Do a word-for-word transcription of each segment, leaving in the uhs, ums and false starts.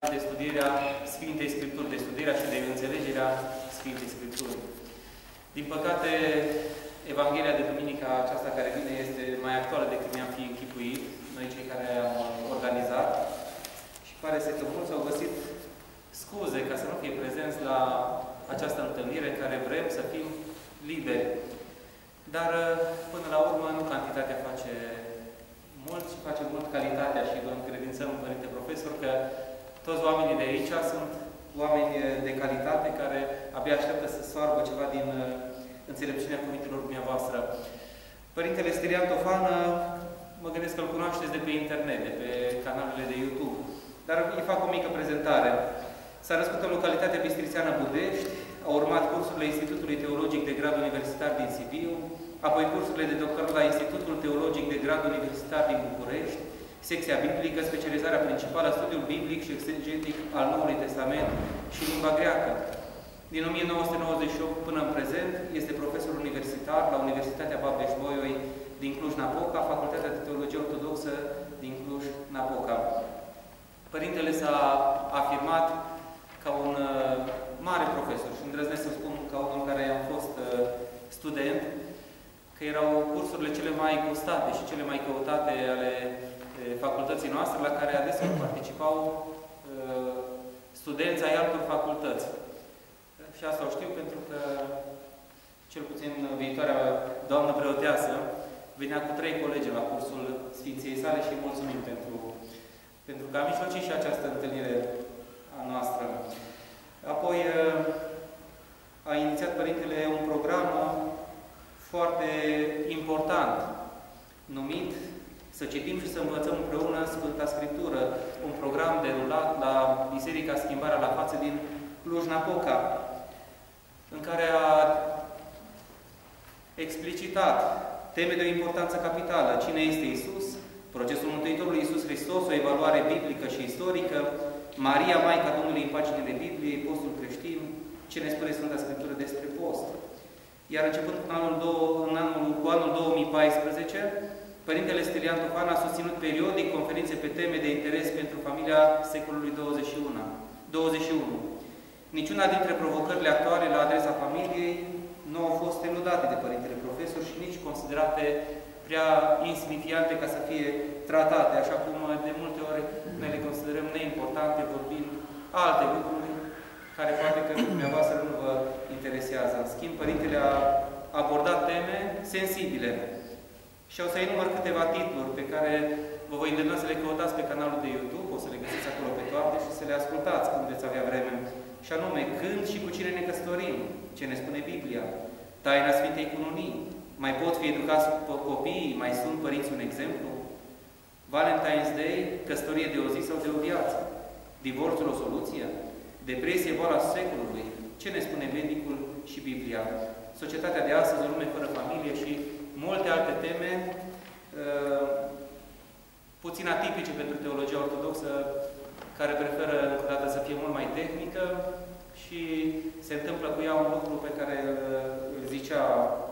de studierea Sfintei Scripturi, de studierea și de înțelegerea Sfintei Scripturi. Din păcate, Evanghelia de duminica aceasta care vine este mai actuală decât mi-am fi închipuit, noi cei care am organizat, și pare să că mulți au găsit scuze ca să nu fie prezenți la această întâlnire în care vrem să fim liberi. Dar, până la urmă, nu cantitatea face mult, ci face mult calitatea și vă încredințăm, Părinte Profesor, că toți oamenii de aici sunt oameni de calitate care abia așteaptă să soarbă ceva din înțelepciunea cuvintelor dumneavoastră. Părintele Stelian Tofană, mă gândesc că îl cunoașteți de pe internet, de pe canalele de YouTube. Dar îi fac o mică prezentare. S-a născut în localitatea bistrițeană Budești, a urmat cursurile Institutului Teologic de Grad Universitar din Sibiu, apoi cursurile de doctorat la Institutul Teologic de Grad Universitar din București, secția biblică, specializarea principală, studiul biblic și exegetic al Noului Testament și limba greacă. Din o mie nouă sute nouăzeci și opt până în prezent, este profesor universitar la Universitatea Babeș-Bolyai din Cluj-Napoca, Facultatea de Teologie Ortodoxă din Cluj-Napoca. Părintele s-a afirmat ca un uh, mare profesor și îndrăznesc să spun ca unul care am fost uh, student, că erau cursurile cele mai gustate și cele mai căutate ale uh, facultății noastre, la care adesea participau uh, studenți ai altor facultăți. Și asta o știu pentru că, cel puțin viitoarea doamnă preoteasă, venea cu trei colegi la cursul Sfinției sale și îi mulțumim pentru, pentru că a mijlocit și această întâlnire a noastră. Apoi a inițiat Părintele un program foarte important, numit Să citim și să învățăm împreună Sfânta Scriptură, un program derulat la Biserica Schimbarea la Față din Cluj-Napoca, în care a explicitat teme de o importanță capitală. Cine este Iisus? Procesul Mântuitorului Iisus Hristos, o evaluare biblică și istorică, Maria, Maica Domnului în paginile Bibliei, postul creștin, ce ne spune Sfânta Scriptură despre post. Iar începând cu anul, în anul, cu anul două mii paisprezece, Părintele Stelian Tofană a susținut periodic conferințe pe teme de interes pentru familia secolului douăzeci și unu. Niciuna dintre provocările actuale la adresa familiei nu au fost eludate de Părintele Profesor și nici considerate prea insignifiante ca să fie tratate, așa cum de multe ori noi le considerăm neimportante, vorbind alte lucruri care poate că dumneavoastră nu vă interesează. În schimb, Părintele a abordat teme sensibile. Și o să enumăr câteva titluri pe care vă voi îndemna să le căutați pe canalul de YouTube, o să le găsiți acolo pe toate și să le ascultați când veți avea vreme. Și anume, când și cu cine ne căsătorim, ce ne spune Biblia, taina Sfintei Cununii, mai pot fi educați copiii, mai sunt părinți un exemplu, Valentine's Day, căsătorie de o zi sau de o viață, divorțul o soluție, depresie, boala secolului, ce ne spune medicul și Biblia, societatea de astăzi, o lume fără familie și multe alte teme, uh, puțin atipice pentru teologia ortodoxă, care preferă, încă o dată, să fie mult mai tehnică și se întâmplă cu ea un lucru pe care îl zicea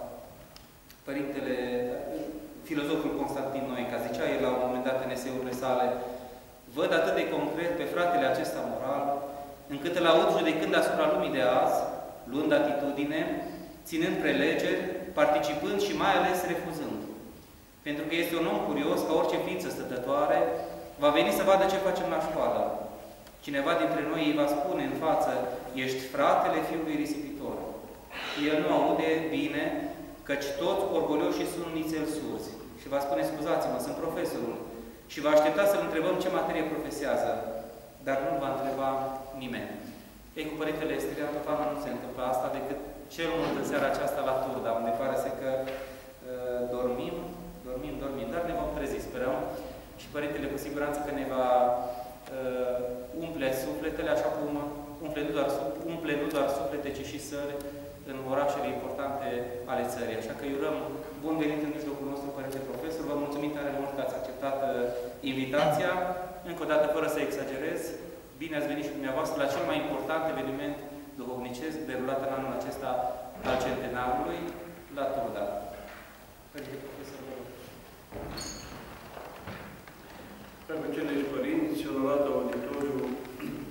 Părintele, filozoful Constantin Noica, zicea el la un moment dat în eseurile sale: văd atât de concret pe fratele acesta moral, încât îl aud judecând asupra lumii de azi, luând atitudine, ținând prelegeri, participând și mai ales refuzând. Pentru că este un om curios, ca orice ființă stătătoare, va veni să vadă ce facem la școală. Cineva dintre noi îi va spune în față: ești fratele fiului risipitor. El nu aude bine, căci toți orgolioșii sunt nițel surzi. Și va spune: scuzați-mă, sunt profesorul. Și va aștepta să-l întrebăm ce materie profesează. Dar nu va întreba nimeni. Ei, cu Părintele Stelian Tofană nu se întâmplă asta, decât cel mult în seara aceasta la Turda, unde pare să că uh, dormim, dormim, dormim, dar ne vom trezi, sperăm. Și Părintele cu siguranță că ne va uh, umple sufletele, așa cum umple nu, doar, umple nu doar suflete, ci și sări în orașele importante ale țării. Așa că îi urăm bun venit în mijlocul nostru, Părinte Profesor. Vă mulțumim tare mult că ați acceptat uh, invitația. Încă o dată, fără să exagerez, bine ați venit și dumneavoastră la cel mai important eveniment duhovnicesc derulat în anul acesta al centenarului, la Turda. Părinte Profesor, vă rog. Dragă celeși părinți, onorat auditoriu,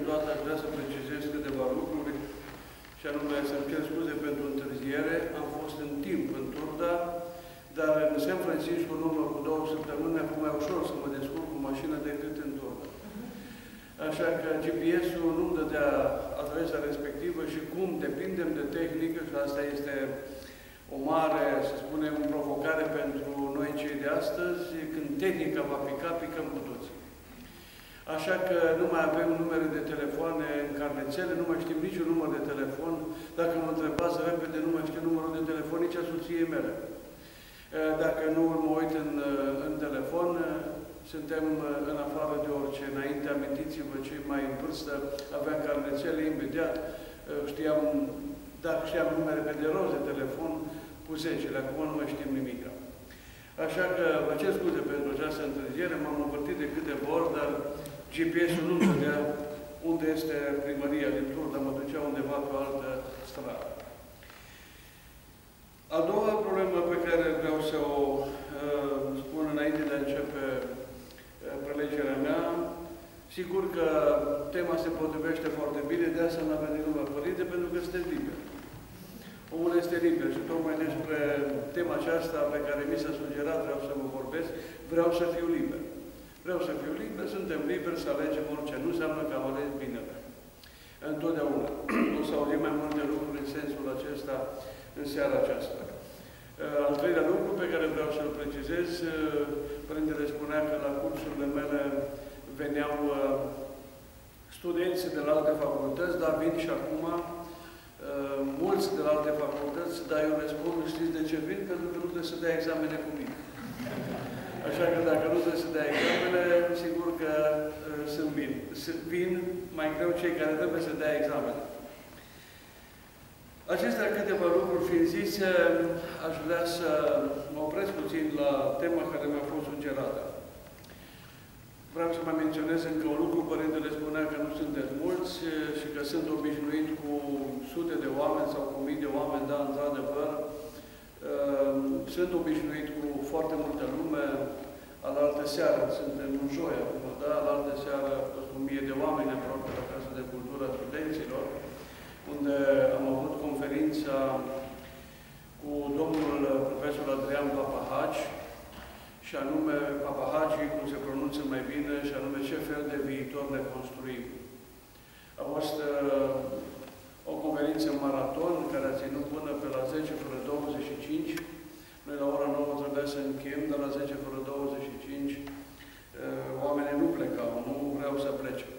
toate aș vrea să precizez câteva lucruri, și anume să-mi cer scuze pentru întârziere. Am fost în timp în Turda, dar în San Francisco, în urmă cu două săptămâni, mi-a fost mai ușor să mă descurc cu mașină decât în Turda. Așa că G P S-ul nu-mi dădea adresa respectivă și cum depindem de tehnică, și asta este o mare, să spunem, provocare pentru noi cei de astăzi, când tehnica va pica, picăm cu toții. Așa că nu mai avem numere de telefoane în carnețele, nu mai știm niciun număr de telefon. Dacă mă întrebați repede, nu mai știu numărul de telefon nici a soției mele. Dacă nu mă uit în, în telefon, suntem în afară de orice. Înainte, amintiți-vă, cei mai în vârstă aveam carnețele imediat. Știam, dacă știam numerele de roz de telefon, cu zecele. Acum nu mai știm nimic. Așa că vă cer scuze pentru această întârziere, m-am învârtit de câteva ori, dar G P S-ul nu vedea unde este primăria din Turda, mă ducea undeva pe o altă stradă. A doua problemă pe care vreau să o uh, spun înainte de a începe uh, prelegerea mea, sigur că tema se potrivește foarte bine, de asta n-am venit numai părinte, pentru că sunteți liberi. Omul este liber și tocmai despre tema aceasta pe care mi s-a sugerat vreau să vă vorbesc, vreau să fiu liber. Vreau să fiu liber, suntem liberi să alegem orice. Nu înseamnă că am ales binele. Întotdeauna. O să auzim mai multe lucruri în sensul acesta în seara aceasta. Al treilea lucru pe care vreau să-l precizez, Părintele spunea că la cursurile mele veneau studenți de la alte facultăți, dar vin și acum mulți de la alte facultăți, dar eu le spun, știți de ce vin? Pentru că nu trebuie să dea examene cu mine. Așa că dacă nu trebuie să dea examene, sigur că uh, sunt vin. Vin mai greu cei care trebuie să dea examene. Acestea câteva lucruri fiind zise, aș vrea să mă opresc puțin la tema care mi-a fost sugerată. Vreau să mai menționez încă un lucru. Părintele spunea că nu sunteți mulți și că sunt obișnuit cu sute de oameni sau cu mii de oameni, da, într-adevăr. Sunt obișnuit cu foarte multă lume. Alaltă seară, suntem în joi acum, da? Alaltă seară cu mie de oameni aproape la Casa de Cultură a Studenților, unde am avut conferința cu domnul profesor Adrian Papahaci, și anume Papahagii, cum se pronunță mai bine, și anume ce fel de viitor ne construim. A fost uh, o conferință maraton care a ținut până pe la zece fără douăzeci și cinci. Noi la ora nouă trebuia să încheiem, dar la zece fără douăzeci și cinci uh, oamenii nu plecau, nu vreau să plece.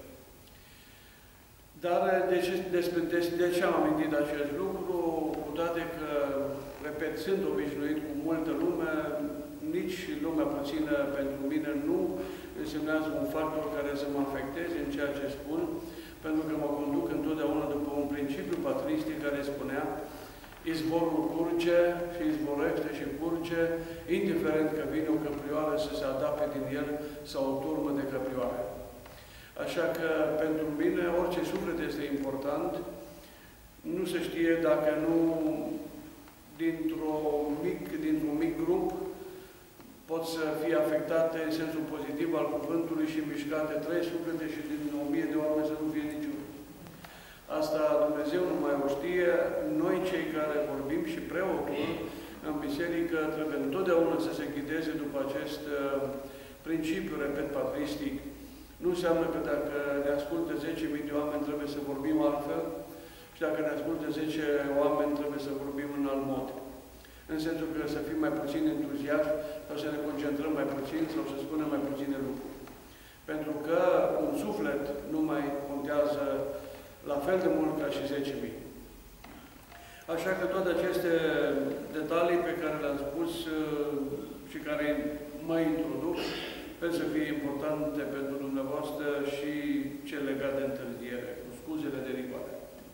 Dar de ce, despre, de, de ce am amintit acest lucru? Cu toate că, repet, sunt obișnuit cu multă lume, nici lumea puțină pentru mine nu însemnează un factor care să mă afecteze în ceea ce spun, pentru că mă conduc întotdeauna după un principiu patristic care spunea: izvorul curge și izvorește și curge, indiferent că vine o căprioară să se adapte din el sau o turmă de căprioare. Așa că, pentru mine, orice suflet este important. Nu se știe dacă nu, dintr-un mic, dintr-un mic grup, pot să fie afectate în sensul pozitiv al cuvântului și mișcate trei suflete și din o mie de oameni să nu fie niciunul. Asta Dumnezeu nu mai o știe. Noi, cei care vorbim și preotul în biserică, trebuie întotdeauna să se ghideze după acest uh, principiu, repet, patristic. Nu înseamnă că dacă ne ascultă zece mii de oameni trebuie să vorbim altfel și dacă ne ascultă zece oameni trebuie să vorbim în alt mod. În sensul că să fim mai puțin entuziaști sau să ne concentrăm mai puțin sau să spunem mai puține lucruri. Pentru că un suflet nu mai contează la fel de mult ca și zece mii. Așa că toate aceste detalii pe care le-am spus și care mă introduc, sper să fie importante pentru dumneavoastră și cel legat de întârziere, cu scuzele de rigoare.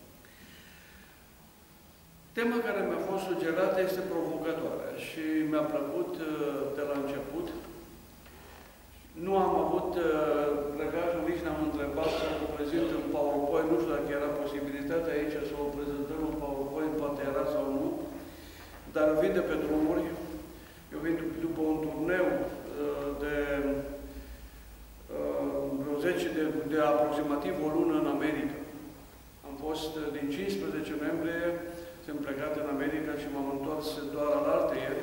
Tema care mi-a fost sugerată este provocatoare și mi-a plăcut de la început. Nu am avut plecajul, nici n-am întrebat să o prezint în PowerPoint, nu știu dacă era posibilitatea aici să o prezentăm în PowerPoint, poate era sau nu, dar vin de pe drumuri. Eu vin după un turneu de vreo zece, de, de aproximativ o lună în America. Am fost din cincisprezece noiembrie, sunt plecat în America și m-am întors doar alaltăieri.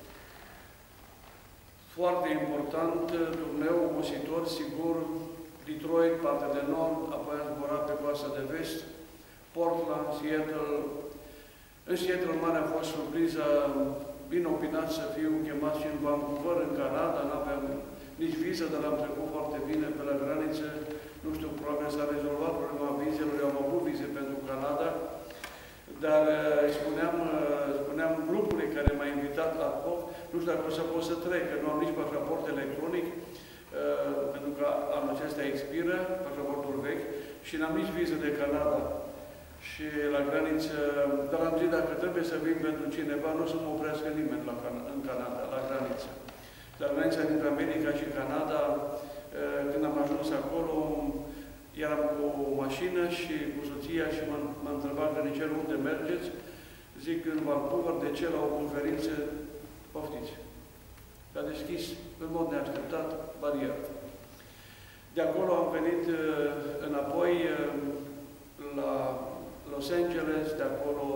Foarte important, turneu obositor, sigur, Detroit, partea de nord, apoi am zburat pe coasta de vest, Portland, Seattle. În Seattle mare a fost surpriza, bine opinat să fiu chemat și în Vancouver, în Canada, n-aveam nici viză, dar am trecut foarte bine pe la graniță. Nu știu, probabil s-a rezolvat problema vizelor, eu am avut vize pentru Canada, dar spuneam, spuneam grupului care m-a invitat acolo, nu știu dacă o să pot să trec, că nu am nici pașaport electronic, pentru că anul acesta expiră, pașaportul vechi, și n-am nici viză de Canada. Și la graniță, dar am zis, dacă trebuie să vin pentru cineva, nu o să mă oprească nimeni la, în Canada, la graniță. La granița dintre America și Canada, când am ajuns acolo, eram cu o mașină și cu soția și m-a întrebat grănicel unde mergeți. Zic, în Vancouver, de ce la o conferință? Poftiți. S-a deschis, în mod neașteptat, bariera. De acolo am venit înapoi la Los Angeles, de acolo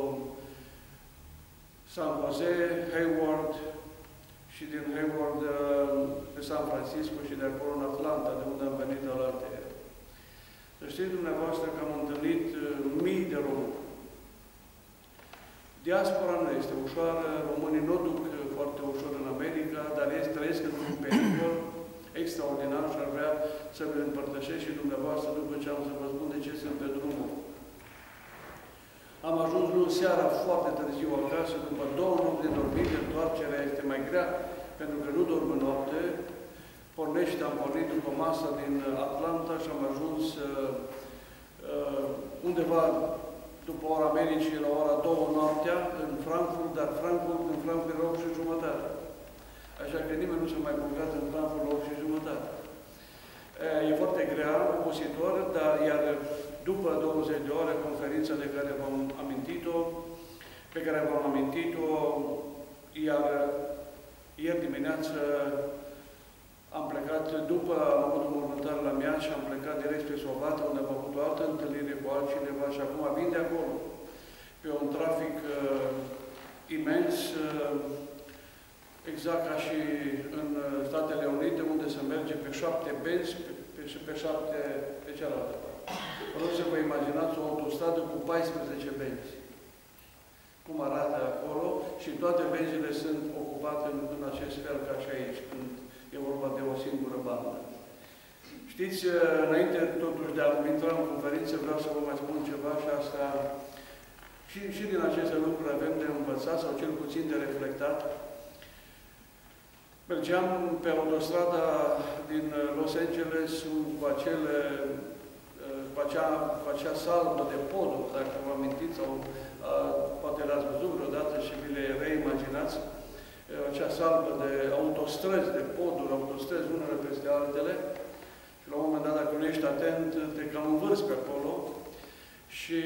San Jose, Hayward, și din Hayward pe San Francisco și de acolo în Atlanta, de unde am venit la altea. Să știți dumneavoastră că am întâlnit mii de români. Diaspora nu este ușoară, românii nu duc foarte ușor în America, dar ei trăiesc într-un pericol extraordinar și ar vrea să vă împărtășesc și dumneavoastră după ce am să vă spun de ce sunt pe drumul. Am ajuns luni seara foarte târziu acasă, după două nopți de dormire, întoarcerea este mai grea, pentru că nu dorm în noapte. Pornește, am pornit după masa din Atlanta și am ajuns uh, uh, undeva după ora Americii, la ora două noaptea, în Frankfurt, dar Frankfurt, în Frankfurt era opt și jumătate. Așa că nimeni nu s-a mai băgat în Frankfurt la opt și jumătate. E foarte grea, obositor, dar iar după douăzeci de ore, conferința de care v-am amintit-o, pe care v-am amintit-o, iar ieri dimineață am plecat, după am avut o mormântare la Miaș și am plecat direct spre Sovata, unde am avut o altă întâlnire cu altcineva și acum vin de acolo, pe un trafic uh, imens, uh, exact ca și în Statele Unite, unde se merge pe șapte benzi pe, pe, și pe șapte pe cealaltă. Vă rog să vă imaginați o autostradă cu paisprezece benzi. Cum arată acolo și toate benzile sunt ocupate în, în acest fel ca și aici, când e vorba de o singură bandă. Știți, înainte totuși de a intra în conferință, vreau să vă mai spun ceva și asta și, și din aceste lucruri avem de învățat sau cel puțin de reflectat. Mergeam pe autostrada din Los Angeles cu acele cu acea, cu acea salvă de poduri, dacă vă amintiți, sau a, poate l-ați văzut vreodată și vi le reimaginați, acea salvă de autostrăzi, de poduri, autostrăzi, unele peste altele, și la un moment dat, dacă nu ești atent, te cam învârți pe acolo, și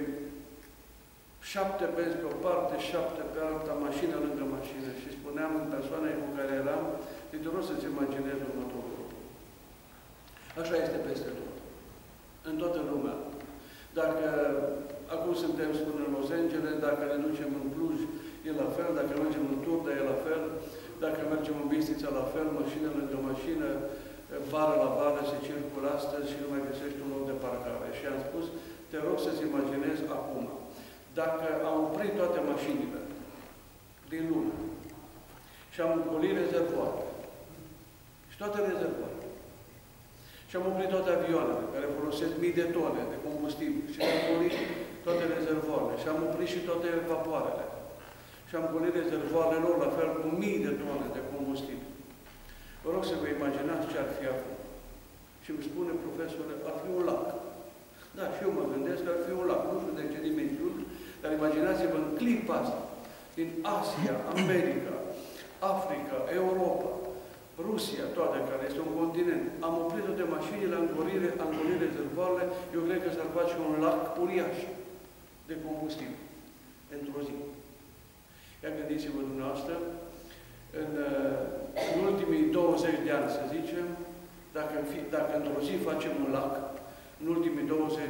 șapte benzi pe o parte, șapte pe alta, mașină lângă mașină. Și spuneam persoanei cu care eram, îi te rog să-ți imaginezi următorul lucru. Așa este peste tot. În toată lumea. Dacă acum suntem, spune, în Los Angeles, dacă ne ducem în Cluj, e la fel, dacă mergem în Turda, e la fel, dacă mergem în Bistrița, la fel, mașină lângă mașină, vară la vară se circulă astăzi și nu mai găsești un loc de parcare. Și am spus, te rog să-ți imaginezi acum, dacă am oprit toate mașinile din lume și am golit rezervoare și toate rezervoare și am oprit toate avioanele care folosesc mii de tone de combustibil și am golit toate rezervoarele și am oprit și toate vapoarele și am golit rezervoarele lor la fel cu mii de tone de combustibil. Vă rog să vă imaginați ce ar fi acum. Și îmi spune profesorul, ar fi un lac. Da, și eu mă gândesc că ar fi un lac. Nu știu de ce dimensiuni, dar imaginați-vă în clipa asta, din Asia, America, Africa, Europa, Rusia, toate, care este un continent. Am oprit toate mașinile, am golit, am golit rezervoarele, eu cred că s-ar face un lac uriaș de combustibil într-o zi. Ia gândiți-vă dumneavoastră, în, în ultimii douăzeci de ani, să zicem, dacă, dacă într-o zi facem un lac,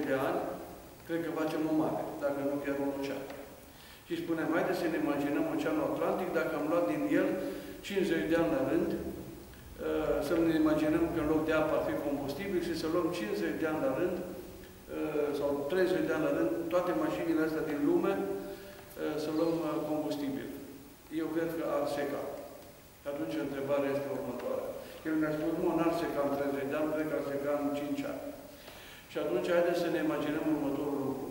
de ani, cred că facem o mare, dacă nu chiar un ocean. Și spuneam, haideți să ne imaginăm Oceanul Atlantic, dacă am luat din el cincizeci de ani la rând, să ne imaginăm că în loc de apă ar fi combustibil și să luăm cincizeci de ani la rând, sau treizeci de ani la rând, toate mașinile astea din lume, să luăm combustibil. Eu cred că ar seca. Atunci întrebarea este următoarea. El mi-a spus, nu, n-ar seca în treizeci de ani, cred că ar seca în cinci ani. Și atunci haideți să ne imaginăm următorul lucru.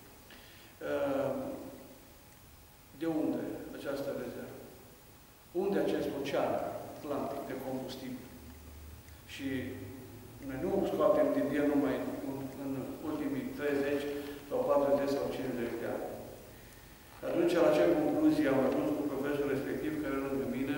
De unde această rezervă? Unde acest ocean Atlantic de combustibil? Și noi nu scoatem din el numai în, în ultimii treizeci sau patruzeci sau cincizeci de ani. Atunci, la ce concluzie am ajuns cu profesorul respectiv, care lângă mine,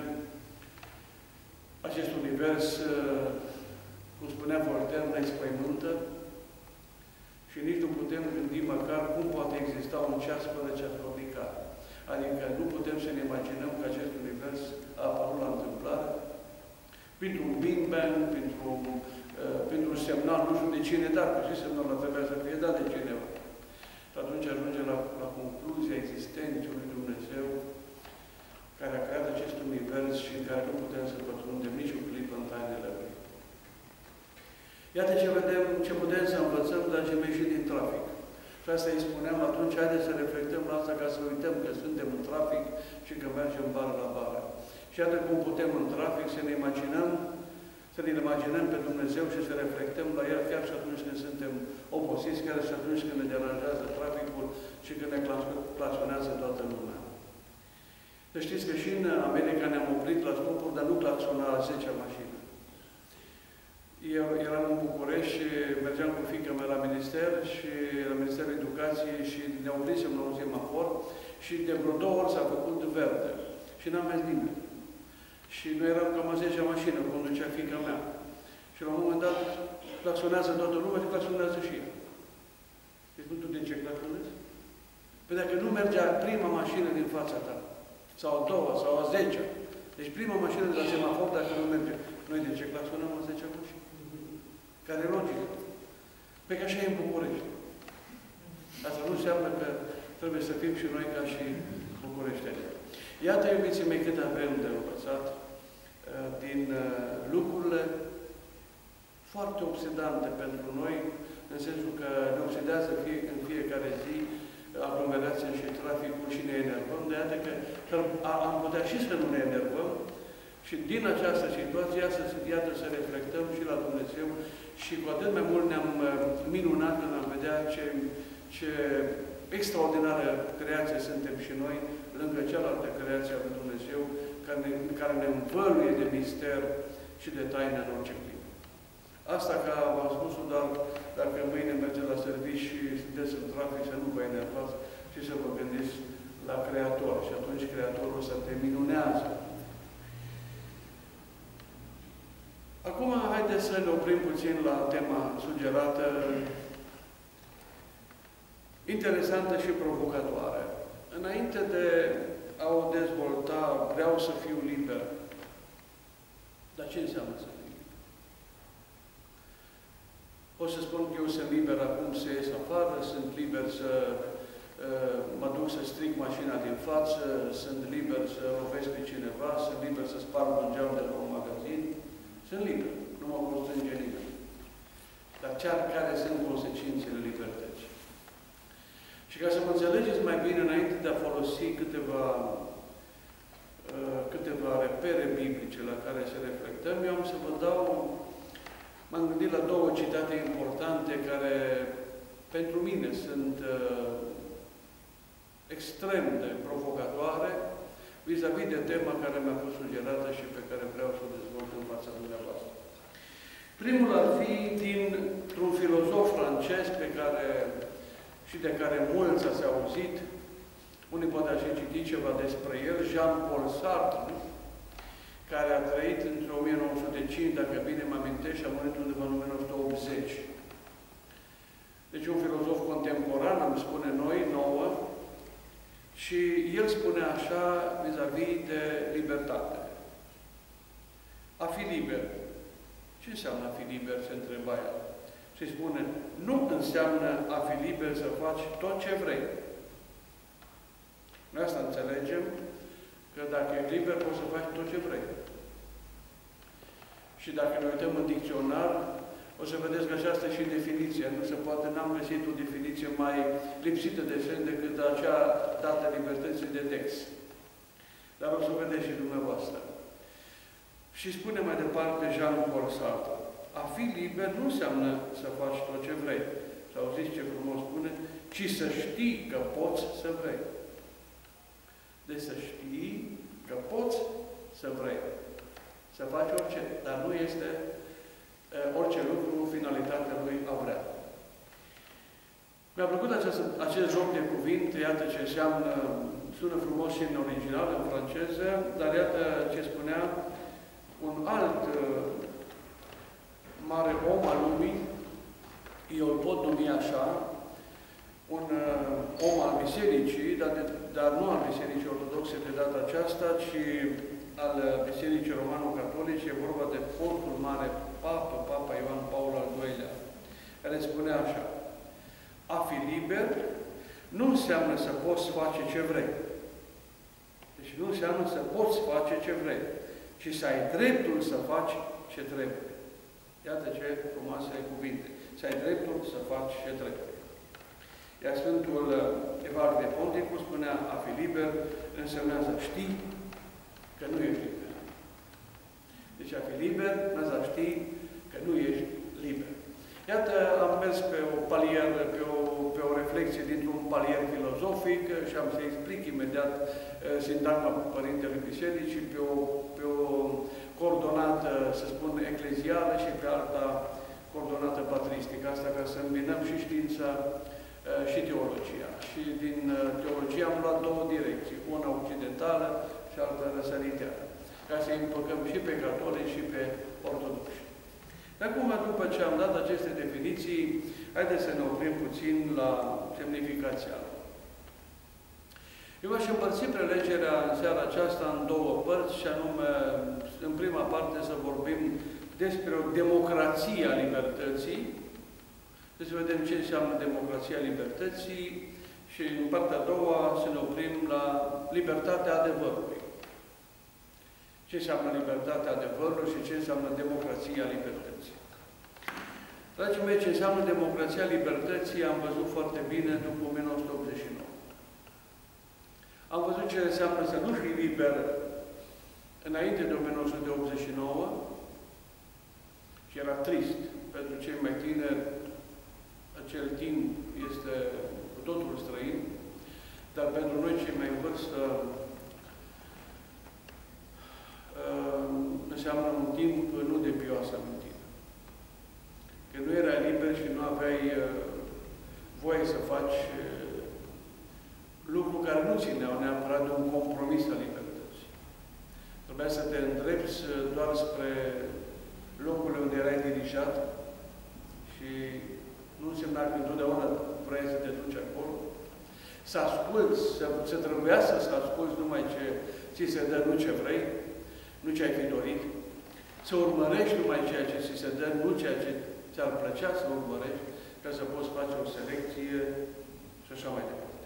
acest univers, cum spunea Voltaire, ne spăimântă și nici nu putem gândi măcar cum poate exista un ceas fără ceas fabricat. Adică nu putem să ne imaginăm că acest univers a apărut la întâmplare printr-un Big Bang, printr-un uh, printr-un semnal, nu știu de cine, dar că și semnalul trebuia să fie dat de cineva. Și atunci ajunge la, la concluzia existenței lui Dumnezeu, care a creat acest univers și în care nu putem să pătrundem nici o clipă în tainele lui. Iată ce vedem, ce putem să învățăm, dragii mei, și din trafic. Și asta îi spuneam atunci, haideți să reflectăm la asta ca să uităm că suntem în trafic și că mergem bară la bară. Și iată cum putem în trafic să ne imaginăm, să ne imaginăm pe Dumnezeu și să reflectăm la El chiar și atunci când suntem obosiți, chiar și atunci când ne deranjează traficul și când ne claxonează toată lumea. Să știți că și în America ne-am oprit la stopuri, dar nu claxona la zecea mașină. Eu eram în București și mergeam cu fiica mea la minister și la Ministerul Educației și ne oprisem la un semafor și de vreo două ori s-a făcut verde. Și n-am mers nimeni. Și noi eram cam a zecea mașină, conducea fiica mea. Și la un moment dat claxonează toată lumea și claxonează și ea. Deci nu tu de ce claxonezi? Păi dacă nu mergea prima mașină din fața ta, sau a doua, sau a zecea, deci prima mașină de la semafor, dacă nu merge, noi de ce claxonăm a zecea mașină? Care e logică. Păi că așa e în București. Asta nu înseamnă că trebuie să fim și noi ca și bucureșteni. Iată, iubiții mei, cât avem de învățat uh, din uh, lucrurile foarte obsedante pentru noi, în sensul că ne obsedează fie, în fiecare zi aglomerația și traficul și ne enervăm, de iată că am putea și să nu ne enervăm și din această situație, iată, iată să reflectăm și la Dumnezeu și cu atât mai mult ne-am minunat când am vedea ce, ce extraordinară creație suntem și noi, lângă cealaltă creație a lui Dumnezeu, care ne, care ne învăluie de mister și de taină în orice clip. Asta, ca v-am spus-o, dar dacă mâine mergeți la serviciu și sunteți în trafic, să nu vă enervați și să vă gândiți la Creator. Și atunci Creatorul să te minunează. Acum, haideți să ne oprim puțin la tema sugerată, interesantă și provocatoare. Înainte de a o dezvolta, vreau să fiu liber. Dar ce înseamnă să fiu liber? O să spun că eu sunt liber acum să ies afară, sunt liber să uh, mă duc să stric mașina din față, sunt liber să lovesc pe cineva, sunt liber să sparg un geam de la un magazin. Sunt liber, nu mă constrânge nimeni. Dar chiar care sunt consecințele libertății? Și ca să mă înțelegeți mai bine, înainte de a folosi câteva, uh, câteva repere biblice la care să reflectăm, eu am să vă dau, m-am gândit la două citate importante care pentru mine sunt uh, extrem de provocatoare vis-a-vis de tema care mi-a fost sugerată și pe care vreau să o dezvolt în fața dumneavoastră. Primul ar fi dintr-un filozof francez pe care și de care mulți ați auzit, unii poate ați citit ceva despre el, Jean-Paul Sartre, care a trăit între o mie nouă sute cinci, dacă bine mă amintesc, și a murit undeva în o mie nouă sute optzeci. Deci un filozof contemporan, am spune noi, nouă, și el spune așa vis-a-vis de libertate. A fi liber. Ce înseamnă a fi liber, se întreba el. Și spune, nu înseamnă a fi liber să faci tot ce vrei. Noi asta înțelegem, că dacă e liber, poți să faci tot ce vrei. Și dacă ne uităm în dicționar, o să vedeți că aceasta e și definiția. Nu se poate, n-am găsit o definiție mai lipsită de sens decât acea dată libertății de text. Dar o să vedeți și dumneavoastră. Și spune mai departe Jean-Paul Sartre, a fi liber nu înseamnă să faci tot ce vrei. Să auziți ce frumos spune, ci să știi că poți să vrei. Deci să știi că poți să vrei. Să faci orice, dar nu este uh, orice lucru finalitatea lui a vrea. Mi-a plăcut acest, acest joc de cuvinte, iată ce înseamnă, sună frumos și în original, în franceză, dar iată ce spunea un alt uh, mare om al lumii, eu îl pot numi așa, un uh, om al bisericii, dar, de, dar nu al bisericii ortodoxe de data aceasta, ci al bisericii romano-catolice, e vorba de fostul mare papă, Papa Ioan Paul al doilea, care spunea așa, a fi liber nu înseamnă să poți face ce vrei. Deci nu înseamnă să poți face ce vrei, ci să ai dreptul să faci ce trebuie. Iată ce frumoase cuvinte. Să ai dreptul să faci ce trebuie. Iar Sfântul Evarh de Ponticus spunea, a fi liber însemna să știi că nu ești liber. Deci a fi liber înseamnă să știi că nu ești liber. Iată, am mers pe o palier, pe o, pe o reflexie dintr-un palier filozofic și am să explic imediat uh, sintagma Părintelui Bisericii pe o, pe o coordonată, să spun, eclezială și pe alta coordonată patristică. Asta ca să îmbinăm și știința uh, și teologia. Și din uh, teologie am luat două direcții, una occidentală și alta răsăriteană, ca să împăcăm și pe catolici și pe ortodoxi. Acum, după ce am dat aceste definiții, haideți să ne oprim puțin la semnificația. Eu aș împărți prelegerea în seara aceasta în două părți, și anume, în prima parte, să vorbim despre o democrație a libertății, deci să vedem ce înseamnă democrația libertății, și în partea a doua să ne oprim la libertatea adevărului. Ce înseamnă libertatea adevărului și ce înseamnă democrația libertății. Dragii mei, ce înseamnă democrația libertății am văzut foarte bine după o mie nouă sute optzeci și nouă. Am văzut ce înseamnă să nu fii liber înainte de o mie nouă sute optzeci și nouă și era trist pentru cei mai tineri. Acel timp este cu totul străin, dar pentru noi cei mai în vârstă înseamnă un timp nu de pioasă amintire. Că nu erai liber și nu aveai uh, voie să faci uh, lucruri care nu țineau neapărat de un compromis al libertății. Trebuia să te îndrepți uh, doar spre locurile unde erai dirijat și nu însemna că întotdeauna vrei să te duci acolo. Să asculți, să, să trebuiască să asculți numai ce ți se dă, nu ce vrei, nu ce ai fi dorit, să urmărești numai ceea ce ți se dă, nu ceea ce ți-ar plăcea să urmărești, ca să poți face o selecție și așa mai departe.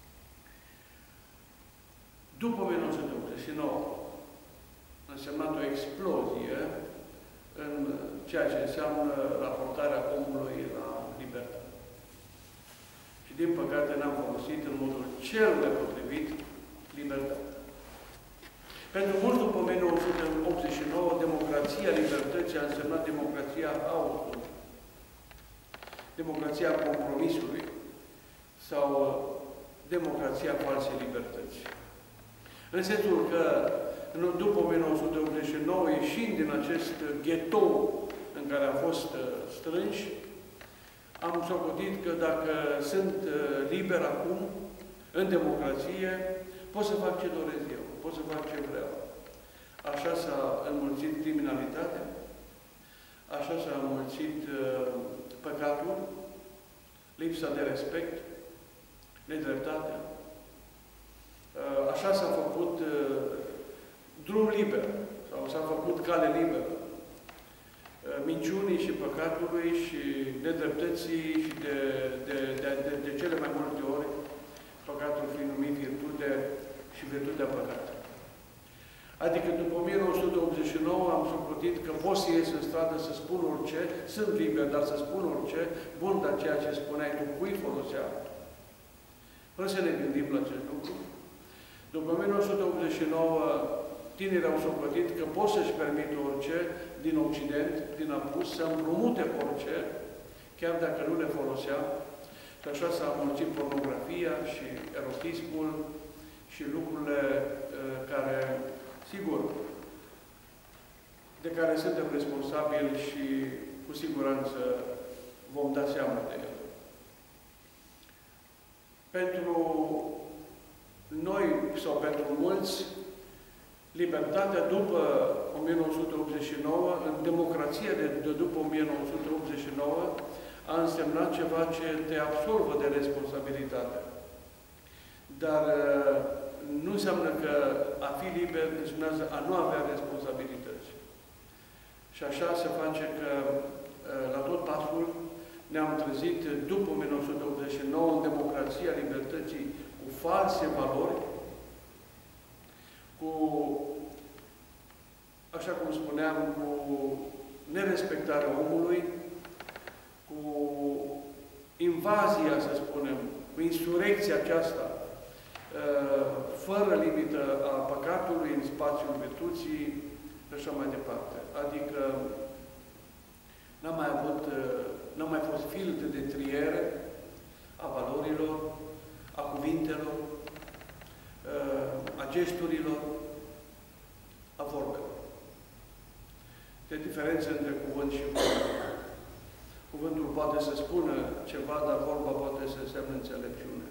După o mie nouă sute optzeci și nouă a însemnat o explozie în ceea ce înseamnă raportarea omului la libertate. Și din păcate n-am folosit în modul cel mai potrivit libertatea. Pentru mulți, după o mie nouă sute optzeci și nouă, democrația libertății a însemnat democrația haosului, democrația compromisului sau democrația falsei libertăți. În sensul că, după o mie nouă sute optzeci și nouă, ieșind din acest ghetou în care am fost strânși, am socotit că dacă sunt liber acum, în democrație, pot să fac ce doresc eu, pot să fac ce vreau. Așa s-a înmulțit criminalitatea, așa s-a înmulțit uh, păcatul, lipsa de respect, nedreptatea. Uh, așa s-a făcut uh, drum liber, sau s-a făcut cale liberă. minciunii și păcatului și nedreptății și de, de, de, de, de cele mai multe ori păcatul fiind numit virtute și virtutea păcat. Adică după o mie nouă sute optzeci și nouă am socotit că pot să ies în stradă să spun orice, sunt liber, dar să spun orice, bun, dar ceea ce spuneai tu, cui folosea? Fără să ne gândim la acest lucru. După o mie nouă sute optzeci și nouă, tinerii au socotit că pot să-și permită orice din Occident, din apus, să împrumute orice, chiar dacă nu le folosea. Și așa s-a mulțit pornografia și erotismul și lucrurile uh, care, sigur, de care suntem responsabili și cu siguranță vom da seama de ele. Pentru noi sau pentru mulți, libertatea după o mie nouă sute optzeci și nouă, în democrația de, de după o mie nouă sute optzeci și nouă, a însemnat ceva ce te absolvă de responsabilitate. Dar nu înseamnă că a fi liber înseamnă a nu avea responsabilități. Și așa se face că la tot pasul ne-am trezit după o mie nouă sute optzeci și nouă în democrația libertății cu false valori, cu, așa cum spuneam, cu nerespectarea omului, cu invazia, să spunem, cu insurecția aceasta, fără limită a păcatului în spațiul virtuții și așa mai departe. Adică n-am mai avut, n-am mai fost filtre de triere a valorilor, a cuvintelor, a gesturilor, a vorbelor. Este diferență între cuvânt și vorba. Cuvântul poate să spună ceva, dar vorba poate să însemne înțelepciune.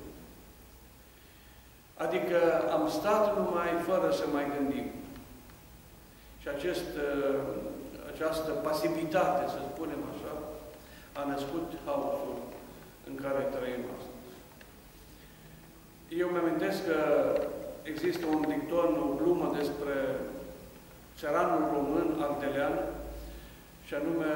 Adică am stat numai fără să mai gândim. Și acest, această pasivitate, să spunem așa, a născut haosul în care trăim astăzi. Eu mi-amintesc că există un dicton, o glumă despre țăranul român, ardelean, și anume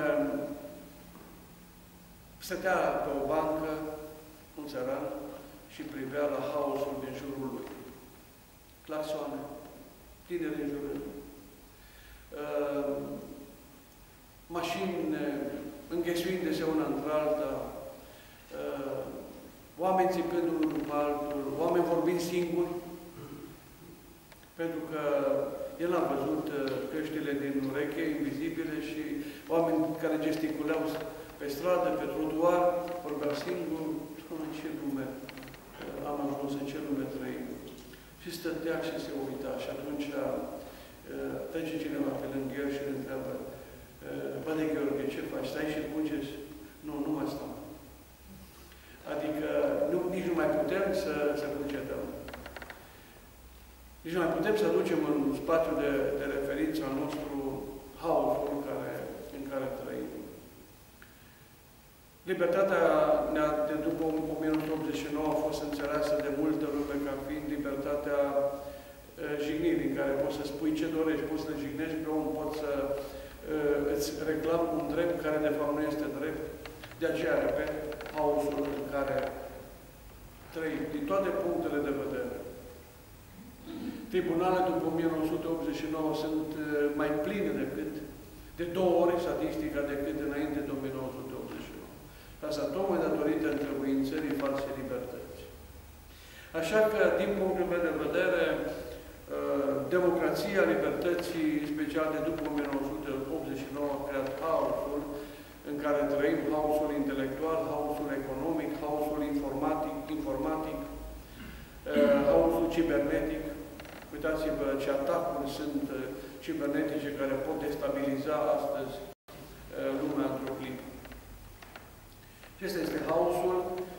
stătea pe o bancă un țăran și privea la haosul din jurul lui. Claxoane, tineri în jurul lui. Uh, mașini înghesuindu-se una între alta, uh, oameni țipând unul după altul, oameni vorbind singuri, pentru că el a văzut căștile din ureche, invizibile, și oameni care gesticuleau pe stradă, pe trotuar, vorbeau singur, în ce lume am ajuns, în ce lume trăim. Și stătea și se uita. Și atunci trece cineva pe lângă el și îl întreabă: Băne Gheorghe, ce faci? Stai și cugeți? Nu, nu mai stau. Adică nu, nici nu mai putem să, să cugetăm. Nici nu mai putem să aducem în spațiul de, de referință al nostru haosul în care, în care trăim. Libertatea de după o mie nouă sute optzeci și nouă a fost înțeleasă de multă lume ca fiind libertatea jignirii, în care poți să spui ce dorești, poți să le jignești pe om, poți să uh, îți reclami un drept care de fapt nu este drept. De aceea, repet, haosul în care trăim, din toate punctele de vedere. Tribunalele după o mie nouă sute optzeci și nouă sunt uh, mai pline decât, de două ori statistica, decât înainte de o mie nouă sute optzeci și nouă. Asta tocmai datorită întrebuințării false libertăți. Așa că, din punctul meu de vedere, democrația libertății, special de după o mie nouă sute optzeci și nouă, a creat haosul în care trăim, haosul intelectual, haosul economic, haosul informatic, informatic haosul cibernetic. Uitați-vă ce atacuri sunt cibernetice care pot destabiliza astăzi lumea într-o clipă. Acesta este haosul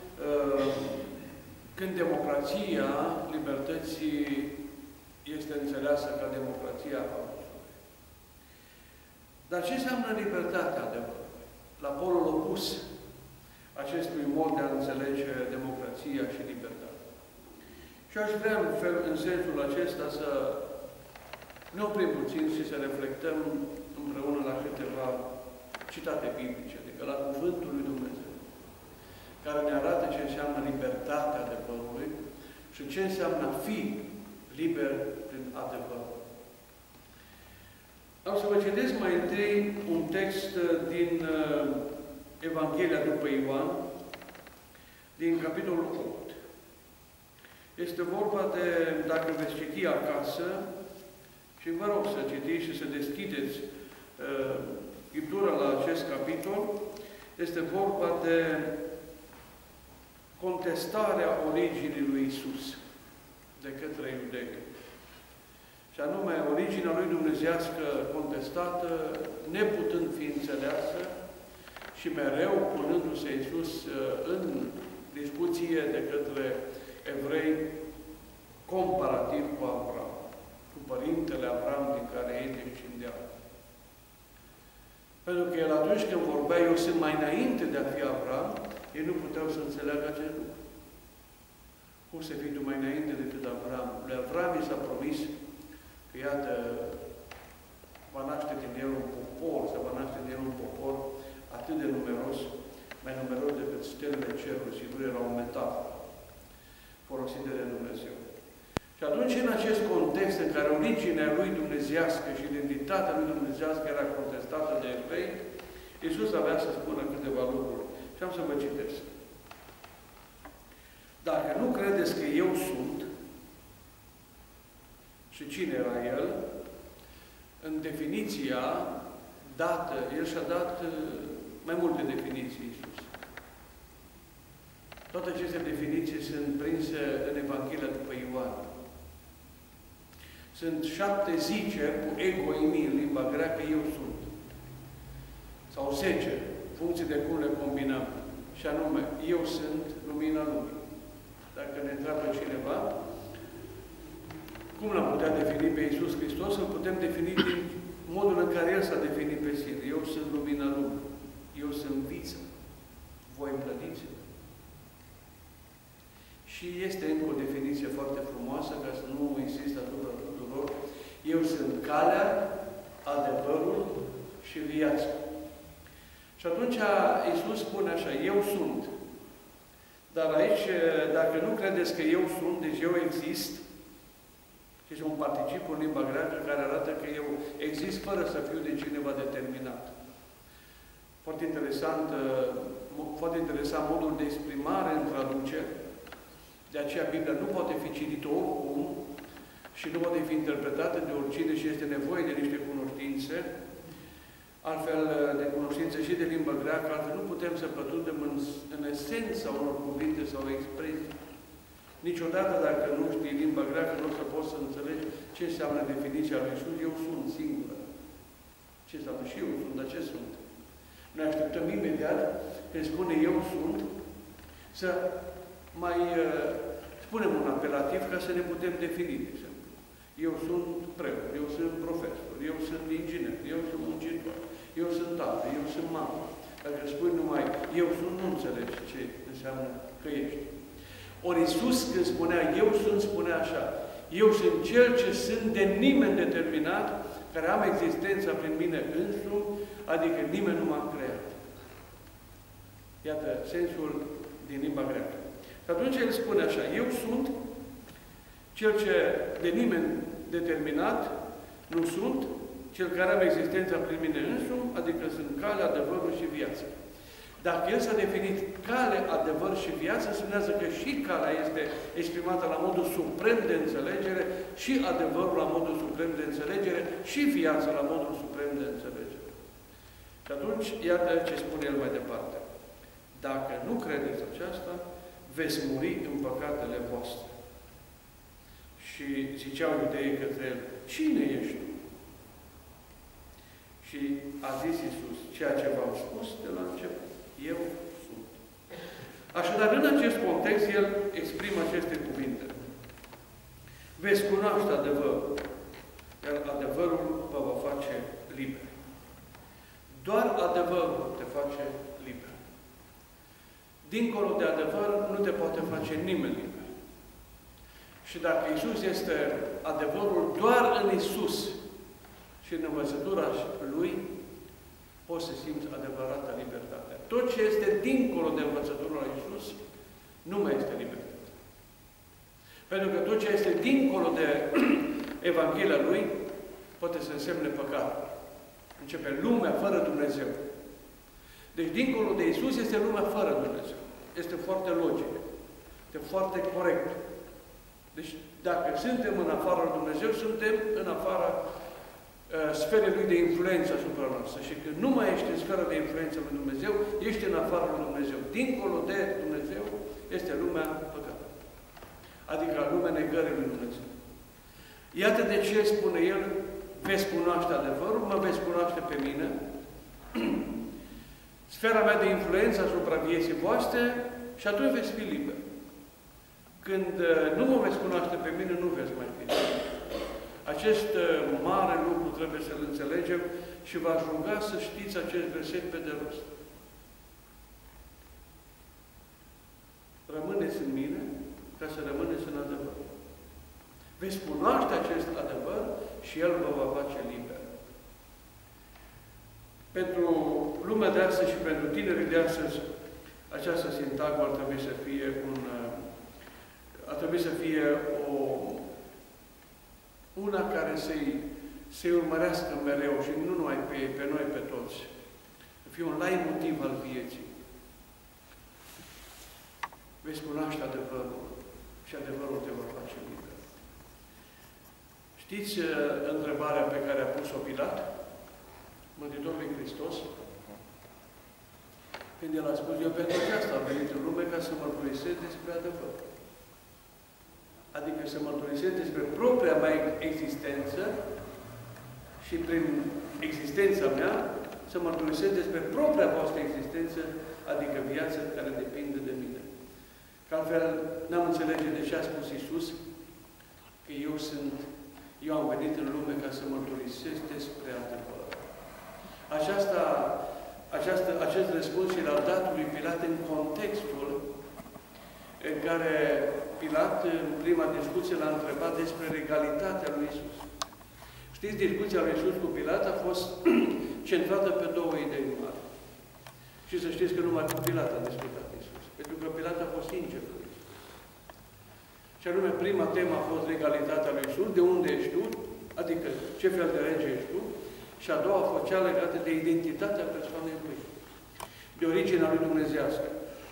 când democrația libertății este înțeleasă ca democrația haosului. Dar ce înseamnă libertatea adevărată? La polul opus acestui mod de a înțelege democrația și libertatea. Și aș vrea în, fel, în sensul acesta să ne oprim puțin și să reflectăm împreună la câteva citate biblice, adică la Cuvântul lui Dumnezeu, care ne arată ce înseamnă libertatea adevărului și ce înseamnă a fi liber prin adevăr. Am să vă citesc mai întâi un text din Evanghelia după Ioan, din capitolul opt. Este vorba de, dacă veți citi acasă, și vă rog să citiți și să deschideți uh, Scriptura la acest capitol, este vorba de contestarea originii lui Isus de către iudei. Și anume, originea lui dumnezeiască contestată, neputând fi înțeleasă și mereu punându-se Iisus în discuție de către evrei comparativ cu Avram, cu părintele Avram din care ei descendeau. Pentru că el atunci când vorbea, eu sunt mai înainte de a fi Avram, ei nu puteau să înțeleagă acest lucru. Cum să fii tu mai înainte decât Avram? Lui Avram i s-a promis că, iată, va naște din el un popor, se va naște din el un popor atât de numeros, mai numeros decât stelele cerului. Sigur, era o metaforă folosită de Dumnezeu. Și atunci, în acest context în care originea lui dumnezeiască și identitatea lui dumnezeiască era contestată de evrei, Iisus avea să spună câteva lucruri. Și am să vă citesc. Dacă nu credeți că eu sunt, și cine era El, în definiția dată, El și-a dat mai multe definiții, Iisus. Toate aceste definiții sunt prinse în Evanghelia după Ioan. Sunt șapte ziceri cu egoimii în limba greacă, eu sunt. Sau zece, funcții de cum le combinăm. Și anume, eu sunt lumina lumii. Dacă ne întreabă cineva, cum l-am putea defini pe Iisus Hristos? Îl putem defini din modul în care El s-a definit pe sine. Eu sunt lumina lumii. Eu sunt viță. Voi plătiți. Și este încă o definiție foarte frumoasă, ca să nu insist asupra tuturor. Eu sunt calea, adevărul și viața. Și atunci Iisus spune așa, eu sunt. Dar aici, dacă nu credeți că eu sunt, deci eu exist, este un particip în limba greacă care arată că eu exist fără să fiu de cineva determinat. Foarte interesant, foarte interesant modul de exprimare în traducere. De aceea Biblia nu poate fi citită oricum și nu poate fi interpretată de oricine și este nevoie de niște cunoștințe, altfel de cunoștințe și de limba greacă, altfel nu putem să pătrundem în, în esența unor cuvinte sau expresii. Niciodată, dacă nu știi limba greacă, nu o să poți să înțelegi ce înseamnă definiția lui Iisus. Eu sunt singură. Ce înseamnă? Și eu sunt, dar ce sunt? Noi așteptăm imediat, când spune eu sunt, să mai uh, spunem un apelativ ca să ne putem defini, de exemplu. Eu sunt preot, eu sunt profesor, eu sunt inginer, eu sunt muncitor, eu sunt tată, eu sunt mamă. Dacă spui numai eu sunt, nu înțelegi ce înseamnă că ești. Ori Iisus, când spunea eu sunt, spunea așa, eu sunt cel ce sunt de nimeni determinat, care am existența prin mine însumi, adică nimeni nu m-a creat. Iată sensul din limba greacă. Și atunci El spune așa, eu sunt cel ce de nimeni determinat, nu sunt, cel care am existența prin mine însumi, adică sunt cale, adevărul și viața. Dacă El s-a definit cale, adevăr și viață, înseamnă că și calea este exprimată la modul suprem de înțelegere, și adevărul la modul suprem de înțelegere, și viața la modul suprem de înțelegere. Și atunci, iată ce spune El mai departe. Dacă nu credeți aceasta, veți muri în păcatele voastre. Și ziceau iudeii către El, cine ești tu? Și a zis Iisus, ceea ce v-am spus de la început. Eu sunt. Așadar, în acest context, El exprimă aceste cuvinte. Veți cunoaște adevărul, iar adevărul vă va face liber. Doar adevărul te face liber. Dincolo de adevăr, nu te poate face nimeni liber. Și dacă Iisus este adevărul doar în Iisus și în învățătura Lui, poți să simți adevărata libertate. Tot ce este dincolo de învățătura lui Iisus nu mai este libertate. Pentru că tot ce este dincolo de Evanghelia Lui poate să însemne păcat. Începe lumea fără Dumnezeu. Deci, dincolo de Iisus este lumea fără Dumnezeu. Este foarte logic. Este foarte corect. Deci, dacă suntem în afara lui Dumnezeu, suntem în afara uh, sferei Lui de influență asupra noastră. Și când nu mai ești în sfera de influență lui Dumnezeu, ești în afara lui Dumnezeu. Dincolo de Dumnezeu este lumea păcată. Adică lumea negării lui Dumnezeu. Iată de ce spune El, veți cunoaște adevărul, mă veți cunoaște pe mine, sfera mea de influență asupra vieții voastre și atunci veți fi liberi. Când nu mă veți cunoaște pe mine, nu veți mai fi liberi. Acest mare lucru trebuie să-l înțelegem și v-aș ruga să știți acest verset pe de rost. Rămâneți în mine ca să rămâneți în adevăr. Veți cunoaște acest adevăr și El vă va face liber. Pentru lumea de astăzi și pentru tinerii de astăzi, această sintagmă ar trebui să fie un, ar trebui să fie o, una care să-i să urmărească mereu și nu numai pe, pe noi, pe toți. Să fie un leitmotiv al vieții. Veți cunoaște adevărul și adevărul te va face liber. Știți uh, întrebarea pe care a pus-o Pilat? Mântuitorului Hristos? Când El a spus, eu pentru aceasta am venit în lume ca să mărturisesc despre adevăr. Adică să mărturisesc despre propria mea existență și prin existența mea să mărturisesc despre propria voastră existență, adică viața care depinde de mine. Că altfel n-am înțelege de ce a spus Iisus că eu sunt, eu am venit în lume ca să mărturisesc despre adevăr. Aceasta, această, acest răspuns l-a dat lui Pilat în contextul în care Pilat, în prima discuție, l-a întrebat despre legalitatea lui Iisus. Știți, discuția lui Iisus cu Pilat a fost centrată pe două idei mari. Și să știți că numai cu Pilat a discutat Iisus. Pentru că Pilat a fost sincer cu Iisus. Și anume, prima temă a fost legalitatea lui Iisus, de unde ești tu, adică ce fel de lege ești tu, și a doua a fost cea legată de identitatea persoanei lui, de originea lui dumnezească.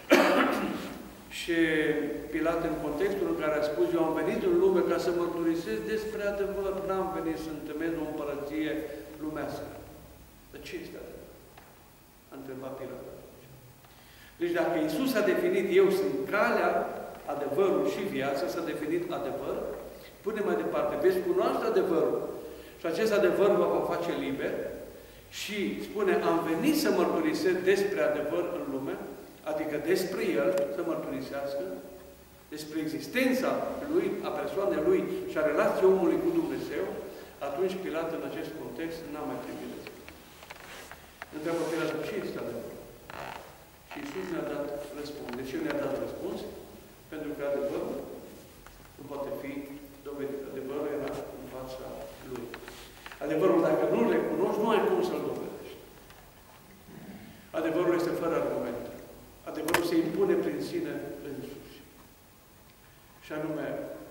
Și Pilat, în contextul în care a spus, eu am venit în lume ca să mărturisesc despre adevăr, n-am venit să întemeiez o împărăție lumească. Dar ce este adevăr? A întrebat Pilat. Deci dacă Iisus a definit, eu sunt calea, adevărul și viața, s-a definit adevăr, pune mai departe, veți cunoaște adevărul și acest adevăr vă va face liber și spune, am venit să mărturisesc despre adevăr în lume, adică despre El, să mărturisească, despre existența Lui, a persoanei Lui și a relației omului cu Dumnezeu, atunci Pilat, în acest context, n-a mai primit de zi. Întreabă Pilat, ce este adevărul? Și Iisus ne-a dat răspuns. De ce ne-a dat răspuns? Pentru că adevărul nu poate fi dovedit. Adevărul era în fața Lui. Adevărul, dacă nu-l recunoști, nu ai cum să-l dovedești. Adevărul este fără argumente. Adevărul se impune prin sine însuși. Și anume,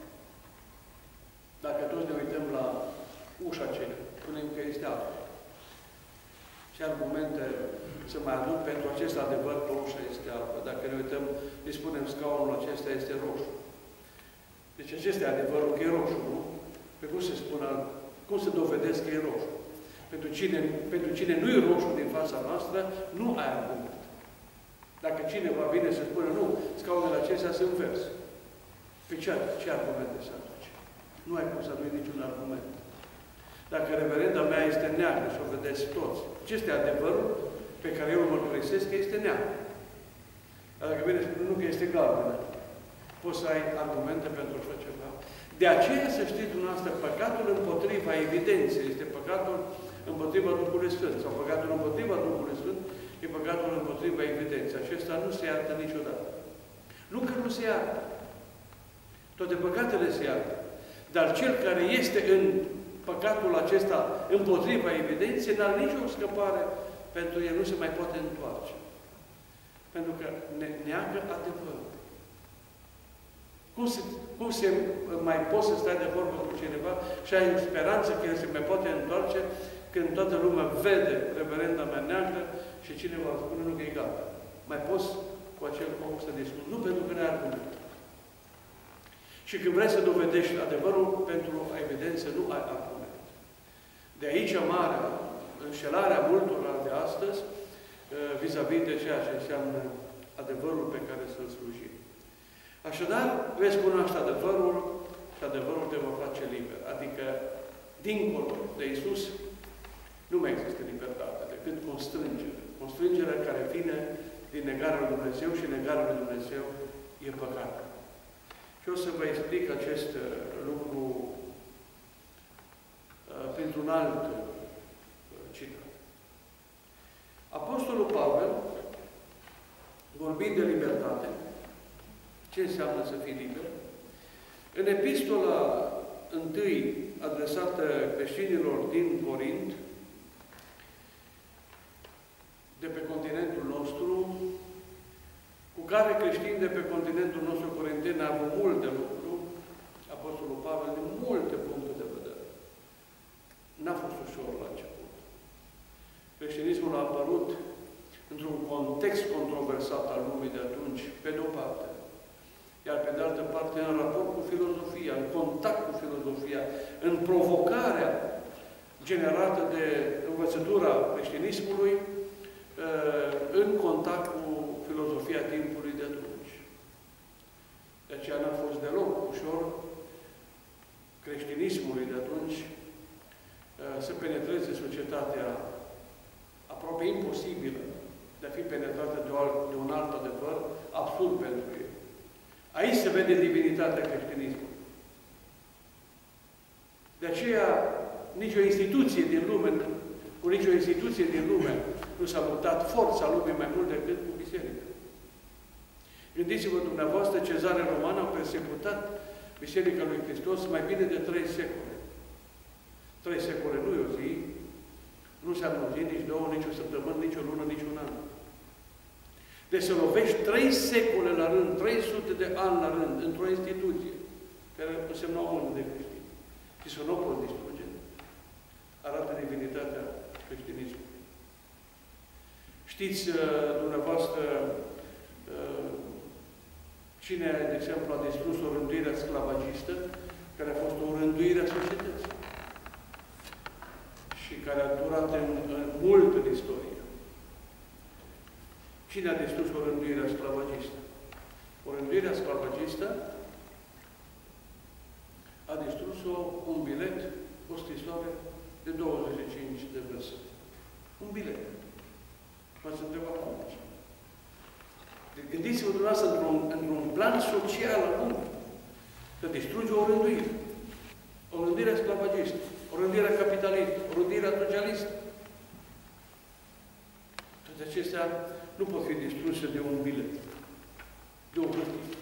dacă toți ne uităm la ușa aceea, spunem că este albă. Ce argumente să mai aduc pentru acest adevăr că ușa este albă? Dacă ne uităm, îi spunem scaunul acesta este roșu. Deci acesta e adevărul că e roșu, nu? Pe cum se spune, cum se dovedesc că e roșu? Pentru cine, pentru cine nu e roșu din fața noastră, nu ai argument. Dacă cineva vine să spună, nu, scaunele acestea sunt verzi. Pe ce, ce argumente să aduce? Nu ai cum să aduci niciun argument. Dacă reverenda mea este neagră și o vedeți toți, ce este adevărul pe care eu îl mărturisesc că este neagră? Dar dacă vine să spune, nu, că este galbenă, poți să ai argumente pentru așa ceva. De aceea să știți dumneavoastră, păcatul împotriva evidenței este păcatul împotriva Duhului Sfânt. Sau păcatul împotriva Duhului Sfânt e păcatul împotriva evidenței. Acesta nu se iartă niciodată. Nu că nu se iartă. Toate păcatele se iartă. Dar cel care este în păcatul acesta împotriva evidenței n-are nicio scăpare pentru el nu se mai poate întoarce. Pentru că ne neagă adevărul. Cum se, cum se mai poți să stai de vorbă cu cineva și ai speranță că el se mai poate întoarce când toată lumea vede reverenda mea neagră și cineva spune nu că e gata. Mai poți cu acel om să discuți. Nu pentru că ne argument. Și când vrei să dovedești adevărul, pentru evidență nu ai argument. De aici marea înșelarea multora de astăzi vis-a-vis de ceea ce înseamnă adevărul pe care să-l slujim. Așadar, veți cunoaște adevărul și adevărul te va face liber. Adică, dincolo de Iisus, nu mai există libertate, decât constrângere. Constrângerea care vine din negarea lui Dumnezeu și negarea lui Dumnezeu e păcat. Și o să vă explic acest lucru uh, printr-un alt uh, citat. Apostolul Pavel, vorbind de libertate, ce înseamnă să fii liber, în epistola întâi adresată creștinilor din Corint, de pe continentul nostru, cu care creștini de pe continentul nostru corinten au avut mult de lucru, Apostolul Pavel, din multe puncte de vedere. N-a fost ușor la început. Creștinismul a apărut într-un context controversat al lumii de atunci, pe de o parte. Iar pe de altă parte, în raport cu filozofia, în contact cu filozofia, în provocarea generată de învățătura creștinismului, în contact cu filozofia timpului de atunci. De aceea n-a fost deloc ușor creștinismului de atunci să penetreze societatea aproape imposibilă de a fi penetrată de, de un alt adevăr absurd pentru ei. Aici se vede divinitatea creștinismului. De aceea, nicio instituție din lume, cu nicio instituție din lume, nu s-a luptat forța lumii mai mult decât cu biserica. Gândiți-vă dumneavoastră, cezare romani au persecutat Biserica lui Hristos mai bine de trei secole. Trei secole nu e o zi, nu înseamnă o zi, nici două, nici o săptămână, nici o lună, nici un an. Deci să lovești trei secole la rând, trei sute de ani la rând, într-o instituție care însemna o mână de creștini. Și să nu o poți distruge, arată divinitatea creștinismului. Știți, dumneavoastră, cine, de exemplu, a distrus o rânduire sclavagistă, care a fost o rânduire a societății și care a durat în, în mult în istorie. Cine a distrus o rânduire sclavagistă? O rânduire sclavagistă a distrus-o un bilet, o scrisoare de douăzeci și cinci de versete. Un bilet. M-ați întrebat cum. Gândiți-vă dumneavoastră într-un într plan social al lumii. Să distruge o rânduire. O rânduire sclavagistă, o rânduire capitalistă, o rânduire socialistă. Toate acestea nu pot fi distruse de un bilet, de o hârtie.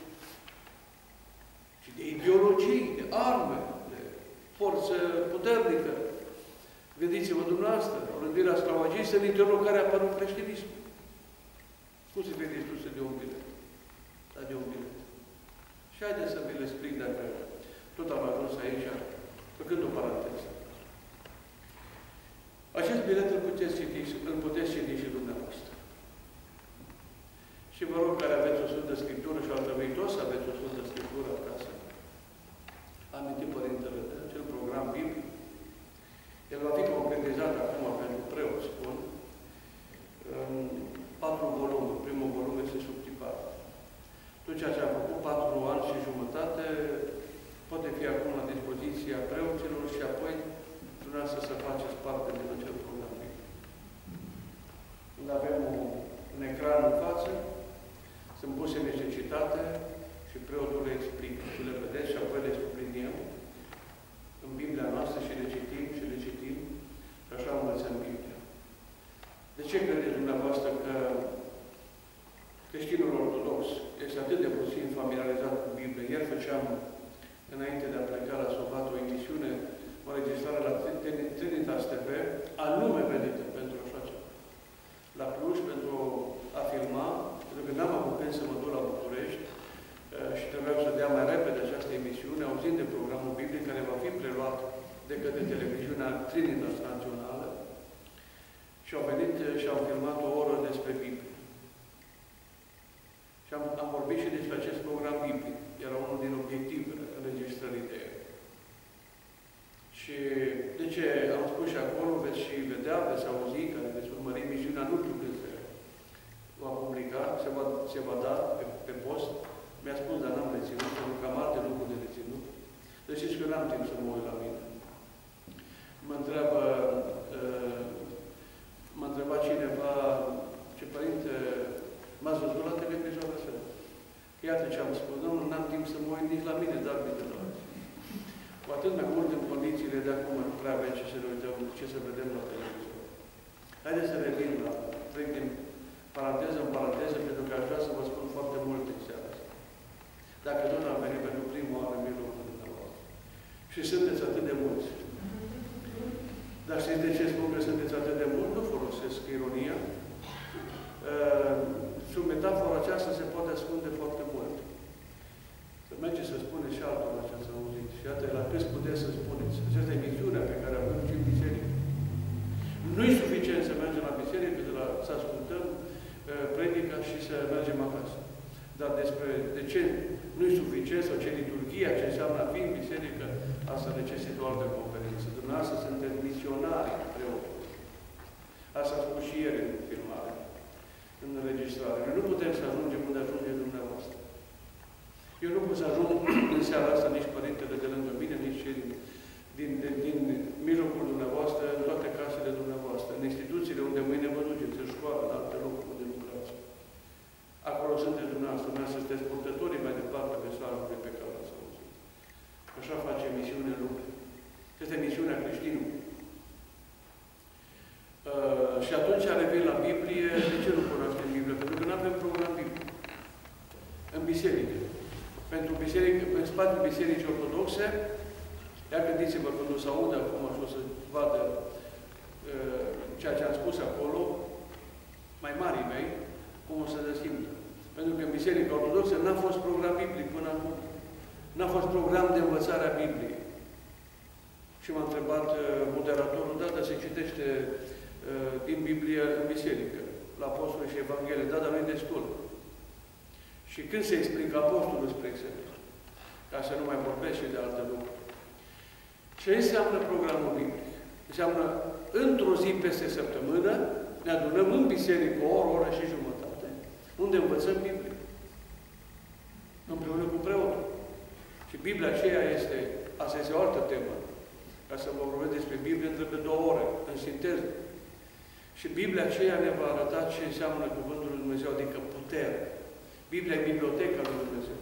Și de ideologii, de arme, de forță puternică. Gândiți-vă dumneavoastră, o rânduire sclavagistă în interiorul care a apărut creștinismul. Cum se fie distruse de un bilet? Dar de un bilet. Și haideți să vi le explic dacă tot am ajuns aici, făcând o paranteză. Acest bilet îl puteți citi, îl puteți citi și dumneavoastră. Și vă rog, care aveți o Sfântă Scriptură și altă viitor să aveți o Sfântă Scriptură acasă. Amintim Părintele de acel program biblic. El va fi concretizat acum pentru preoți, spun, în patru volume. Primul volum este subtipat. Tot ceea ce a făcut patru ani și jumătate poate fi acum la dispoziția preoților și apoi dumneavoastră să faceți parte din acel program biblic. Când avem un ecran în față, sunt puse niște citate și preotul le explică. Și le vedeți și apoi le subliniem în Biblia noastră și le citim și le citim și așa învățăm Biblia. De ce credeți dumneavoastră că creștinul ortodox este atât de puțin familiarizat cu Biblia? Ieri făceam, înainte de a pleca la Sobat, o emisiune, o înregistrare la Trinitas T V, anume venită pentru așa ceva. de către televiziunea Trinitas Națională și au venit și au filmat o oră despre Biblie. Și am, am vorbit și despre acest program biblic. Era unul din obiectivele înregistrării de el. Și de ce am spus și acolo, veți și vedea, veți auzi, că veți urmări misiunea, nu știu când se va publica, se va, se va da pe, pe post. Mi-a spus, dar n-am reținut, pentru că am alte lucruri de reținut. Deci știți că n-am timp să mă uit la mine. Mă întreabă, uh, m-a întrebat cineva, ce părinte, m-ați văzut la televizor așa? Iată ce am spus, nu, n-am timp să mă uit nici la mine, dar bine la cu atât mai mult în condițiile de acum nu prea avem ce să ne uităm, ce să vedem la televizor. Haideți să revin la, trec din paranteză în paranteză, pentru că aș vrea să vă spun foarte multe în seara asta. Dacă tot am venit pentru prima oară în mijlocul dumneavoastră. Și sunteți atât de mulți. Dar știți de ce spun că sunteți atât de mulți? Nu folosesc ironia. Uh, sub metafora aceasta se poate ascunde foarte mult. Să mergeți să spuneți și altora ce ați auzit. Și iată, la câți puteți să spuneți. Aceasta e misiunea pe care avem și în biserică. Nu e suficient să mergem la biserică, de la, să ascultăm uh, predica și să mergem acasă. Dar despre de ce nu e suficient sau ce liturghia, ce înseamnă a fi în biserică, asta necesită o altă conferință. Dumneavoastră sunteți misionari preoți. Asta a spus și ieri în filmare, în înregistrare. Noi nu putem să ajungem unde ajunge dumneavoastră. Eu nu pot să ajung în seara asta nici părintele de lângă mine, nici cei din, din, din, din mijlocul dumneavoastră, în toate casele dumneavoastră, în instituțiile unde mâine vă duceți, în școală, în alte locuri unde lucrați. Acolo sunteți dumneavoastră, dumneavoastră sunteți purtătorii mai departe mesajului pe care l-ați auzit. Așa face misiunea în lume. Este misiunea creștinului. Uh, și atunci revin la Biblie. De ce nu cunoaștem Biblia? Pentru că nu avem program biblic. În biserică. Pentru biserică, în spatele bisericii ortodoxe, ia gândiți-vă când o să audă acum și o să vadă uh, ceea ce am spus acolo, mai marii mei, cum o să se simtă. Pentru că în Biserica Ortodoxă n-a fost program biblic până acum. N-a fost program de învățare a Bibliei. Și m-a întrebat uh, moderatorul, da, dar se citește uh, din Biblie în biserică, la Apostoli și Evanghelie, da, dar nu e destul. Și când se explică Apostolul, spre exemplu, ca să nu mai vorbesc și de alte lucruri. Ce înseamnă programul biblic? Înseamnă, într-o zi peste săptămână, ne adunăm în biserică o oră, o oră și jumătate, unde învățăm Biblie. Împreună cu preotul. Și Biblia aceea este, asta este o altă temă. Ca să vă vorbesc despre Biblie, trebuie două ore, în sinteză. Și Biblia aceea ne va arăta ce înseamnă Cuvântul lui Dumnezeu, adică putere. Biblia e biblioteca lui Dumnezeu.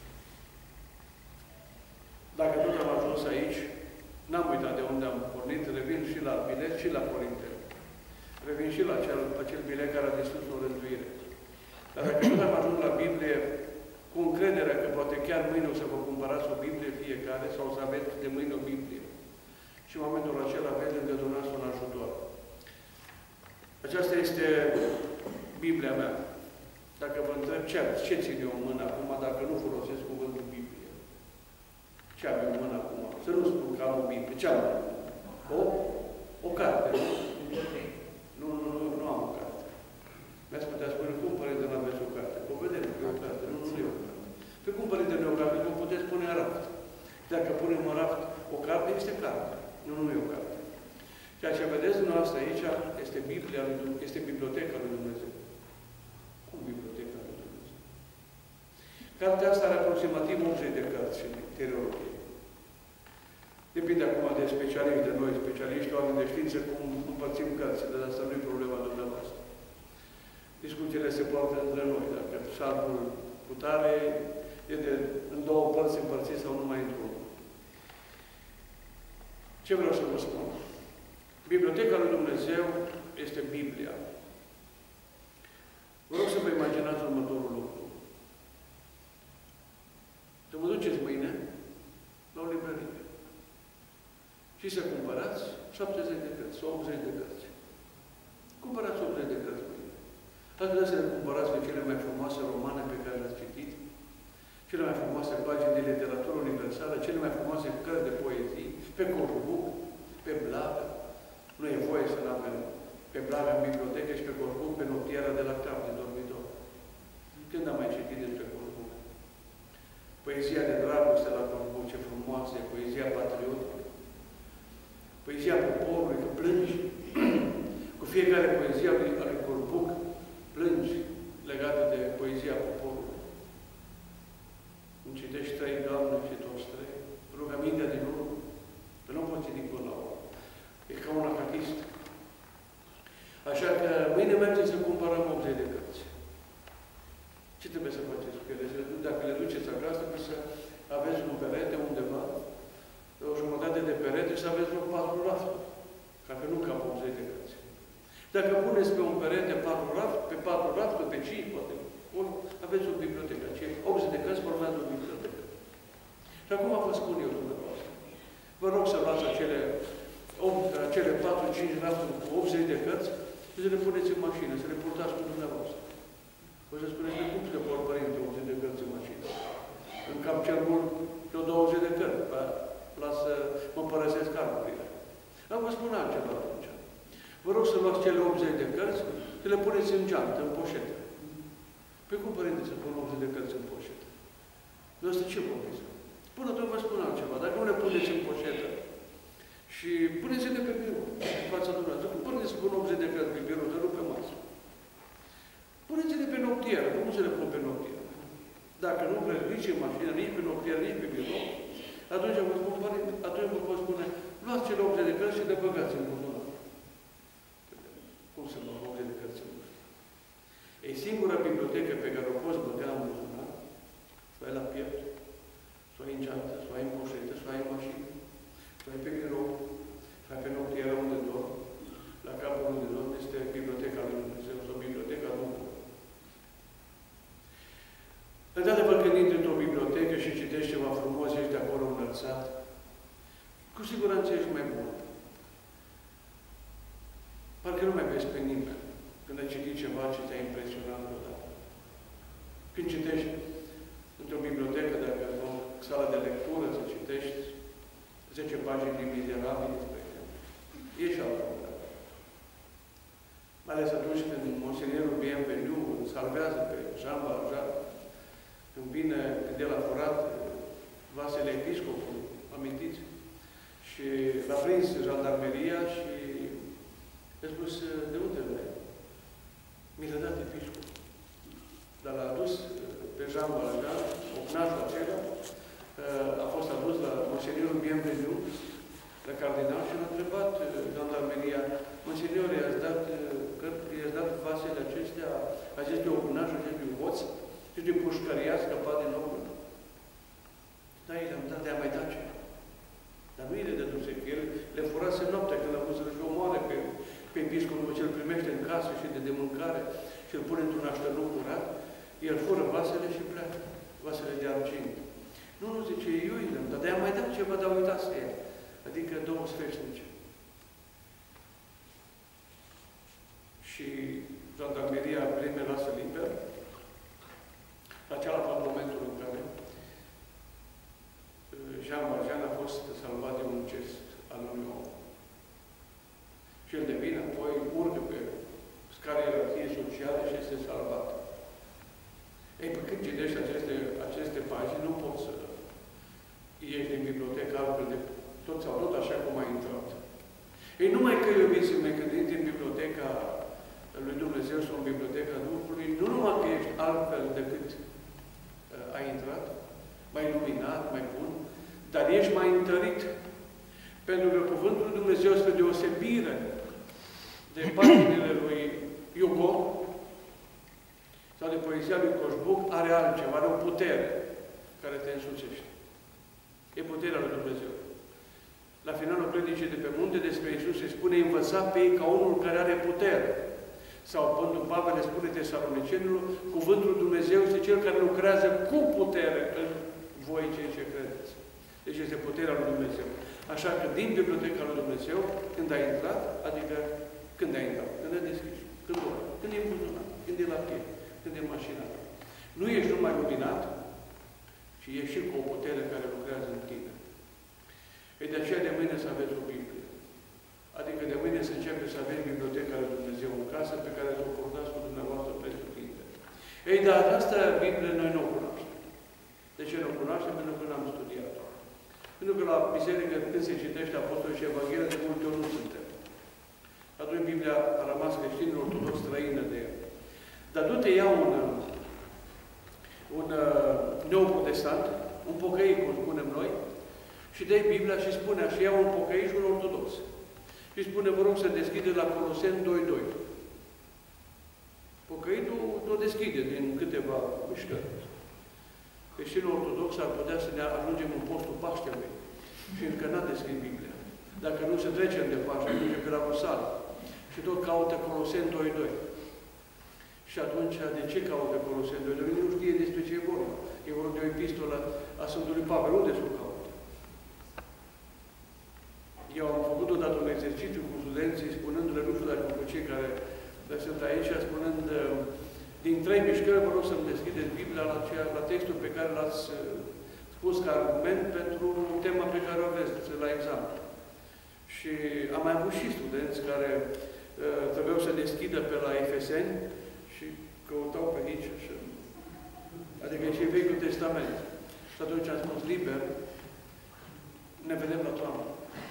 Dacă tot am ajuns aici, n-am uitat de unde am pornit, revin și la bilet și la Corinteni. Revin și la acel, acel bilet care a distrus o rânduire. Dar dacă tot am ajuns la Biblie, cu încrederea că poate chiar mâine o să vă cumpărați o Biblie fiecare, sau o să aveți de mâine o Biblie. Și în momentul acela aveți lângă dumneavoastră un ajutor. Aceasta este Biblia mea. Dacă vă întreb ce, ce țin eu în mână acum, dacă nu folosesc cuvântul Biblie? Ce am în mână acum? Să nu spun că am o Biblie. Ce am în mână? O? O carte. Nu, nu, nu, nu am o carte. Mi-ați putea spune, cum, părinte, nu aveți o carte? O vedem că e o carte. Nu, nu e o carte. Pe cum, părinte, nu e o carte? Vă puteți pune în raft. Dacă punem în raft o carte, este carte. Nu, nu e o carte. Ceea ce vedeți dumneavoastră aici este Biblia, este biblioteca lui Dumnezeu. Cum biblioteca lui Dumnezeu? Cartea asta are aproximativ optzeci de cărți în teologie. Depinde acum de specialiști, de noi, specialiști, oameni de știință, cum împărțim cărțile, dar asta nu e problema dumneavoastră. Discuțiile se poartă între noi, dacă șarpul putare e de, în două părți împărțit sau numai într-unul. Ce vreau să vă spun? Biblioteca lui Dumnezeu este Biblia. Vă rog să vă imaginați următorul lucru. Să vă duceți mâine la o librărie și să cumpărați șaptezeci de cărți sau optzeci de cărți. Cumpărați optzeci de cărți mâine. Ați vrea să le cumpărați pe cele mai frumoase romane pe care le-ați citit, cele mai frumoase pagini de literatură universală, cele mai frumoase cărți de poezii, pe Coșbuc, pe blagă. Nu e voie să nu avem pe blagă în bibliotecă și pe Corbuc, pe noptiera de la cap de dormitor. Când am mai citit despre Corbuc? Poezia de dragoste la Corbuc, ce frumoasă e, poezia patriotică. Poezia poporului, că plângi. Cu fiecare poezia lui Corbuc plângi legată de poezia poporului. Îmi citești trei, Doamne, și toți trei. Rugămintea din urmă, că nu poți citi până la urmă. E ca un acatist. Așa că mâine mergem să cumpărăm optzeci de cărți. Ce trebuie să faceți cu ele? Dacă le duceți acasă, trebuie să aveți un perete undeva, o jumătate de perete, să aveți vreo patru rafturi. Ca că nu cap optzeci de cărți. Dacă puneți pe un perete patru rafturi, pe patru rafturi, pe cinci, poate, ori aveți o bibliotecă. Cei optzeci de cărți formează o bibliotecă. Și acum vă spun eu dumneavoastră. Vă rog să luați acele, acele patru cinci rafturi cu optzeci de cărți și să le puneți în mașină, să le purtați cu dumneavoastră. O să spuneți, de cum se pot părinte optzeci de cărți în mașină? În cam cel mult de douăzeci de cărți. Lasă, mă părăsesc calculile. Dar vă spun altceva atunci. Vă rog să luați cele optzeci de cărți, să le puneți în geantă, în poșetă. Păi cum, părinte, să pun optzeci de cărți în poșetă? De asta ce vorbiți? Până atunci vă spun altceva. Dacă nu le puneți în poșetă și puneți-le pe birou, în fața dumneavoastră, cum părinte să pun optzeci de cărți pe birou, să rupe masă. Puneți-le pe noptieră, nu se le pun pe noptieră. Dacă nu vreți nici în mașină, nici pe noptieră, nici pe birou, atunci vă spun, părinte, atunci vă pot spune, luați cele optzeci de cărți și le băgați în buzunar. Cum să luăm optzeci de cărți în buzunar? E singura bibliotecă pe care o poți băga în buzunar, să o ai la piept, să o ai în geantă, să o ai în poșetă, să o ai în mașină, să o ai pe birou, să o ai pe noptieră unde dorm, la capul unde dorm, este biblioteca lui Dumnezeu, sau biblioteca Domnului. Într-adevăr, când intri într-o bibliotecă și citești ceva frumos, ești de acolo înălțat, cu siguranță ești mai bun. Parcă nu mai vezi pe nimeni când ai citit ceva ce te-a impresionat vreodată. Când citești într-o bibliotecă, dacă în sala de lectură, să citești zece pagini din Miserabili, spre exemplu, ești altfel. Mai ales atunci când monsenierul Bienvenu îl salvează pe Jean Valjean, când vine, când el a furat vasele episcopului, amintiți? Și l-a prins jandarmeria și i-a spus, de unde vrei? Mi l-a dat episcopul. Dar l-a adus pe Jean Valjean, opnașul acela, a fost adus la monsenierul Bienvenu, la cardinal, și l-a întrebat jandarmeria, monsenior, i-ați dat, i-ați dat vasele acestea, acestui opnaș, acestui hoț, și de pușcăria scăpat din nou. Da, i le-am dat, de-a mai dat ceva. Dar nu i le dăduse, că el le furase noaptea când a pus să-și omoare pe, pe episcop, după ce îl primește în casă și de, de mâncare și îl pune într-un așternut curat, el fură vasele și pleacă, vasele de argint. Nu, nu, zice, eu i le-am dat, de-a mai dat ceva, dar uitați el. Adică două sfeșnice. Și jandarmeria prime lasă liber, la cealaltă momentul în care Jean Valjean a fost salvat de un gest al unui om. Și el devine, apoi urcă pe scara ierarhiei sociale și este salvat. Ei, pe când citești aceste, aceste pagini, nu poți să ieși din bibliotecă altfel de tot sau tot așa cum ai intrat. Ei, numai că, iubiții mei, când intri în biblioteca lui Dumnezeu sau în biblioteca Duhului, nu numai că ești altfel decât uh, ai intrat, mai iluminat, mai bun, dar ești mai întărit. Pentru că Cuvântul lui Dumnezeu, spre deosebire de paginile lui Hugo sau de poezia lui Coșbuc, are altceva, are o putere care te însuțește. E puterea lui Dumnezeu. La finalul predicii de pe munte despre Iisus se spune, învăța pe ei ca unul care are putere. Sau pentru Pavel spune Tesalonicenilor, Cuvântul lui Dumnezeu este Cel care lucrează cu putere în voi cei ce credeți. Deci este puterea lui Dumnezeu. Așa că din biblioteca lui Dumnezeu, când ai intrat, adică când ai intrat, când ai deschis, când ori, când e în buzunar, când e la piept, când e în mașina ta. Nu ești numai luminat, ci ești și cu o putere care lucrează în tine. E de aceea de mâine să aveți o Biblie. să începeți să aveți Biblioteca lui Dumnezeu în casă, pe care să o portați cu dumneavoastră pretutinde. Ei, dar această Biblie noi nu o cunoaștem. De ce nu o cunoaștem? Pentru că n-am studiat-o. Pentru că la biserică, când se citește Apostolul și Evanghelia, de multe ori nu suntem. Atunci Biblia a rămas creștinul ortodox străină de el. Dar du-te, ia un, un neoprotestant, un pocăit, cum spunem noi, și dă-i Biblia și spune așa, ia un pocăit și un ortodox. Și spune, vă rog să deschide la Coloseni doi doi. Pocăitul o deschide din câteva mișcări. Creștinul ortodox ar putea să ne ajungem în postul Paștelui și încă n-a deschis Biblia. Dacă nu se trecem de Paște, ajunge pe la Rusală. Și tot caută Coloseni doi doi. Și atunci, de ce caută Coloseni doi doi? Nu știe despre ce e vorba. E vorba de o epistolă a Sfântului Pavel. Unde s-o caută? Eu am făcut odată un exercițiu cu studenții, spunându-le, nu știu dacă cu cei care sunt aici, spunând, din trei mișcări, vă rog să-mi deschideți Biblia la, cea, la textul pe care l-ați spus ca argument pentru tema pe care o aveți la examen. Și am mai avut și studenți care uh, trebuiau să deschidă pe la Efeseni și căutau pe aici. Și, adică și Vechiul Testament. Și atunci am spus liber, ne vedem la toamnă.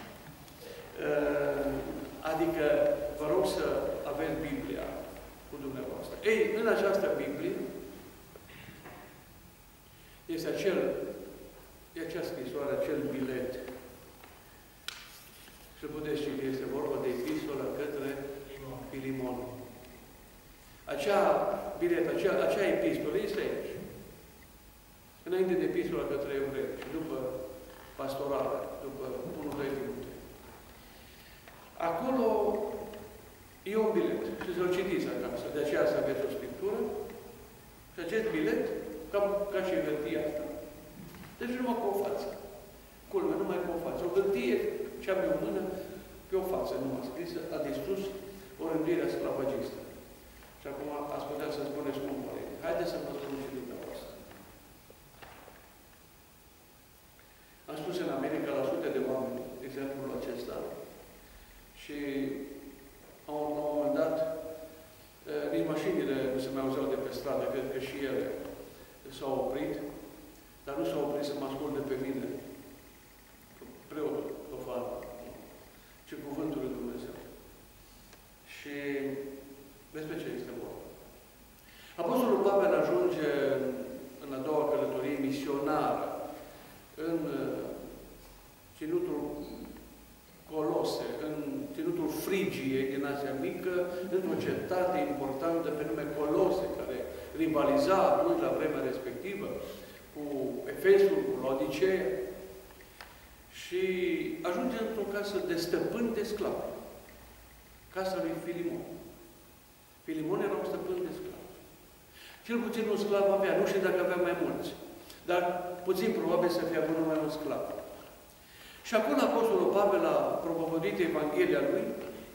Uh, adică vă rog să aveți Biblia cu dumneavoastră. Ei, în această Biblie este acel, e acea scrisoare, acel bilet. Și puteți citi, este vorba de epistolă către Filimon. Acea bilet, acea, acea epistolă este aici. Înainte de epistola către evrei și după pastorală, după unu doi Timotei. Acolo e un bilet și să-l citiți acasă. De aceea să aveți o scriptură și acest bilet, ca, ca și hârtia asta, deci numai cu o față. Culme, numai cu o față. O hârtie ce am în mână, pe o față numai scrisă, a distrus o rândire sclavagistă. Și acum ați putea să spuneți cum părere. Haideți să vă spun și dumneavoastră. Am spus în America la sute de oameni exemplul acesta. Și la un moment dat, nici mașinile nu se mai auzeau de pe stradă, cred că și ele s-au oprit, dar nu s-au oprit să mă asculte pe mine, preotul, profan, ci cuvântul lui Dumnezeu. Și despre ce este vorba? Apostolul Pavel ajunge în a doua călătorie misionară, în ținutul Colose, în ținutul Frigiei din Asia Mică, într-o cetate importantă pe nume Colose, care rivaliza atunci la vremea respectivă cu Efesul, cu Laodicea, și ajunge într-o casă de stăpân de sclavi. Casa lui Filimon. Filimon era un stăpân de sclavi. Cel puțin un sclav avea, nu știu dacă avea mai mulți, dar puțin probabil să fie avut numai un sclav. Și acolo Apostolul Pavel a propovăduit Evanghelia lui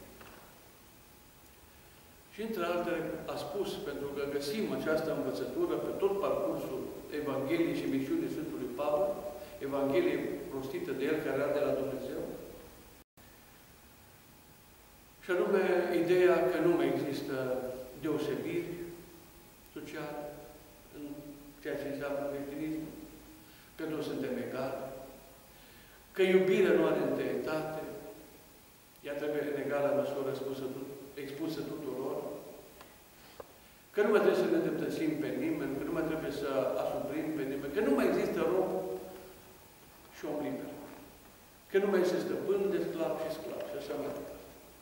și, între altele, a spus, pentru că găsim această învățătură pe tot parcursul Evangheliei și misiunii Sfântului Pavel, Evanghelie rostită de el, care era de la Dumnezeu, și anume ideea că nu mai există deosebiri sociale în ceea ce înseamnă creștinism, că nu suntem egali, că iubirea nu are întâietate, ea trebuie în egală măsură expusă, expusă tuturor, că nu mai trebuie să ne dreptățim pe nimeni, că nu mai trebuie să asuprim pe nimeni, că nu mai există rob și om liber, că nu mai este stăpân de sclav și sclav și așa mai departe.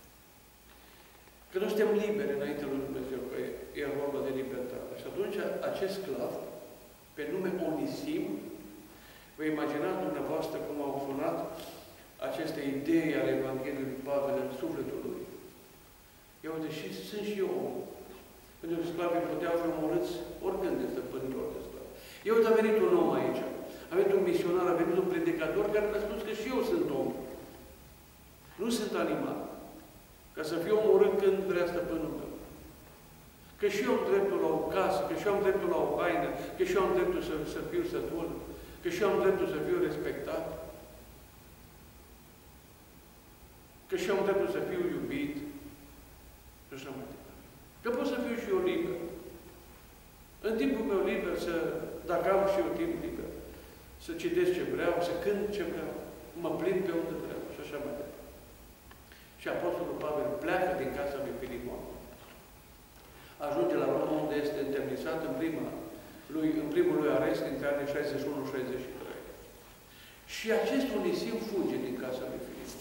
Că nu suntem liberi înainte lui Dumnezeu, că e vorba de libertate. Și atunci acest sclav, pe nume Onisim, vă imaginați dumneavoastră cum au sunat aceste idei ale Evangheliei lui Pavel în sufletul lui. Eu, deși sunt și eu om, pentru că sclavii puteau fi omorâți oricând de stăpânitor de sclavi. Eu, a venit un om aici, a venit un misionar, a venit un predicator care mi-a spus că și eu sunt om. Nu sunt animal. Ca să fiu omorât când vrea stăpânul meu. Că și eu am dreptul la o casă, că și eu am dreptul la o haină, că și eu am dreptul să, să fiu sătul, că și eu am dreptul să fiu respectat. Că și și am dreptul să fiu iubit și așa mai departe. Că pot să fiu și eu liber. În timpul meu liber, să, dacă am și eu timp liber, să citesc ce vreau, să cânt ce vreau, mă plimb pe unde vreau și așa mai departe. Și Apostolul Pavel pleacă din casa lui Filimon. Ajunge la Roma, unde este întemnițat în, prima, lui, în primul lui arest între anii șaizeci și unu șaizeci și doi. Și acest Onisim fuge din casa lui Filimon.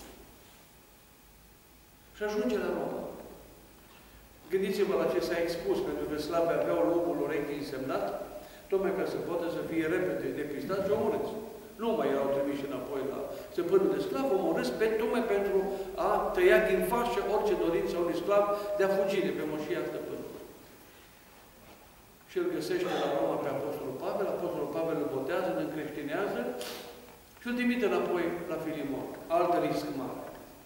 Și ajunge la Roma. Gândiți-vă la ce s-a expus, pentru că slave aveau lobul urechii însemnat, tocmai ca să poată să fie repede depistați și omorâți. Nu mai erau trimiși înapoi la stăpânul de sclav, omorâți pe, tocmai pentru a tăia din fașă orice dorință a unui sclav de a fugi de pe moșia stăpânului. Și îl găsește la Roma pe Apostolul Pavel, Apostolul Pavel îl botează, îl încreștinează și îl trimite înapoi la Filimon. Alt risc mare.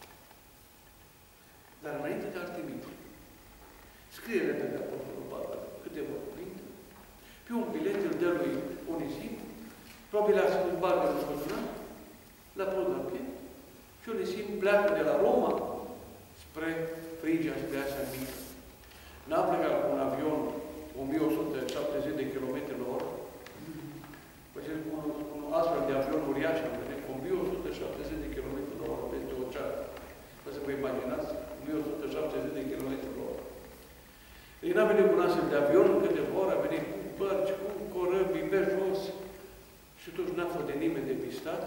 Dar înainte de a-l trimite, scrie repede Apostolul Pavel câteva cuvinte, pe un bilet îl dă lui Onisim, probabil a spus bagă în sfârșit, l-a pus la piept și Onisim pleacă de la Roma spre Frigia, spre Asia Mică. N-a plecat cu un avion o mie o sută șaptezeci de kilometri la oră, cu un, un astfel de avion uriaș, cu o mie o sută șaptezeci de kilometri la oră peste ocean. Vă să vă imaginați, o mie o sută șaptezeci de kilometri la oră. Ei n-a venit cu un astfel de avion în câteva ore, a venit cu bărci, cu corăbii, pe jos, și totuși n-a fost de nimeni depistat.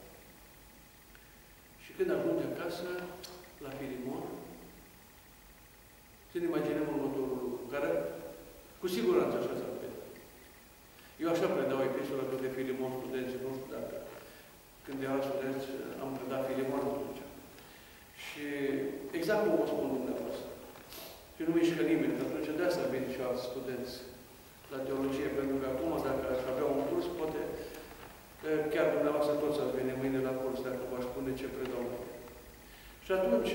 Și când ajunge acasă, la Filimon, să ne imaginăm următorul lucru, care, cu siguranță așa s-ar vedea. Eu așa predau epistola către Filimon studenții, nu știu dacă, când eram studenți, am predat Filimon atunci. Și exact cum o spun dumneavoastră. Și nu mișcă nimeni, că atunci de asta vin și alți studenți la teologie, pentru că acum, dacă aș avea un curs, poate chiar dumneavoastră toți ați veni mâine la curs, dacă v-aș spune ce predau. Și atunci,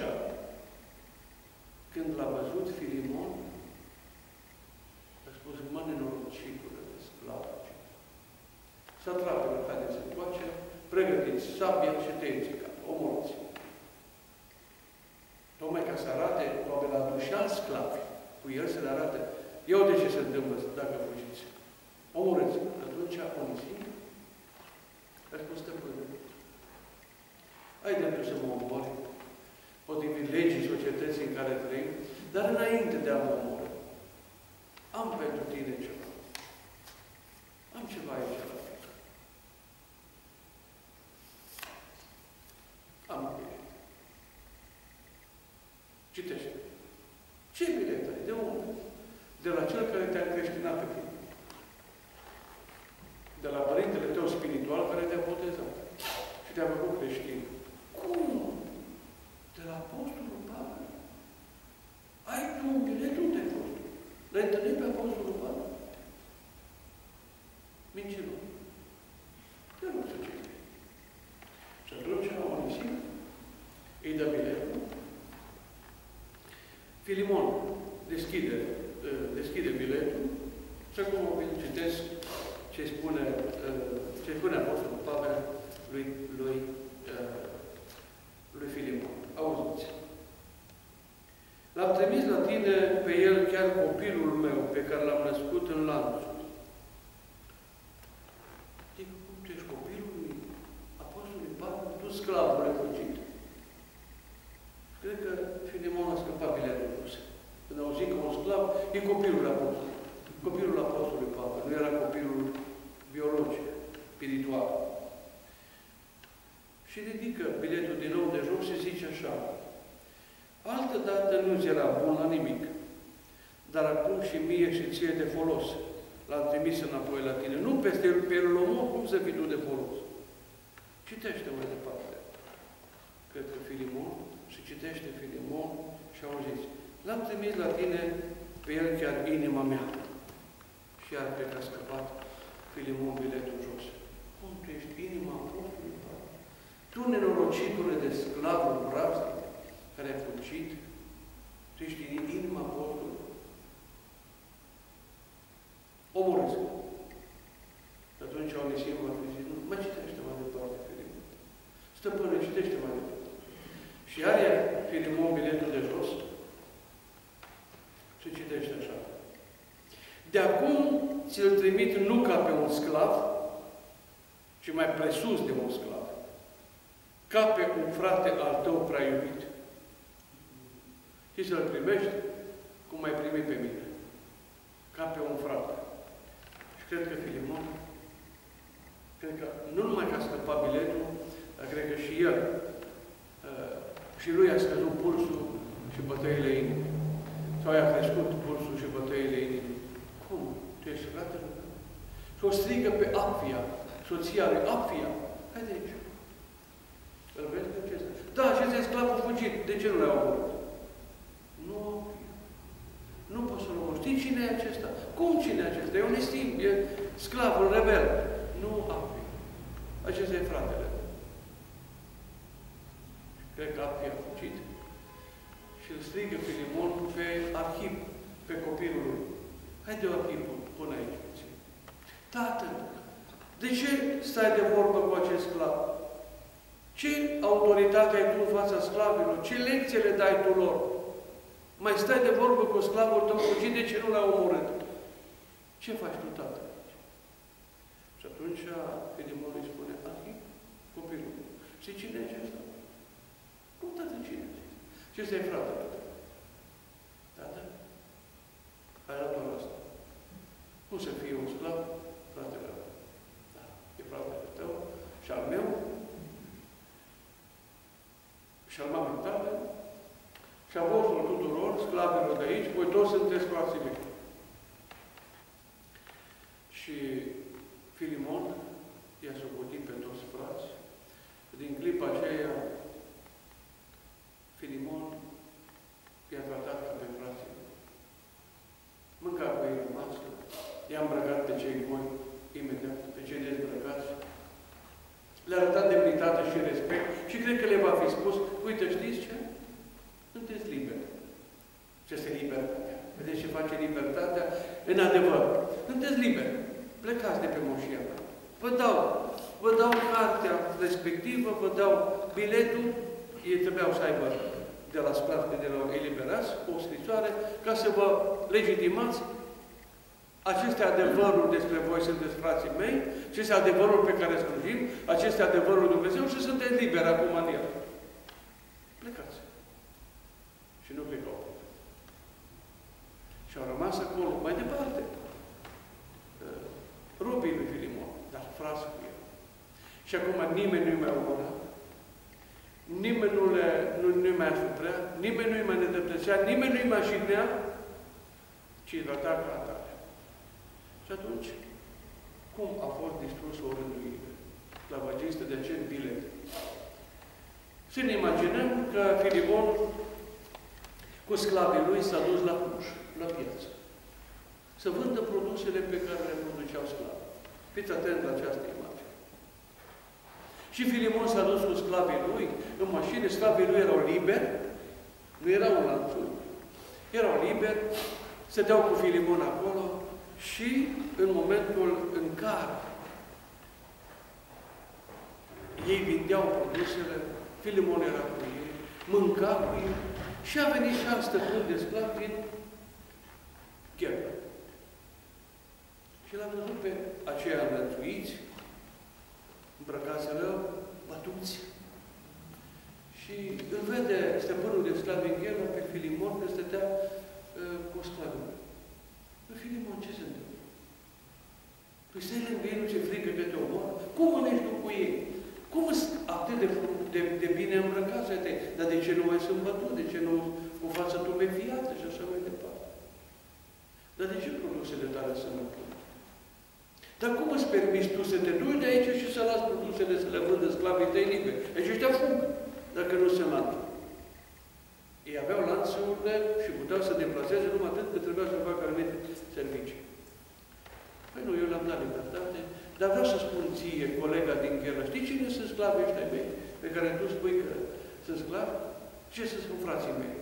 când l-a văzut Filimon, a spus, mă, nenorocitule de sclavici. S-a trapă, haideți încoace, pregătiți sabia și tăieți cap, omorți. Tocmai ca să arate, probabil a dus și alți sclavi, cu el să le arate, ia uite ce se întâmplă dacă fugiți. Omorâți. Atunci, Onisim, a spus, stăpâne, ai dreptul să mă omori, potrivit legii societății în care trăim, dar înainte de a mă omoră, am pentru tine ceva. Am ceva aici la fiecare. Am un bilet. Citește. Ce bilet ai? De unde? De la cel care te-a creștinat pe tine. De la părintele tău spiritual care te-a botezat. Și te-a făcut creștin. Cum? De la Apostolul Pavel? Ai tu un bilet? Unde ai fost? L-ai întâlnit pe Apostolul Pavel? Mincilor. Te rog să citești. Și atunci, Onisim îi dă biletul. Filimon deschide, deschide biletul și acum vi citesc ce spune, ce spune Apostolul Pavel lui, lui, lui Filimon. Auziți! L-am trimis la tine pe el, chiar copilul meu, pe care l-am născut în lanțuri. Zic, cum tu ești copilul lui Apostolului Pavel? Tu sclavul refugit. Cred că Filimon a scăpat biletul dus. Când au zis că un sclav e copilul Apostolului. Copilul Apostolului Pavel. Nu era copilul biologic, spiritual. Și ridică biletul din nou de jos și zice așa. Altă dată nu-ți era bun la nimic, dar acum și mie și ție de folos. L-am trimis înapoi la tine. Nu peste el, pe el omor, cum să fii tu de folos? Citește mai departe. Cred că Filimon și citește Filimon și auziți. L-am trimis la tine pe el chiar inima mea. Și iar cred că a scăpat Filimon biletul jos. Cum tu ești inima Apostolului Pavel? Tu, nenorocitule de sclavul braznic, care a fugit, tu ești inima Apostolului. Omorâți. Atunci Onisim va fi zis, nu, mă citește mai departe, Filimon. Stăpâne, citește mai departe. Și Și are Filimon biletul de jos și citește așa. De acum ți-l trimit nu ca pe un sclav, ci mai presus de un sclav, ca pe un frate al tău prea iubit. Și să-l primești cum ai primit pe mine. Ca pe un frate. Și cred că Filimon, cred că nu numai că a scăpat biletul, dar cred că și el, uh, și lui a scăzut pulsul și bătăile inimii. Sau i-a crescut pulsul și bătăile inimii. Cum? Tu ești fratele? Și o strigă pe Apfia, soția lui Apfia. Haide aici. Îl vezi pe acesta? Da, acesta e sclavul fugit. De ce nu l-ai omorât? Nu, nu pot să-l omor. Știi cine e acesta? Cum cine e acesta? E un estim, e sclavul rebel. Nu, Apfia. Acesta e fratele. Cred că Apfia a fugit. Și îl strigă Filimon pe Arhip, pe copilul lui. Haide, Arhipul, până aici. Tată, de ce stai de vorbă cu acest sclav? Ce autoritate ai tu în fața sclavilor? Ce lecție le dai tu lor? Mai stai de vorbă cu sclavul tău fugit, de ce nu l-ai omorât? Ce faci tu, tată? Și atunci Filimon îi spune, Arhip, copilul. Știi cine e acesta? Cum, tată, cine e acesta? Ce este fratele tău? Tată? Ai dat doar asta. Cum să fie un sclav? Fratele meu. Da. E fratele tău și al meu și al mamei tale și al vostru tuturor, sclavilor de aici, voi toți sunteți frații mei. Și Filimon i-a socotit pe toți frați. Din clipa aceea, Filimon i-a tratat ca pe frații. Mânca cu ei în masă, i-a îmbrăcat pe cei goi, imediat, pe cei dezbrăcați. Le-a arătat demnitate și respect și cred că le va fi spus, uite, știți ce? Sunteți liberi. Ce este libertatea? Vedeți ce face libertatea? În adevăr, sunteți liberi. Plecați de pe moșia mea. Vă dau, vă dau cartea respectivă, vă dau biletul, ei trebuiau să aibă de la sclavi, de la eliberați, o scrisoare, ca să vă legitimați. Aceste adevăruri despre voi sunteți frații mei, aceste adevăruri pe care slujim, aceste adevăruri lui Dumnezeu și sunteți liberi acum în el. Plecați. Și nu plecau. Și au rămas acolo, mai departe, robii lui Filimon, dar frați cu el. Și acum nimeni nu-i mai omora, nimeni nu le, nu, nu-i mai asuprea, nimeni nu-i mai nedreptățea, nimeni nu-i mai jignea, ci îi trata ca atare. Și atunci, cum a fost distrusă o rânduire sclavagistă de acest bilet? Să ne imaginăm că Filimon cu sclavii lui s-a dus la Cluj, la piață, să vândă produsele pe care le produceau sclavii. Fiți atent la această imagine. Și Filimon s-a dus cu sclavii lui în mașină, sclavii lui erau liberi, nu erau în lanțuri, erau liberi, stăteau cu Filimon acolo și în momentul în care ei vindeau produsele, Filimon era cu ei, mânca cu ei și a venit și alt stăpân de sclavi din Gherba. Și l-a văzut pe aceia înlățuiți, îmbrăcați rău, bătuți. Și îl vede stăpânul de sclavi din Gherba pe Filimon, că stătea uh, cu sclavul. Păi, Filimon, ce se întâmplă? Păi stai lângă ei, nu ce frică că te omor? Cum mănești tu cu ei? Cum sunt atât de, de, de bine îmbrăcați ai tăi? Dar de ce nu mai sunt bătut? De ce nu cu fața tumefiată și așa mai departe? Dar de ce produsele tale sunt bătute? Dar cum îți permiți tu să te duci de aici și să lași produsele să le vândă sclavii tăi liberi? Deci ăștia fug, dacă nu se lanță. Ei aveau lanțurile și puteau să deplaseze numai atât că trebuia să facă anumite servicii. Păi nu, eu le-am dat libertate, dar vreau să spun ție, colega din Gherla, știi cine sunt sclavii ăștia mei, pe care tu spui că sunt sclavi? Ce să spun frații mei?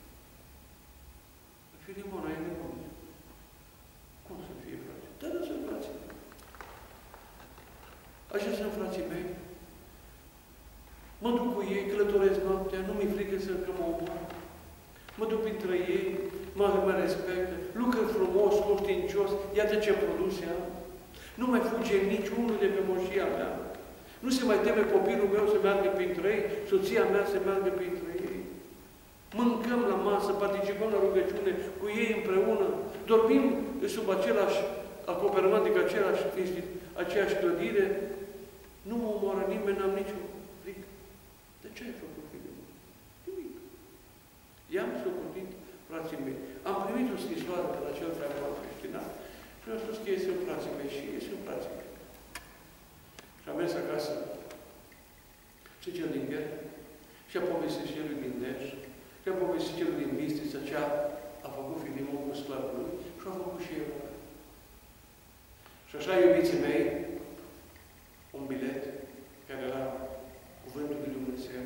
Filimon, ai nebunit. Cum să fie frații? Da, nu sunt frații mei. Așa sunt frații mei. Mă duc cu ei, călătoresc noaptea, nu mi-e frică să că mă omor. Mă duc printre ei, mă, mă respectă, lucră frumos, conștiincios, iată ce produse am. Nu mai fuge niciunul de pe moșia mea. Nu se mai teme copilul meu să meargă printre ei, soția mea să meargă printre ei. Mâncăm la masă, participăm la rugăciune cu ei împreună, dormim sub același acoperământ, adică același, aceeași clădire. Nu mă omoară nimeni, n-am nicio frică. De ce ai făcut, fiul meu? Nimic. I-am socotit frații mei. Am primit o scrisoare de la cel care m-a creștinat și mi-a spus că ei sunt frații mei și ei sunt frații mei. Și am mers acasă și cel din Gher, și a povestit celui din Dej, și a povestit celui din Bistrița, ce a, a făcut Filimon cu sclavul lui și a făcut și eu. Și așa, iubiții mei, un bilet care era Cuvântul lui Dumnezeu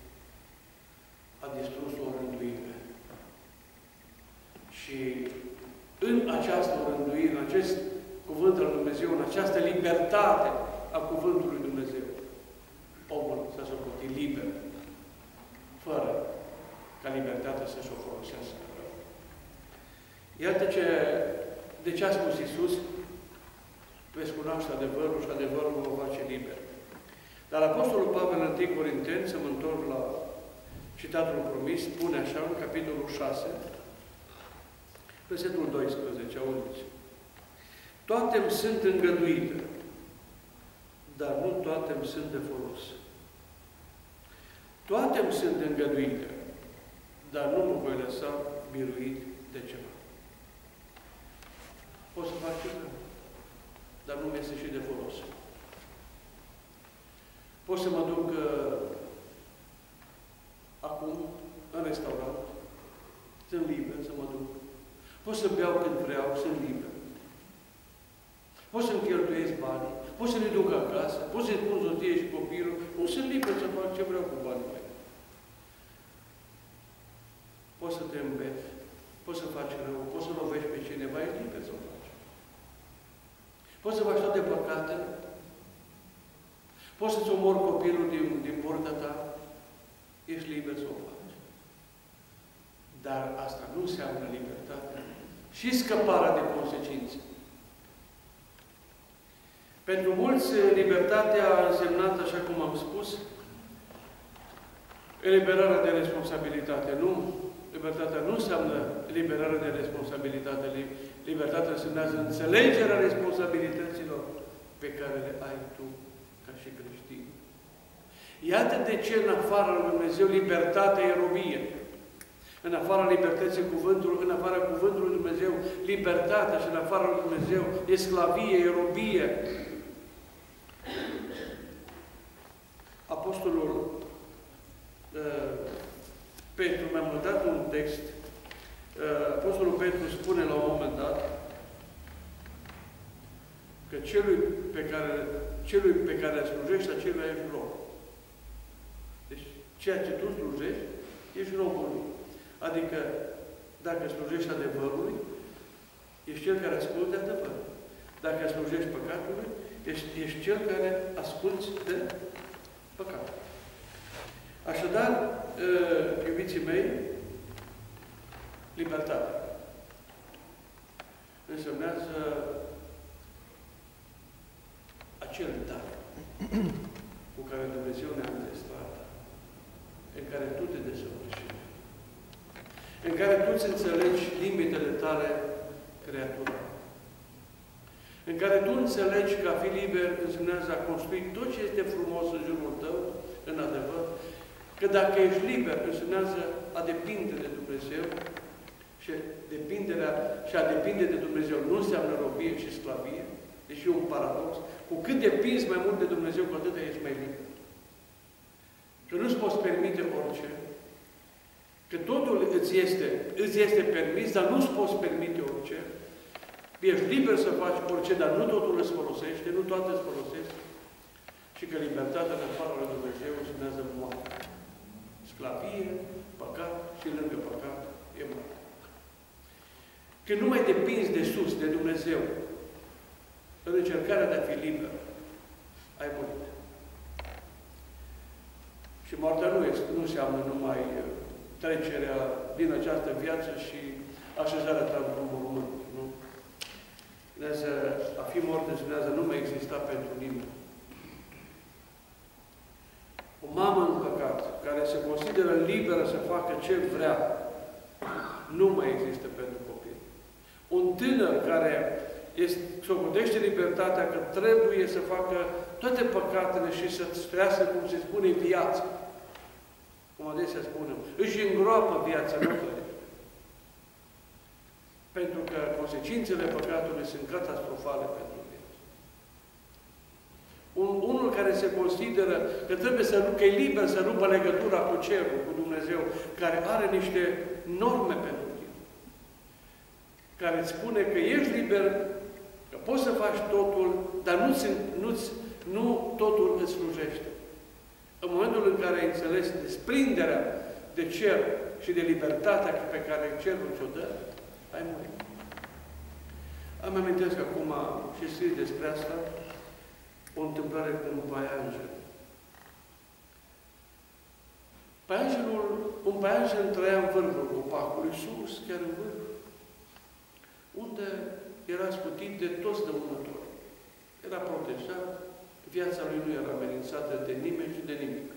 a distrus o rânduire. Și în această rânduire, în acest Cuvânt al Dumnezeu, în această libertate a Cuvântului Dumnezeu, omul s-a socotit liber, fără ca libertatea să-și o folosească. Iată ce, de ce a spus Iisus, veți cunoaște adevărul și adevărul vă va face liber. Dar Apostolul Pavel în întâi Corinteni, să mă întorc la citatul promis, spune așa, în capitolul șase, versetul doisprezece, auziți. Toate îmi sunt îngăduite, dar nu toate îmi sunt de folos. Toate îmi sunt îngăduite, dar nu mă voi lăsa biruit de ceva. O să fac ceva, dar nu mi-este și de folos. Pot să mă duc uh, acum în restaurant, sunt liber să mă duc. Pot să beau când vreau, sunt liber. Pot să-mi cheltuiesc banii, pot să le duc acasă, pot să-i spun soție și copilul, nu sunt liber să fac ce vreau cu banii mei. Poți să te îmbeți, poți să faci rău, poți să lovești pe cineva, e liber să o faci. Poți să faci toate păcatele, poți să-ți omori copilul din, din burta ta, ești liber să o faci. Dar asta nu înseamnă libertate și scăparea de consecințe. Pentru mulți, libertatea a însemnat, așa cum am spus, eliberarea de responsabilitate. Nu, libertatea nu înseamnă liberarea de responsabilitate. Libertatea însemnează înțelegerea responsabilităților pe care le ai tu ca și creștin. Iată de ce în afara lui Dumnezeu libertatea e robie. În afara libertății cuvântului, în afara cuvântului lui Dumnezeu, libertatea și în afara lui Dumnezeu e sclavie, e robie. Apostolul uh, Petru mi-a dat un text. Uh, Apostolul Petru spune la un moment dat că celui pe care, celui pe care slujești, acela ești rob. Deci, ceea ce tu slujești, ești robul lui. Adică, dacă slujești adevărului, ești cel care ascultă adevărul. Dacă slujești păcatului, ești, ești cel care asculți de păcat. Așadar, iubiții mei, libertatea însemnează acel dar cu care Dumnezeu ne-a înzestrat, în care tu te desăvârșești, în care tu îți înțelegi limitele tale creaturale, în care tu înțelegi că a fi liber însemnează a construi tot ce este frumos în jurul tău, în adevăr, că dacă ești liber, însemnează a depinde de Dumnezeu și depinderea și a depinde de Dumnezeu nu înseamnă robie și sclavie, deși e un paradox. Cu cât depinzi mai mult de Dumnezeu, cu atât ești mai liber. Și nu-ți poți permite orice, că totul îți este, îți este permis, dar nu-ți poți permite orice. Ești liber să faci orice, dar nu totul îți folosește, nu toate îți folosește. Și că libertatea în afara lui Dumnezeu însemnează moarte. Sclavie, păcat și lângă păcat e moarte. Când nu mai depinzi de sus, de Dumnezeu, în încercarea de a fi liber, ai murit. Și Și moartea nu, este, nu înseamnă numai trecerea din această viață și așezarea ta în mormânt. Nu? A fi mort înseamnă nu mai exista pentru nimeni. O mamă în păcat, care se consideră liberă să facă ce vrea, nu mai există pentru copil. Un tânăr care socotește libertatea că trebuie să facă toate păcatele și să trăiască, cum se spune, viața. Cum adesea spunem, își îngroapă viața, nu trăiește. Pentru că consecințele păcatului sunt catastrofale pentru viață. Un, unul care se consideră că trebuie să că e liber să rupă legătura cu cerul, cu Dumnezeu, care are niște norme pentru tine, care îți spune că ești liber, că poți să faci totul, dar nu, nu, nu totul îți slujește. În momentul în care ai înțeles desprinderea de cer și de libertatea pe care cerul ți-o dă, ai murit. Am amintesc acum și scris despre asta o întâmplare cu un paianjen. Paianjenul, un paianjen trăia în vârful copacului, sus, chiar în vârf, unde era scutit de toți dăunători. Era protejat, viața lui nu era amenințată de nimeni și de nimic.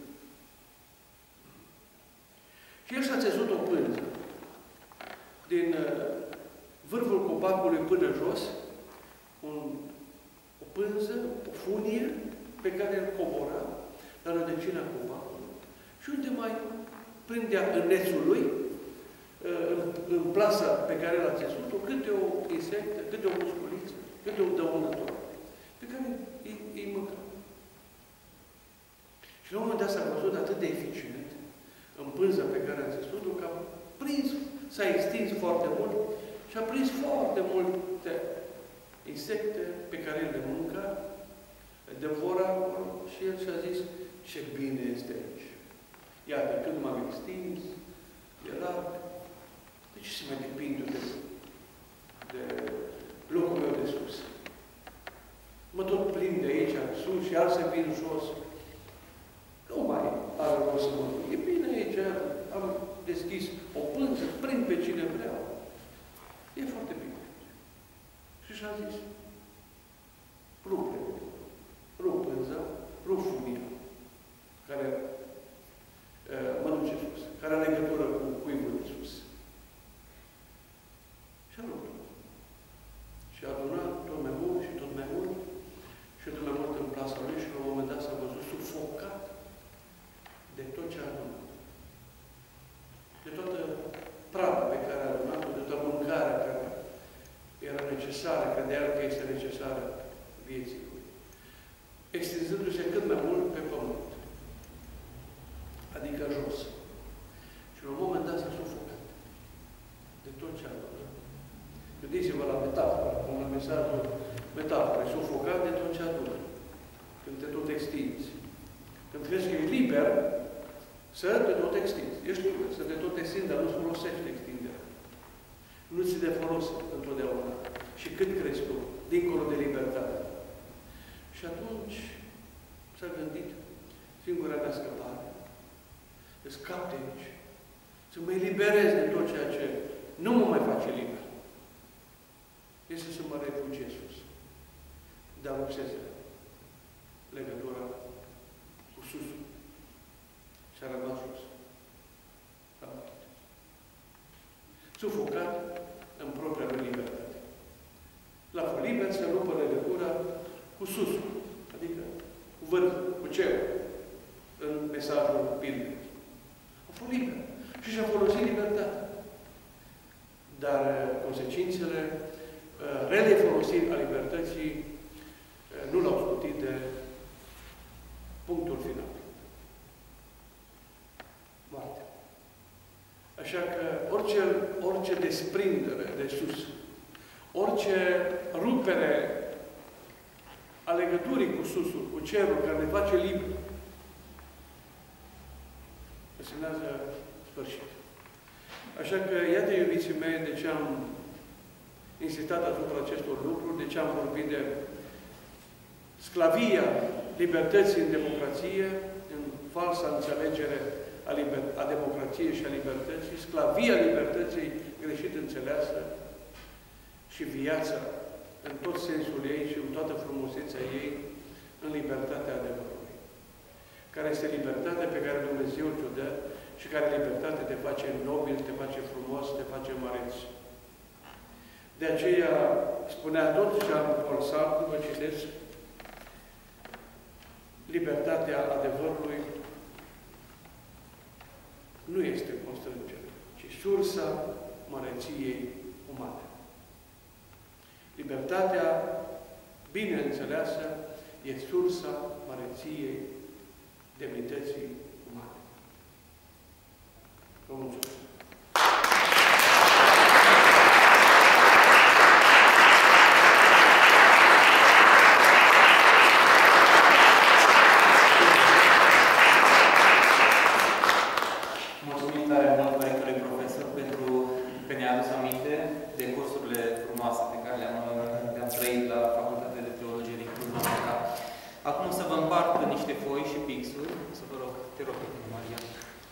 Și el și-a țesut o pânză din vârful copacului până jos, un, o pânză, o funie, pe care îl cobora la rădăcina copacului. Și unde mai prindea în nețul lui, în, în plasa pe care l-a țesut-o, câte o insectă, câte o musculiță, câte o dăunător, pe care îi, îi mânca. Și la un moment dat s-a văzut atât de eficient în pânza pe care a țesut-o, că a prins, s-a extins foarte mult și a prins foarte multe insecte pe care le mânca, le devora și el și-a zis, ce bine este aici. Iată, când m-am extins, era, de ce să mai depind de, de locul meu de sus? Mă tot prind de aici, sus, și alții vin jos. Nu mai are rost să mă duc. E bine aici, am deschis o pânză, prind pe cine vreau. E foarte bine. Și și-a zis, rup legătura, rup pânza, rup funia, care uh, mă duce sus, care are legătură cu cuibul de sus. Și-a rupt. Și a adunat tot mai mult și tot mai mult și tot mai mult în plasa lui și la un moment dat s-a văzut sufocat de tot ce a adunat. De toată prada pe care a adunat-o, de toată mâncarea care era necesară, credea că este necesară vieții lui. Extinzându-se cât mai mult pe pământ. Adică jos. Și la un moment dat s-a sufocat de tot ce a adunat. Gândiți-vă la metaforă, cum la mesajul metaforă. E sufocat de tot ce a adunat. Când te tot extinzi. Când crezi că e liber, să te tot extinzi. Ești liber să te tot extinzi, dar nu-ți folosești extinderea. Nu ți de folos întotdeauna. Și cât crezi tu, dincolo de libertate. Și atunci s-a gândit, singura mea scăpare, să scap de aici, să mă eliberez de tot ceea ce nu mă mai face liber. Este să mă refugie sus. Dar lupseze legătura cu susul. Și a rămas sus. A murit. Sufocat în propria lui libertate. L-a fost liber să rupă legătura cu susul. Adică cu vârful, cu cerul. În mesajul biblic. A fost liber. Și și-a folosit libertatea. Dar consecințele relei folosiri a libertății nu l-au scutit de punctul final. Moartea. Așa că orice, orice desprindere de sus, orice rupere a legăturii cu susul, cu cerul, care ne face liber, însemnează sfârșit. Așa că, iată, iubiții mei, de ce am insistat asupra acestor lucruri, de ce am vorbit de sclavia libertății în democrație, în falsa înțelegere a, a democrației și a libertății, sclavia libertății greșit înțeleasă și viața în tot sensul ei și în toată frumusețea ei în libertatea adevărului. Care este libertatea pe care Dumnezeu ți-o dă și care libertatea te face nobil, te face frumos, te face măreț. De aceea spunea tot Jean-Paul Sartre, vă citesc, libertatea adevărului nu este constrângere, ci sursa măreției umane. Libertatea, bine înțeleasă, e sursa măreției demnității umane. Vă mulțumesc! Mulțumim tare mult Părintelui Profesor pentru că ne-a adus aminte de cursurile frumoase pe care le-am le trăit la Facultatea de Teologie din Cluj-Napoca. Acum o să vă împart niște foi și pixuri. Să vă rog, te rog, Maria.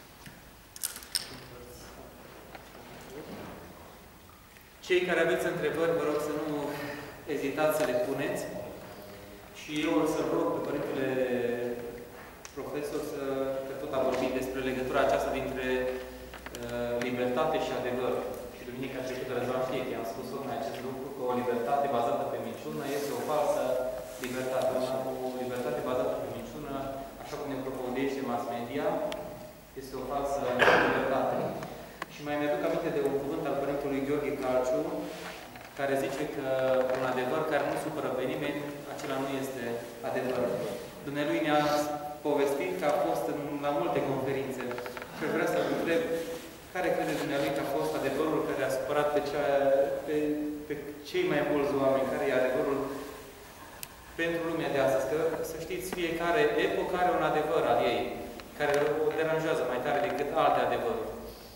Cei care aveți întrebări, vă rog să nu ezitați să le puneți. Și eu o să rog pe Părintele Profesor să, că tot a vorbit despre legătura aceasta dintre uh, libertate și adevăr. Și duminica trecută Răzvan știe că am spus tocmai acest lucru, că o libertate bazată pe minciună este o falsă libertate. O libertate bazată pe minciună, așa cum ne propovăduiește mass media, este o falsă libertate. Și mai mi-aduc aminte de un cuvânt al Părintelui Gheorghe Calciu, care zice că un adevăr care nu supără pe nimeni, acela nu este adevăr. Dumnealui ne-a povestit că a fost în, la multe conferințe. Și vreau să vă întreb, care crede dumnealui că a fost adevărul care a supărat pe, cea, pe, pe cei mai mulți oameni? Care e adevărul pentru lumea de astăzi? Că, să știți, fiecare epocă are un adevăr al ei, care o deranjează mai tare decât alte adevăruri.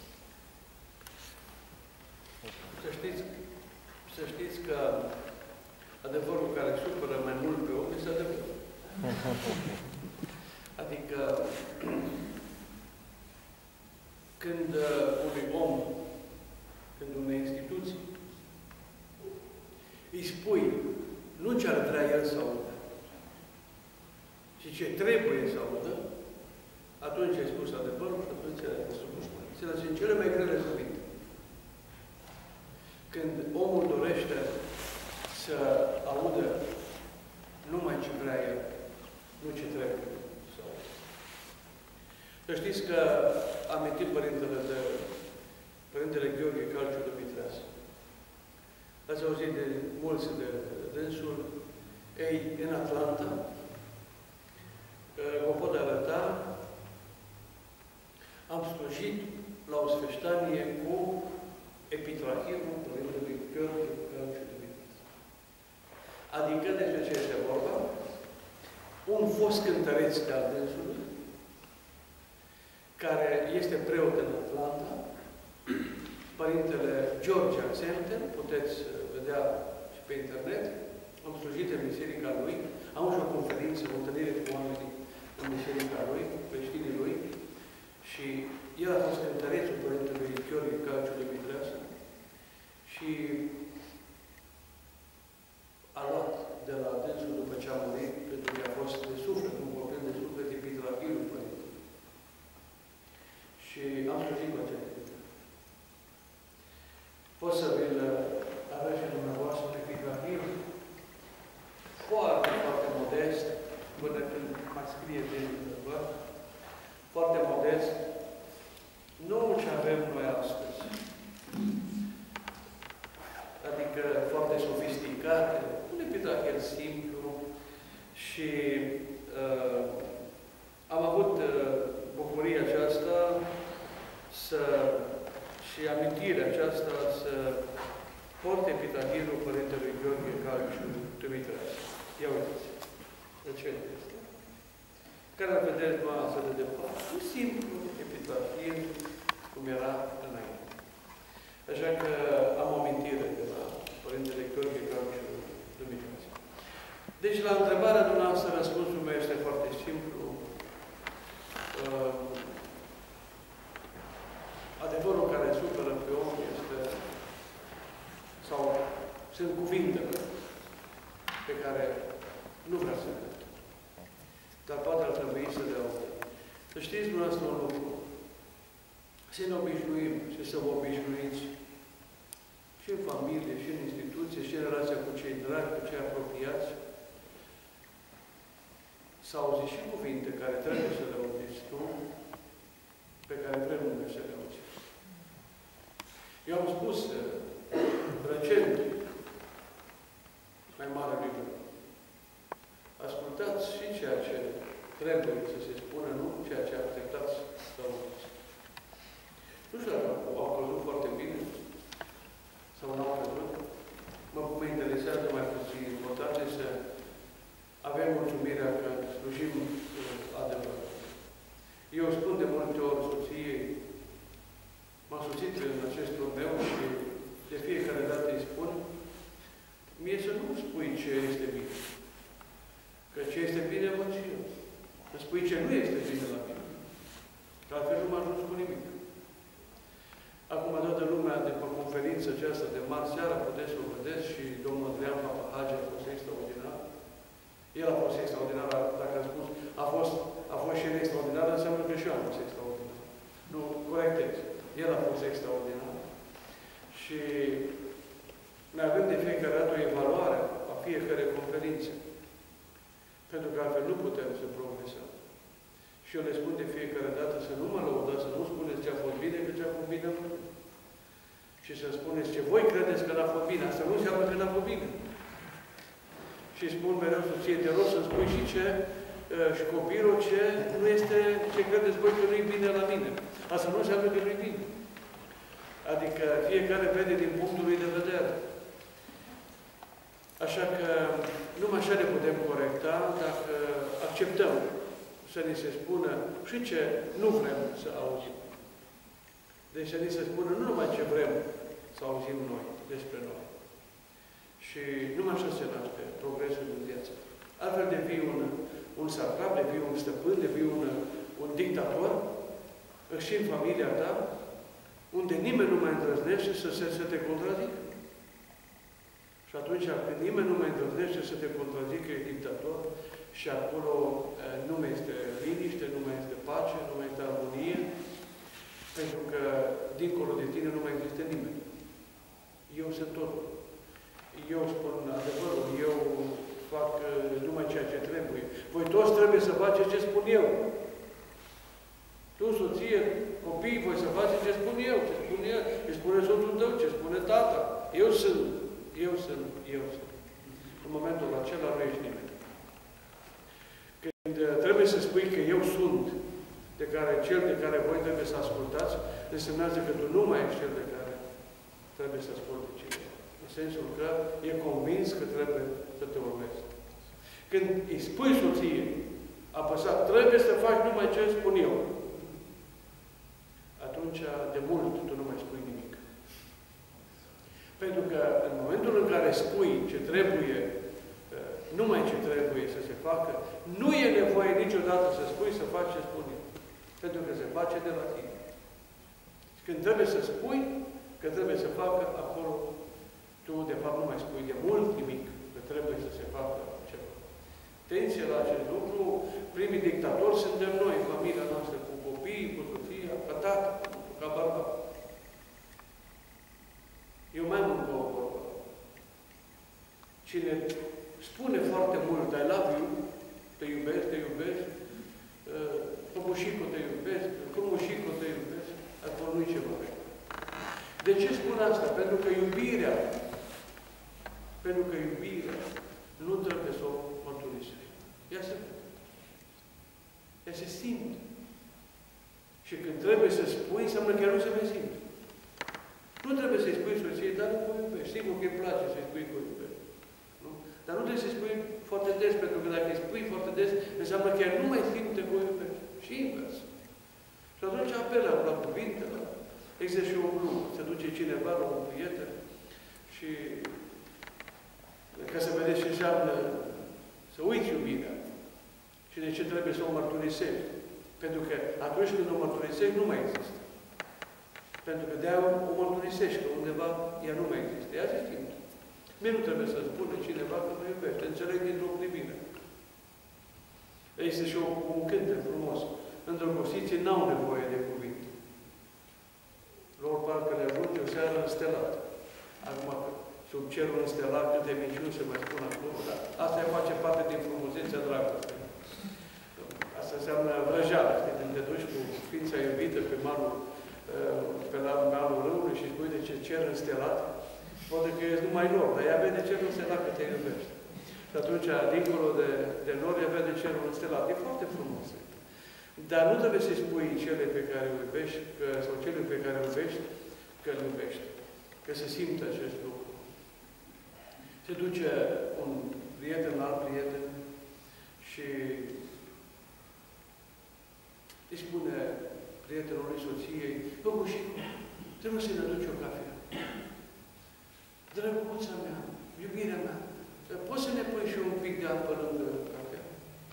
Să știți, să știți că adevărul care supără mai mult pe om este adevărul. Adică, când unui om, când unei instituții, îi spui nu ce ar vrea el să audă, ci ce trebuie să audă, atunci ai spus adevărul și atunci ai spus mărițele. Sunt cele mai grele cuvinte. Când omul dorește să audă numai ce vrea el, nu ce trebuie să audă. Să știți că am amintit Părintele de Părintele Gheorghe Calciu Dumitreasă. Ați auzit de mulți de dânsul. Ei, în Atlanta, vă pot arăta, am slujit la o sfeștanie cu epitrahirul Părintelui Gheorghe Calciu Dumitreasă. Adică, despre ce este vorba? Un fost cântăreț de-al dânsului, care este preot în Atlanta, Părintele George Axenten, puteți vedea și pe internet, am slujit în biserica lui, am și o conferință, o întâlnire cu oamenii în biserica lui, creștinii lui, și el a fost cântărețul Părintelui Gheorghe Calciu Dumitreasă și a luat de la dânsul după ce a murit, pentru că a fost de suflet, un copil de suflet, epitrahirul Părintelui. Și am slujit cu acest lucru. Pot să vi-l arăt și dumneavoastră pe epitrahir, foarte, foarte modest, până când mai scrie de întrebări, foarte modest, nu ce avem noi astăzi. Adică foarte sofisticat, un epitrahir simplu și uh, am avut uh, bucuria aceasta să, și amintirea aceasta să porte epitrahirul Părintelui Gheorghe Calciu Dumitreasă. Ia uitați. De ce este? Care îl vedeți noastră de departe? Un simplu epitrahir, cum era înainte. Așa că am o amintire de la Părintele Gheorghe Calciu Dumitreasă. Deci, la întrebarea dumneavoastră, răspunsul meu este foarte simplu. Să știți dumneavoastră un lucru. Să ne obișnuim și să vă obișnuiți și în familie, și în instituție, și în relația cu cei dragi, cu cei apropiați, să auziți și cuvinte care trebuie să le auziți tu, pe care vrem noi să le auziți. Eu am spus recent, mai mare lucru, ascultați și ceea ce trebuie să se spună, nu ceea ce așteptați să auziți. Nu știu dacă au căzut foarte bine sau nu au căzut. Mă, mă interesează mai puțin. Important este să avem mulțumirea că slujim adevărul. Eu spun de multe ori soției, m-am soțit în acest meu și de fiecare dată îi spun, mie să nu spui ce este bine. Că ce este bine, văd și eu. Să spui ce nu este bine la mine. Că altfel nu m-a ajuns cu nimic. Acum, toată lumea, de pe conferința aceasta de marți seara, puteți să o vedeți și domnul Adrian Papahage a fost extraordinar. El a fost extraordinar, dacă a spus, a fost, a fost și el extraordinar, înseamnă că și eu am fost extraordinar. Nu, corectez. El a fost extraordinar. Și noi avem de fiecare dată o evaluare a fiecare conferințe. Pentru că altfel nu putem să progresăm. Și eu le spun de fiecare dată să nu mă lăudați, să nu spuneți ce a fost bine, că ce a fost bine nu. Și să spuneți ce voi credeți că n-a fost bine. Asta nu înseamnă că n-a fost bine. Și spun mereu soție, te rog să spui și ce și copilul ce nu este, ce credeți voi că nu-i bine la mine. Asta nu înseamnă că nu-i bine. Adică fiecare vede din punctul lui de vedere. Așa că numai așa ne putem corecta dacă acceptăm să ni se spună și ce nu vrem să auzim. Deci să ni se spună nu numai ce vrem să auzim noi despre noi. Și numai așa se naște progresul în viață. Altfel devii un, un satrap, devii un stăpân, devii un, un dictator și în familia ta, unde nimeni nu mai îndrăznește să, se, să te contrazică. Și atunci, când nimeni nu mai îndrăznește să te contrazică, e dictator, și acolo nu mai este liniște, nu mai este pace, nu mai este armonie, pentru că dincolo de tine nu mai există nimeni. Eu sunt totul. Eu spun adevărul, eu fac numai ceea ce trebuie. Voi toți trebuie să faceți ce spun eu. Tu, soție, copii, voi să faceți ce spun eu, ce spune el, ce spune soțul tău, ce spune tata. Eu sunt, eu sunt, eu sunt. În momentul acela nu ești nimeni. Când trebuie să spui că eu sunt, de care, cel de care voi trebuie să ascultați, însemnează că tu nu mai ești cel de care trebuie să asculte cineva. În sensul că e convins că trebuie să te urmezi. Când îi spui soției, apăsat, trebuie să faci numai ce spun eu, atunci, de mult, tu nu mai spui nimic. Pentru că în momentul în care spui ce trebuie, numai ce trebuie să se facă, nu e nevoie niciodată să spui să faci ce spun eu. Pentru că se face de la tine. Și când trebuie să spui că trebuie să facă, acolo tu, de fapt, nu mai spui de mult nimic, că trebuie să se facă ceva. Atenție la acest lucru, primii dictatori suntem noi, familia noastră, cu copiii, cu soția, ca tată, ca bărbat. Eu mai am încă o vorbă. Cine spune foarte mult, I love you, te iubesc, te iubesc, păpușico te iubesc, frumușico te iubesc, acolo nu-i ceva. De ce spun asta? Pentru că iubirea, pentru că iubirea nu trebuie să o mărturisești. Ea se vede. Ea se simte. Și când trebuie să spui, înseamnă că ea nu se mai simte. Nu trebuie să-i spui soției, dar nu că o iubești. Sigur că îi place să-i spui că o iubești. Nu? Dar nu trebuie să-i spui foarte des, pentru că dacă îi spui foarte des, înseamnă că ea nu mai simte că o iubești. Și invers. Și atunci apelă la cuvinte, la... Există și o glumă. Se duce cineva la un prieten și ca să vedeți ce înseamnă să uiți iubirea. Și de ce trebuie să o mărturisești. Pentru că atunci când o mărturisești, nu mai există. Pentru că de-aia o mărturisești, că undeva ea nu mai există. Ea se simte. Mie nu trebuie să spună cineva că mă iubește. Înțeleg dintr-o privire. Există și un cântec frumos. îndrăgostiții n-au nevoie de cuvinte. Lor parcă le ajunge o seară înstelată. Acum, sub cerul înstelat, câte minciuni se mai spun acolo, dar asta face parte din frumusețea dragostei. Asta înseamnă vrăjeală. Când te duci cu ființa iubită pe malul, pe la malul râului și spui de ce cer înstelat, poate că ești numai nor, dar ea vede cerul înstelat că te iubește. Și atunci, dincolo de, de nor, ea vede cerul înstelat. E foarte frumos. Dar nu trebuie să-i spui cele pe care o iubești, că, sau cele pe care o iubești, că îl iubești. Că se simte acest lucru. Se duce un prieten la alt prieten și îi spune prietenului soției, Băbușicu, trebuie să-i aduci o cafea. Drăguța mea, iubirea mea, poți să ne pui și un pic de apă lângă cafea?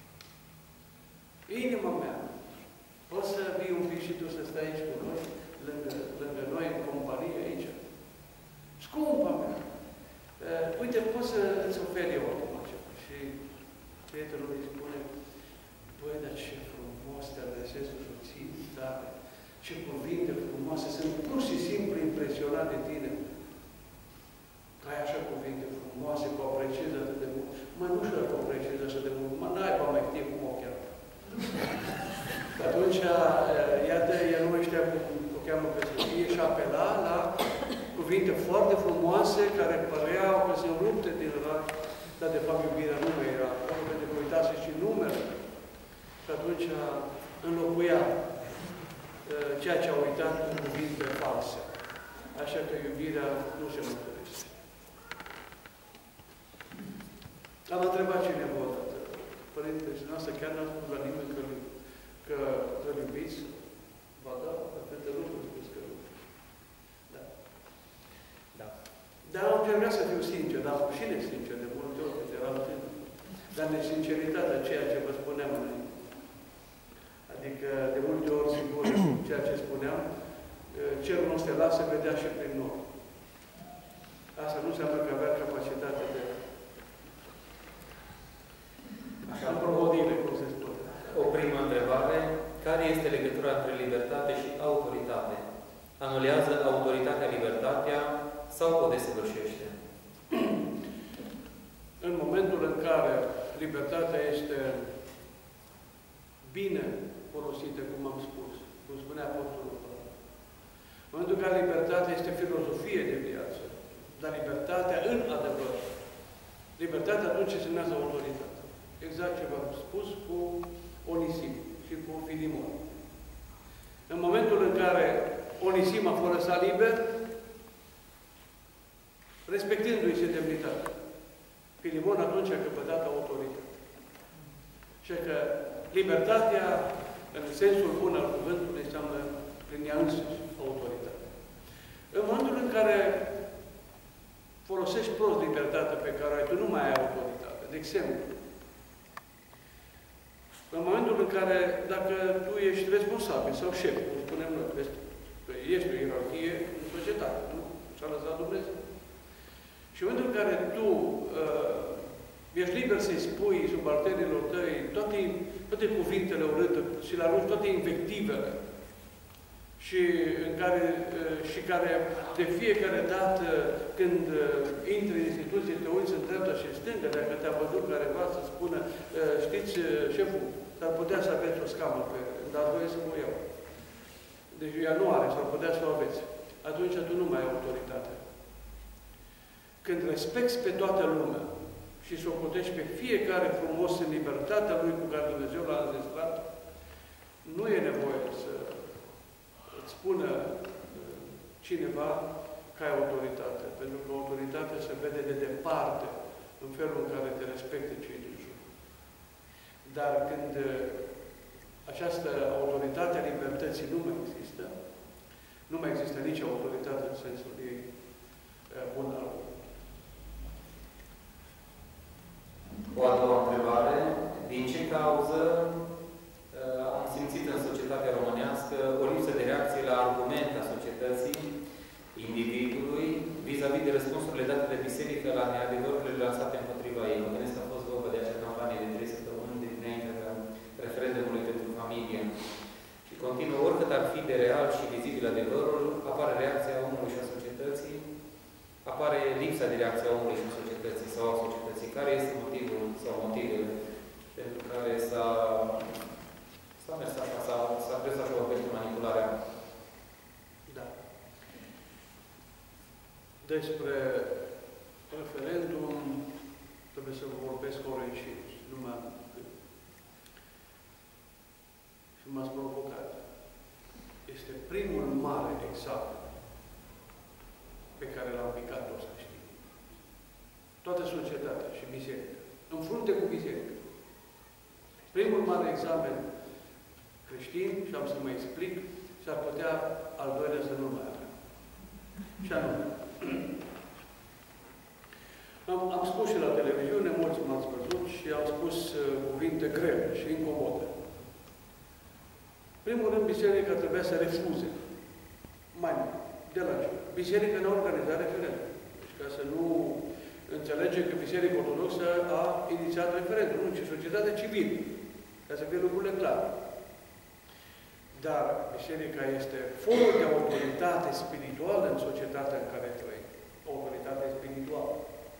Inima mea, poți să vii un pic și tu să stai aici cu noi, lângă, lângă noi, în companie aici? Scumpa mea, uh, uite, poți să îți oferi eu acum ceva. Și prietenul îi spune, băi, dar ce frumos te adresezi soții tale, ce cuvinte frumoase, sunt pur și simplu impresionat de tine. Că ai așa cuvinte frumoase, că o apreciezi atât de mult. Mai nu știu dacă o apreciezi așa de mult, mă, n-ai mai știe cum o cheamă. Atunci, iată, ea nu mai știa cum o cheamă pe soție și apela la cuvinte foarte frumoase, care păreau că se rupte din rar, dar de fapt iubirea nu mai era acolo, pentru că uitase și numele. Și atunci înlocuia ceea ce a uitat cu cuvinte false. Așa că iubirea nu se mărturește. Am întrebat cineva odată, Părinte, și noastră chiar n-a spus la nimeni că, că îl iubiți? Ba da, dar pentru nu îl spus că da. Da. Dar am încercat să fiu sincer, dar am fost și nesincer de multe ori, că eram tânăr. Dar nesinceritatea, ceea ce vă spuneam înainte. Adică, de multe ori, sigur, ceea ce spuneam, cerul nu se lasă, vedea și prin noi. Asta nu înseamnă că avea capacitate de așa, provodile, cum se spune. O primă întrebare. Care este legătura între libertate și autoritate? Anulează autoritatea libertatea sau o desăvârșește? În momentul în care libertatea este bine folosită, cum am spus, cum spunea Apostolul Pavel. În momentul în care libertatea este filozofie de viață, dar libertatea în adevăr. Libertatea atunci se numează autoritate. Exact ce v-am spus cu Onisim și cu Filimon. În momentul în care Onisim a fost lăsat liber, respectându-i se demnitatea, Filimon atunci a căpătat autoritate. Și că libertatea, în sensul bun al cuvântului, înseamnă prin ea însuși autoritate. În momentul în care folosești prost libertatea pe care ai, tu nu mai ai autoritate. De exemplu, în momentul în care, dacă tu ești responsabil sau șef, cum spunem noi, ești o ierarhie în societate, nu? Și-a lăsat Dumnezeu. Și în momentul în care tu uh, ești liber să-i spui subalternilor tăi toate, toate cuvintele urâte și le arunci toate invectivele și, în care, uh, și care de fiecare dată când uh, intri în instituție, te uiți în dreapta și în stânga, dacă te-a văzut careva să spună uh, știți, uh, șeful, s-ar putea să aveți o scamă pe dar voi să mă iau. Deci ea nu are, s-ar putea să o aveți. Atunci tu nu mai ai autoritate. Când respecti pe toată lumea și să o putești pe fiecare frumos în libertatea lui cu care Dumnezeu l-a înzestrat, nu e nevoie să îți spună cineva că ai autoritate. Pentru că autoritatea se vede de departe în felul în care te respecte cei din jur. Dar când această autoritate a libertății nu mai există, nu mai există nici autoritate în sensul ei bun al lui. O a doua întrebare. Din ce cauză uh, am simțit în societatea românească o lipsă de reacție la argumente a societății, individului, vis-a-vis -vis de răspunsurile date de biserică la neadevărurile lansate împotriva ei? Mă gândesc că a fost vorba de acea campanie de trei săptămâni dinaintea referendumului pentru familie. oricât ar fi de real și vizibil adevărul, apare reacția omului și a societății, apare lipsa de reacție a omului și a societății sau a societății. Care este motivul sau motivele pentru care s-a s-a mers așa, s-a, s-a prins așa vorbește manipularea? Da. Despre referendum trebuie să vorbesc ori și nu mai și m-ați provocat. Este primul mare examen pe care l-am picat, o să știi. Toată societatea și biserica. În frunte cu biserica. Primul mare examen creștin, și am să mă explic, s-ar putea al doilea să nu mai avem. Și anume, am, am spus și la televiziune, mulți m-ați văzut și am spus uh, cuvinte grele și incomode. Primul rând, biserica trebuia să refuze. Mai de la ce? Biserica ne-a organizat referendum. Deci ca să nu înțelege că Biserica Ortodoxă a inițiat referendum, nu, ci societatea civilă. Ca să fie lucrurile clare. Dar biserica este forul de autoritate spirituală în societatea în care trăim. O autoritate spirituală.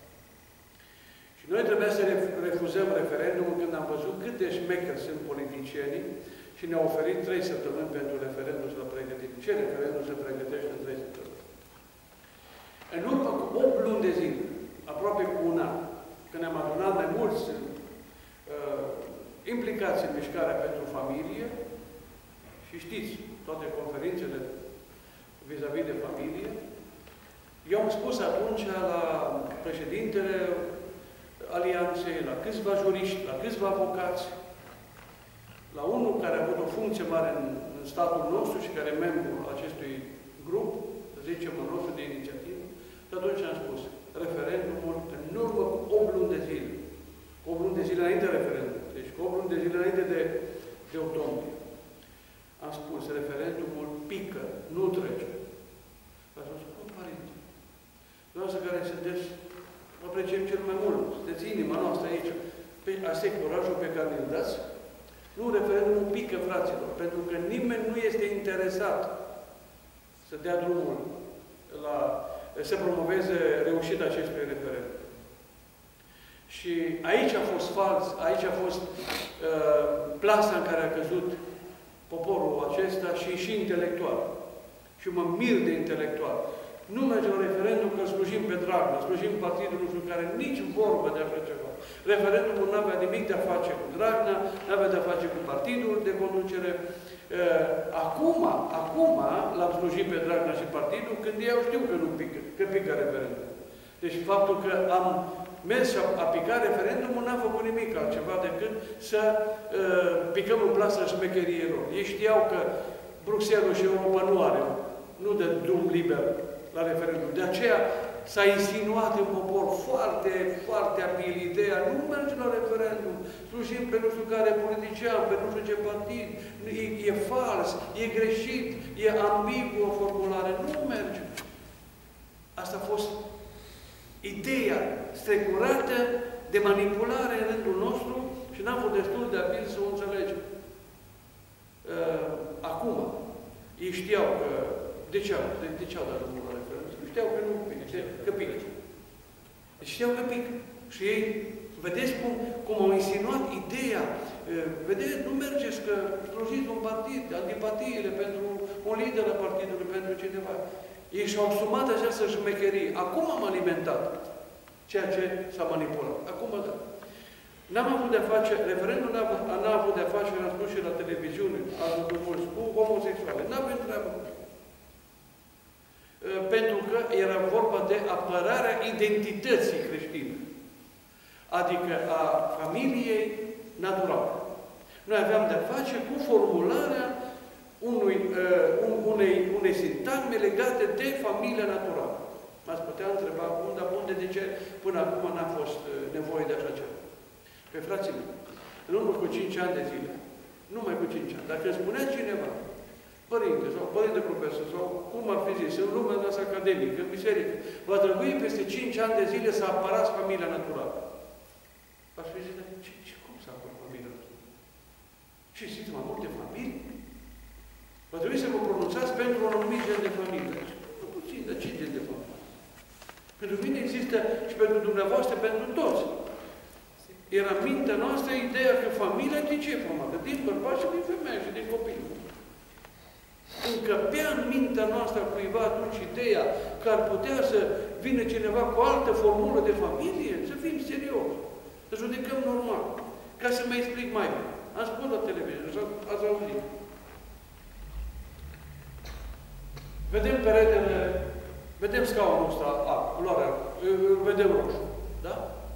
Și noi trebuia să refuzăm referendumul când am văzut cât de șmecheri sunt politicienii și ne-au oferit trei săptămâni pentru referendum să-l pregătim. Ce referendum se pregătește în trei săptămâni? În urmă cu opt luni de zile, aproape cu un an, când ne-am adunat mai mulți uh, implicați în mișcarea pentru familie, și știți, toate conferințele vis-a-vis -vis de familie, eu am spus atunci la președintele Alianței, la câțiva juriști, la câțiva avocați, la unul care a avut o funcție mare în, în statul nostru și care e membrul acestui grup, să zicem, în nostru de inițiativă, și atunci am spus, referendumul în urmă cu opt luni de zile, opt luni de zile înainte de referendum, deci opt luni de zile înainte de, de octombrie, am spus, referendumul pică, nu trece. Am spus, cum, părinte? Dumneavoastră care sunteți, apreciem cel mai mult, sunteți inima noastră aici. Pe, asta e curajul pe care îl dați? Nu, referendumul pică, fraților, pentru că nimeni nu este interesat să dea drumul la, să promoveze reușita acestui referendum. Și aici a fost fals, aici a fost uh, plasa în care a căzut poporul acesta și și intelectual. Și mă mir de intelectual. Nu merge la referendum că slujim pe Dragnea, slujim partidul nostru care nici vorbă de așa ceva. Referendumul nu avea nimic de a face cu Dragnea, nu avea de a face cu partidul de conducere. Acum, acum l-am slujit pe Dragnea și partidul, când eu știu că nu pică, că pică referendum. Deci faptul că am mers și a picat referendumul n-a făcut nimic altceva decât să uh, picăm în plasă șmecherilor. Ei știau că Bruxelles și Europa nu are, nu dă drum liber la referendum. De aceea s-a insinuat în popor foarte, foarte abil ideea, nu merge la referendum, slujim pe nu știu care politician, pe nu știu ce partid, e, e fals, e greșit, e ambigu o formulare, nu merge. Asta a fost ideea strecurată de manipulare în rândul nostru și n-am fost destul de abil să o înțelegem. Uh, acum, ei știau că... De ce au, de, de ce au dat drumul la referendum? Știau că nu pică, că pică. Deci știau că pică. Și ei, vedeți cum, cum au insinuat ideea, uh, vedeți, nu mergeți că slujiți un partid, antipatiile pentru un lider al partidului, pentru cineva. Ei și-au asumat această șmecherie. Acum am alimentat ceea ce s-a manipulat. Acum, da. N-am avut de-a face, referendul n-a avut de-a face, am spus și la televiziune, ați văzut mulți, cu homosexuale. N-avem treabă. Pentru că era vorba de apărarea identității creștine. Adică a familiei naturale. Noi aveam de-a face cu formularea Unui, uh, unei, unei sintagme legate de familia naturală. M-ați putea întreba cum, dar unde, de ce până acum n-a fost uh, nevoie de așa ceva. Pe frații mei, în urmă cu cinci ani de zile, numai cu cinci ani, dacă îmi spunea cineva, părinte sau părinte profesor, sau cum ar fi zis, în lumea noastră academică, în biserică, va trebui peste cinci ani de zile să apărați familia naturală. Aș fi zis, ce, ce, cum să apăr familia naturală? Ce, sunt mai multe familii? Va trebui să vă pronunțați pentru un anumit gen de familie. Nu puțin, dar ce gen de familie? Pentru mine există și pentru dumneavoastră, pentru toți. Era în mintea noastră ideea că familia de ce e formată? Din bărbați și din femeie și din copii. Încăpea în mintea noastră cuiva atunci ideea că ar putea să vină cineva cu altă formulă de familie, să fim serioși, să judecăm normal. Ca să mă explic mai bine. Am spus la televiziune, ați auzit. Vedem peretele, vedem scaunul ăsta, a, culoarea, îl vedem roșu. Da?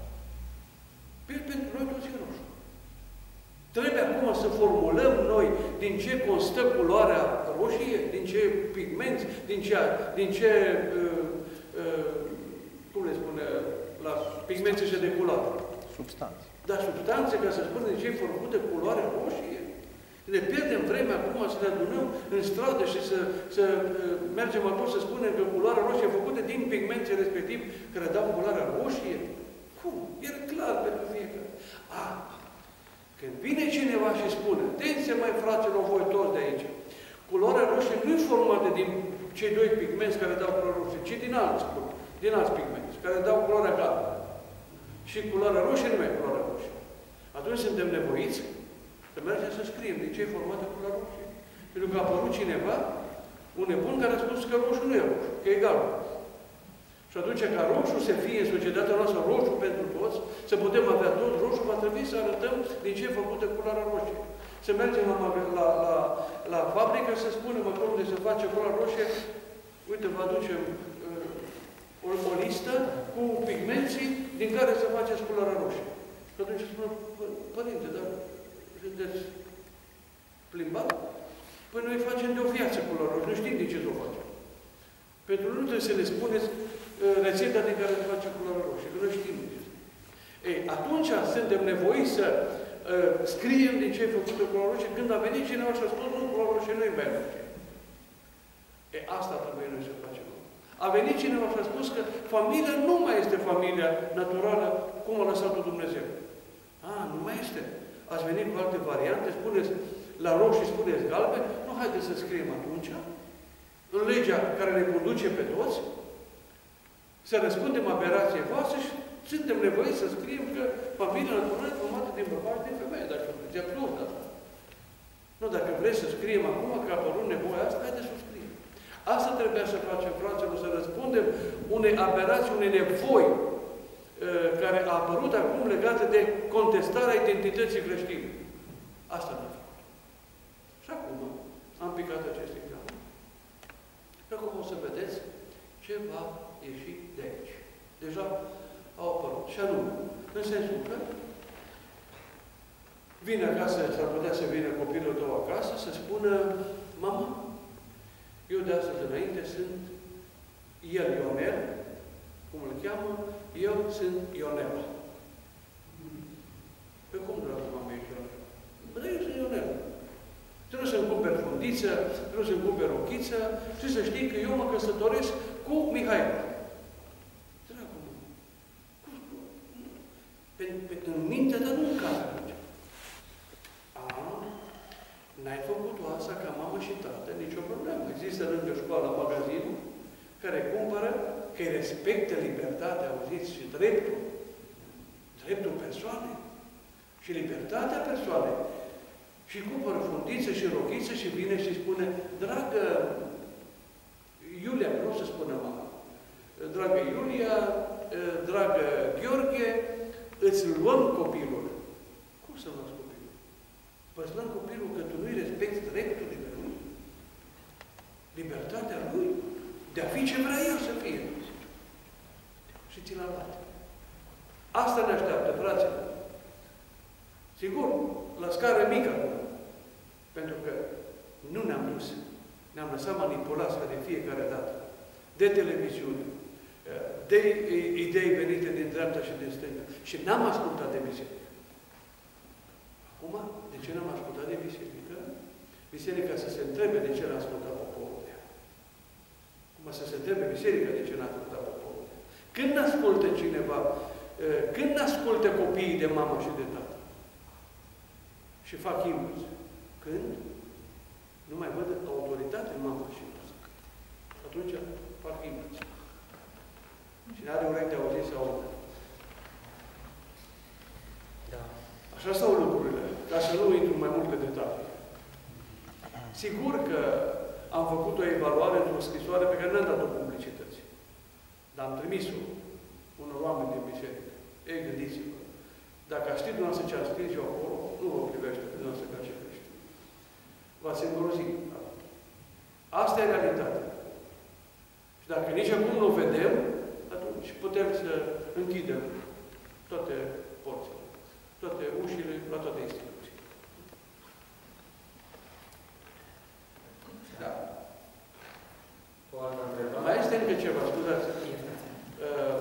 Pentru noi toți e roșu. Trebuie acum să formulăm noi din ce constă culoarea roșie, din ce pigmenți, din ce, din ce uh, uh, cum le spune, la pigmente și de culoare. Substanțe. Dar substanțe, ca să spunem de ce e făcută culoarea roșie. Ne pierdem vremea acum să ne adunăm în stradă și să, să uh, mergem acolo să spunem că culoarea roșie e făcută din pigmente respectiv care dau culoarea roșie. Cum? E clar pentru fiecare. A, când vine cineva și spune, atenție mai fraților, voi toți de aici, culoarea roșie nu e formată din cei doi pigmenți care dau culoarea roșie, ci din alți, din alți pigmenți, care dau culoarea galbenă. Și culoarea roșie nu e culoarea roșie. Atunci suntem nevoiți să mergem să scriem de ce e formată culoarea roșie. Pentru că a apărut cineva, un nebun care a spus că roșu nu e roșu, că e galben. Și atunci, ca roșu să fie în societatea noastră roșu pentru toți, să putem avea tot roșu, va trebui să arătăm din ce e făcută culoarea roșie. Să mergem la, la, la, la fabrică, să spunem acolo unde se face culoarea roșie, uite, vă aducem uh, o, o listă cu pigmenții din care să faceți culoarea roșie. Și atunci spun, părinte, dar sunteți plimbat? Păi noi facem de o viață culoarea roșie, nu știm de ce să o facem. Pentru nu trebuie să le spuneți rețeta din care se face culoarea roșie, că noi știm. Ei, atunci suntem nevoiți să uh, scriem din ce e făcută culoarea roșie, când a venit cineva și a spus, nu, culoarea roșie nu e mai roșie. Ei, asta trebuie noi să facem. A venit cineva și a spus că familia nu mai este familia naturală, cum a lăsat-o Dumnezeu. A, nu mai este. Ați venit cu alte variante, spuneți la roșii, spuneți galben, nu, haideți să scriem atunci, în legea care ne conduce pe toți, să răspundem aberației voastre și suntem nevoiți să scriem că familia naturală e formată din bărbați din femeie, dacă e absurd asta. Nu, dacă vreți să scriem acum că a apărut nevoia asta, haideți să o scriem. Asta trebuia să facem, fraților, să răspundem unei aberații, unei nevoi uh, care a apărut acum legate de contestarea identității creștine. Asta ne-a făcut. Și acum am picat acest examen. Și acum o să vedeți ce va ieși de aici. Deja au apărut. Și anume, în sensul că vine acasă, s-ar putea să vină copilul tău acasă, să spună, mama, eu de astăzi înainte sunt el Ionel, cum îl cheamă, eu sunt Ionel. Pe cum, dragă mama, ești Ionel? Păi, eu sunt Ionel. Trebuie să-mi cumperi fundiță, trebuie să-mi cumperi rochiță și să știi că eu mă căsătoresc cu Mihai. Dragul meu, pe, pe, în mintea ta nu încadră. A, n-ai făcut-o asta ca mamă și tată, nicio problemă. Există lângă școala magazinul care cumpără, că îi respectă libertatea, auziți, și dreptul. Dreptul persoanei. Și libertatea persoanei. Și cumpără fundiță și rochiță și vine și spune, dragă Iulia, nu să spună mama, dragă Iulia, dragă Gheorghe, îți luăm copilul. Cum să luați copilul? Păi îți luăm copilul că tu nu-i respecti drepturile lui, libertatea lui, de a fi ce vrea el să fie. Și ți l-a luat. Asta ne așteaptă, fraților. Sigur, la scară mică, pentru că nu ne-am dus. Ne-am lăsat manipulați ca de fiecare dată. De televiziune, de idei venite din dreapta și din stânga. Și n-am ascultat de biserică. Acum, de ce n-am ascultat de biserică? Biserica să se întrebe de ce n-a ascultat poporul de ea. Acum să se întrebe biserica de ce n-a ascultat poporul de ea. Când ascultă cineva, când ascultă copiii de mamă și de tată? Și fac invers. Când? nu mai văd autoritate în mama și atunci, parcă invers. Cine are urechi de auzit să audă. Da. Așa stau lucrurile, ca să nu intru mai multe detalii. Sigur că am făcut o evaluare într-o scrisoare pe care n-am dat-o publicității. Dar am trimis-o unor oameni din biserică. Ei, gândiți-vă. Dacă a știut dumneavoastră ce a scris eu acolo, nu vă privește pe dumneavoastră ca ce crește. V-ați îngrozit. Asta e realitatea. Și dacă nici acum nu o vedem, atunci putem să închidem toate porțile, toate ușile, la toate instituțiile. Da. O altă întrebare. Mai este încă ceva, scuzați. Uh,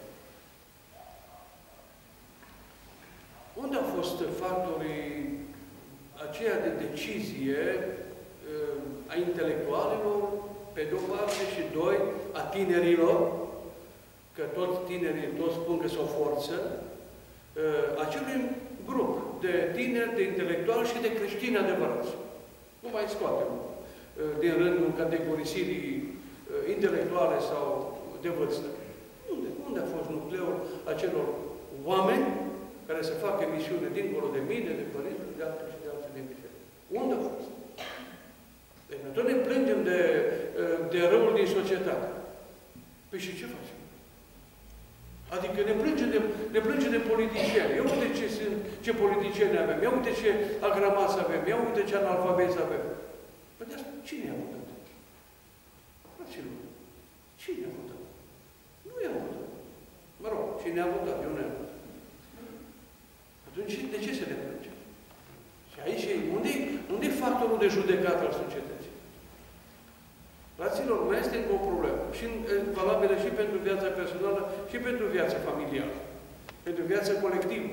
unde au fost factorii aceia de decizie uh, a intelectualilor, pe de o parte, și doi, a tinerilor, că toți tinerii, toți spun că sunt o forță, uh, acelui grup de tineri, de intelectuali și de creștini adevărați. Nu mai scoatem uh, din rândul categorisirii uh, intelectuale sau de vârstă. Unde? Unde a fost nucleul acelor oameni care să facă emisiune dincolo de mine, de părinți, de alții și de alții din biserică? Unde a fost? Deci noi tot ne plângem de, de răul din societate. Păi și ce facem? Adică ne plângem de, ne plângem de politicieni. Ia uite ce, sunt, ce politicieni avem, ia uite ce agramați avem, ia uite ce analfabeți avem. Păi de asta, cine i-a votat? Fraților, cine i-a votat? Nu i-a votat. Mă rog, cine a votat? Eu nu i-am votat. Atunci, de ce se ne plânge? Și aici, unde-i unde factorul de judecată al societății? Fraților, mai este încă o problemă. Și valabilă și pentru viața personală, și pentru viața familială. Pentru viața colectivă.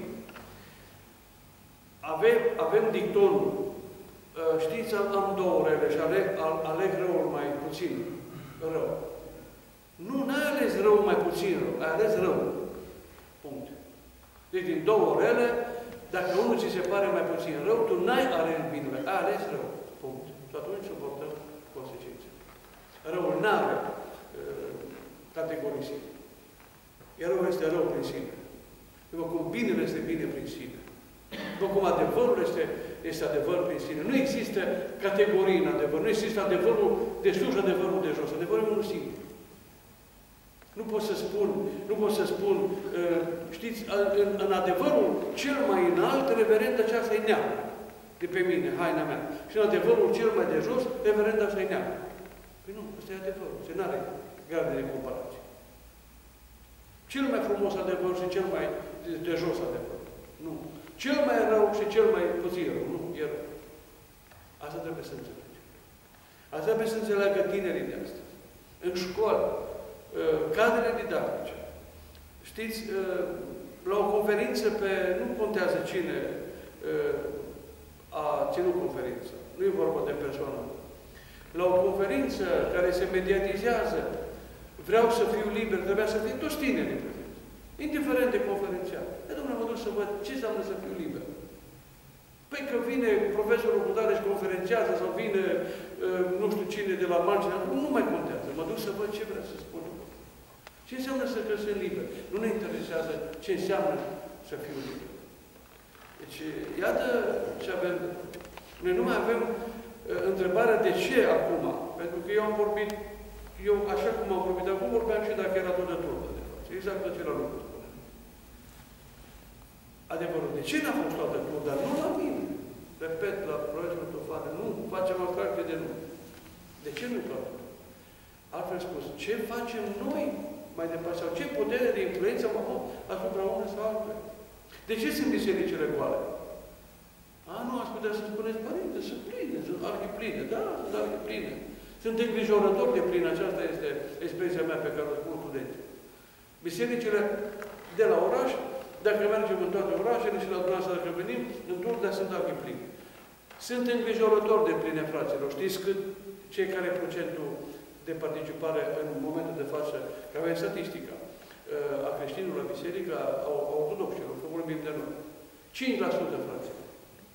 Avem, avem dictonul. Știți, am două rele și aleg, aleg răul mai puțin rău. Nu, n-ai ales rău mai puțin rău, ai ales rău. Punct. Deci, din două rele, dacă unul ți se pare mai puțin rău, tu n-ai ales binele, ai ales rău. Punct. Și atunci suportăm consecințe. Răul n-are uh, categorisire. Iar răul este rău prin sine. După cum binele este bine prin sine. După cum adevărul este, este adevăr prin sine. Nu există categorii în adevăr. Nu există adevărul de sus și adevărul de jos. Adevărul e unul singur. Nu pot să spun, nu pot să spun, uh, știți, în, în adevărul cel mai înalt, reverenda aceasta e neamă. De pe mine, haina mea. Și în adevărul cel mai de jos, reverenda asta e neamă. Păi nu, ăsta e adevărul. Se n-are grade de comparație. Cel mai frumos adevăr și cel mai de, de jos adevăr. Nu. Cel mai rău și cel mai puțin rău. Nu, e rău. Asta trebuie să înțelegem. Asta trebuie să înțeleagă tinerii de astăzi. În școală, cadrele didactice. Știți, la o conferință pe... Nu contează cine a ținut conferința. Nu e vorba de persoană. La o conferință care se mediatizează, vreau să fiu liber, trebuia să fie toți tinerii prezenți. Indiferent de conferințial. E, domnule, mă duc să văd ce înseamnă să fiu liber. Păi că vine profesorul cu tare și conferențiază sau vine nu știu cine de la marginea, nu mai contează. Mă duc să văd ce vrea să spună. Ce înseamnă să că sunt liber? Nu ne interesează ce înseamnă să fiu liber. Deci, iată ce avem. Noi nu mai avem uh, întrebarea de ce acum. Pentru că eu am vorbit, eu așa cum am vorbit acum, vorbeam și dacă era tot de turdă de față. Exact același lucru spuneam. Adevărul, de ce n-a fost toată turda? Nu la mine. Repet, la profesorul Tofană, nu, facem abstracție de nu. De ce nu toată? Altfel spus, ce facem noi mai departe? Sau ce putere de influență am asupra unui sau altul? De ce sunt bisericile goale? A, nu, ați putea să spuneți, părinte, sunt pline, sunt arhipline. Da, sunt arhipline. Sunt îngrijorător de pline. Aceasta este expresia mea pe care o spun studenții. Bisericile de la oraș, dacă mergem în toate orașele și la dumneavoastră dacă venim, în Turda sunt arhipline. Sunt îngrijorător de pline, fraților. Știți cât cei care procentul de participare în momentul de față, că avem statistica a creștinilor la biserică, au ortodoxilor, că vorbim de noi. cinci la sută, fraților.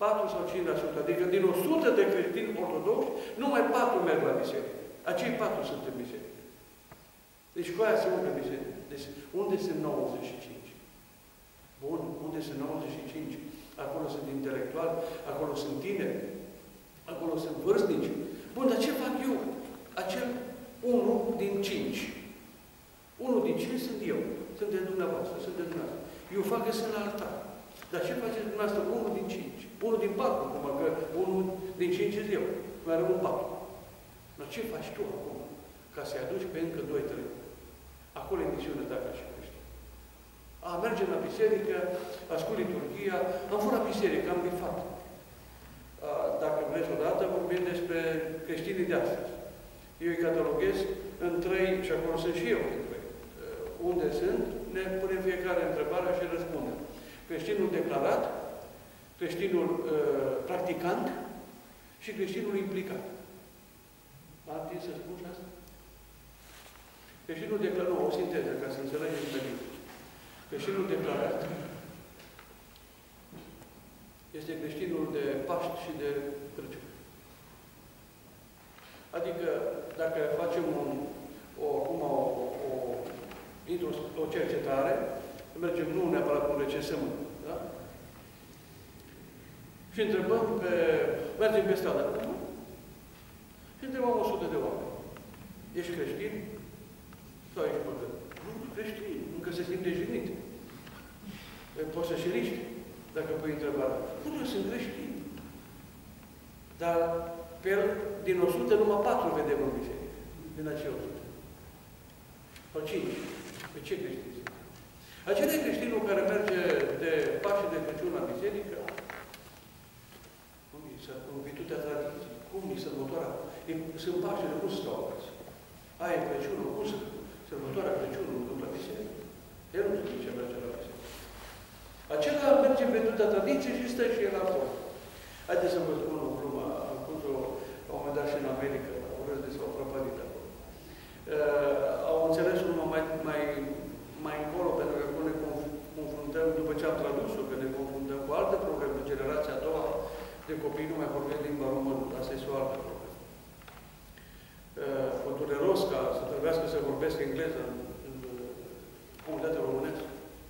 patru sau cinci la sută. Adică din o sută de creștini ortodoxi, numai patru merg la biserică. Acei patru sunt în biserică. Deci cu aia se umple biserică. Deci unde sunt nouăzeci și cinci? Bun, unde sunt nouăzeci și cinci? Acolo sunt intelectuali, acolo sunt tineri, acolo sunt vârstnici. Bun, dar ce fac eu? Acel unul din cinci. Unul din cinci sunt eu. Sunt de dumneavoastră, sunt de dumneavoastră. Eu fac că sunt la altar. Dar ce faceți dumneavoastră? Unul din cinci. Unul din patru, acum, că unul din cinci sunt eu. Mai rămân patru. Dar ce faci tu acum? Ca să-i aduci pe încă doi, trei. Acolo e misiunea ta ca și creștin. A, mergem la biserică, ascult liturghia, am fost la biserică, am bifat. A, dacă vreți odată, vorbim despre creștinii de astăzi. Eu îi cataloghez în trei, și acolo sunt și eu în trei. Unde sunt, ne punem fiecare întrebare și răspundem. Creștinul declarat, creștinul uh, practicant și creștinul implicat. Am timp să spun și asta? Creștinul declarat, nu, o sinteză, ca să înțelegeți pe mine. Creștinul declarat este creștinul de Paști și de Crăciun. Adică, dacă facem un, o, acum o, o, o, o cercetare, mergem nu neapărat cu recensământ, da? Și întrebăm pe... mergem pe stradă. Și întrebăm o sută de oameni. Ești creștin? Sau ești păgân? Nu, creștin. Încă se simte jignit. Poți să și riști, dacă pui întrebarea. Nu, eu sunt creștin. Dar pe el, din o sută, numai patru vedem în biserică. Din acei o sută. Sau cinci. Pe ce creștin? Acela e creștinul care merge de Paște de Crăciun la biserică. Cum e? În virtutea tradiției. Cum e sărbătoarea? Sunt Paștele, cum se stau azi? Aia e Crăciunul, cum se sărbătoarea Crăciunului nu duc la biserică? El nu știu ce merge la biserică. Acela merge în virtutea tradiției și stă și el acolo. Haideți să vă spun o glumă. Am pus-o la un moment dat și în America. O râs de s-au prăpădit acolo. Uh, au înțeles numai mai, mai mai încolo, pentru că acum ne confruntăm, după ce am tradus-o, că ne confruntăm cu alte probleme, generația a doua de copii nu mai vorbesc limba română, asta este o altă problemă. Uh, dureros ca să trebuiască să vorbesc engleză în, în, în comunitatea românească.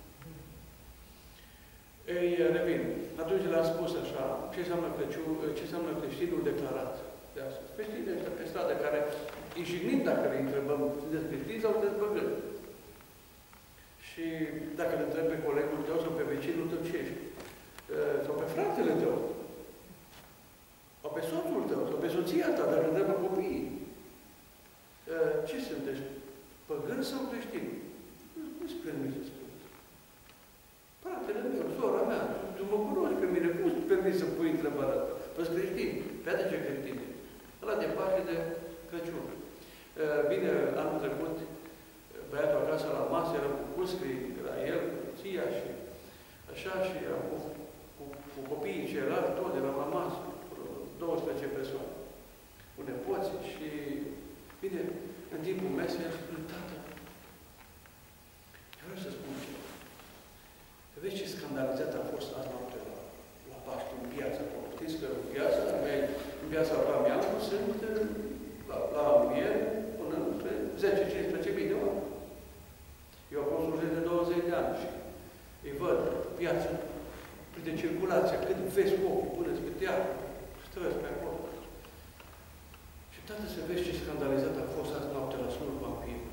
Ei, revin. Atunci le-am spus așa, ce înseamnă, Crăciun, ce înseamnă creștinul declarat de astăzi. Creștinii ăștia pe stradă care îi jignim dacă le întrebăm, sunteți creștini sau sunteți păgâni? Și dacă îl întrebi pe colegul tău sau pe vecinul tău, ce ești? Sau pe fratele tău, sau pe soțul tău, sau pe soția ta, dacă îl întrebi pe copiii. Ce sunteți? Păgâni sau creștini? Nu-ți permis să spun. Fratele meu, sora mea, tu mă cunoști pe mine, cum îți permis să pui întrebarea asta? Păi-s creștini. Pe atât ce creștini. Ăla de Paște de Crăciun. Bine, anul trecut, băiatul acasă la masă, era cu cuscrii, era el, cu ția și așa, și cu, cu, cu copiii ceilalți, toți eram la masă, douăsprezece persoane, cu nepoții și, bine, în timpul mesei, a spus, tată, eu vreau să spun ceva. Vezi ce scandalizat a fost azi noapte la, la Paște, în piață acolo. Știți că în piață, în piața Pamiancu, sunt la, la înviere până între zece cincisprezece mii de oameni. Eu acum slujesc de douăzeci de ani și îi văd piața, cât de circulație, cât vezi ochii, până spre teatru, străzi pe acolo. Și toate să vezi ce scandalizat a fost azi noapte la slujba înviere.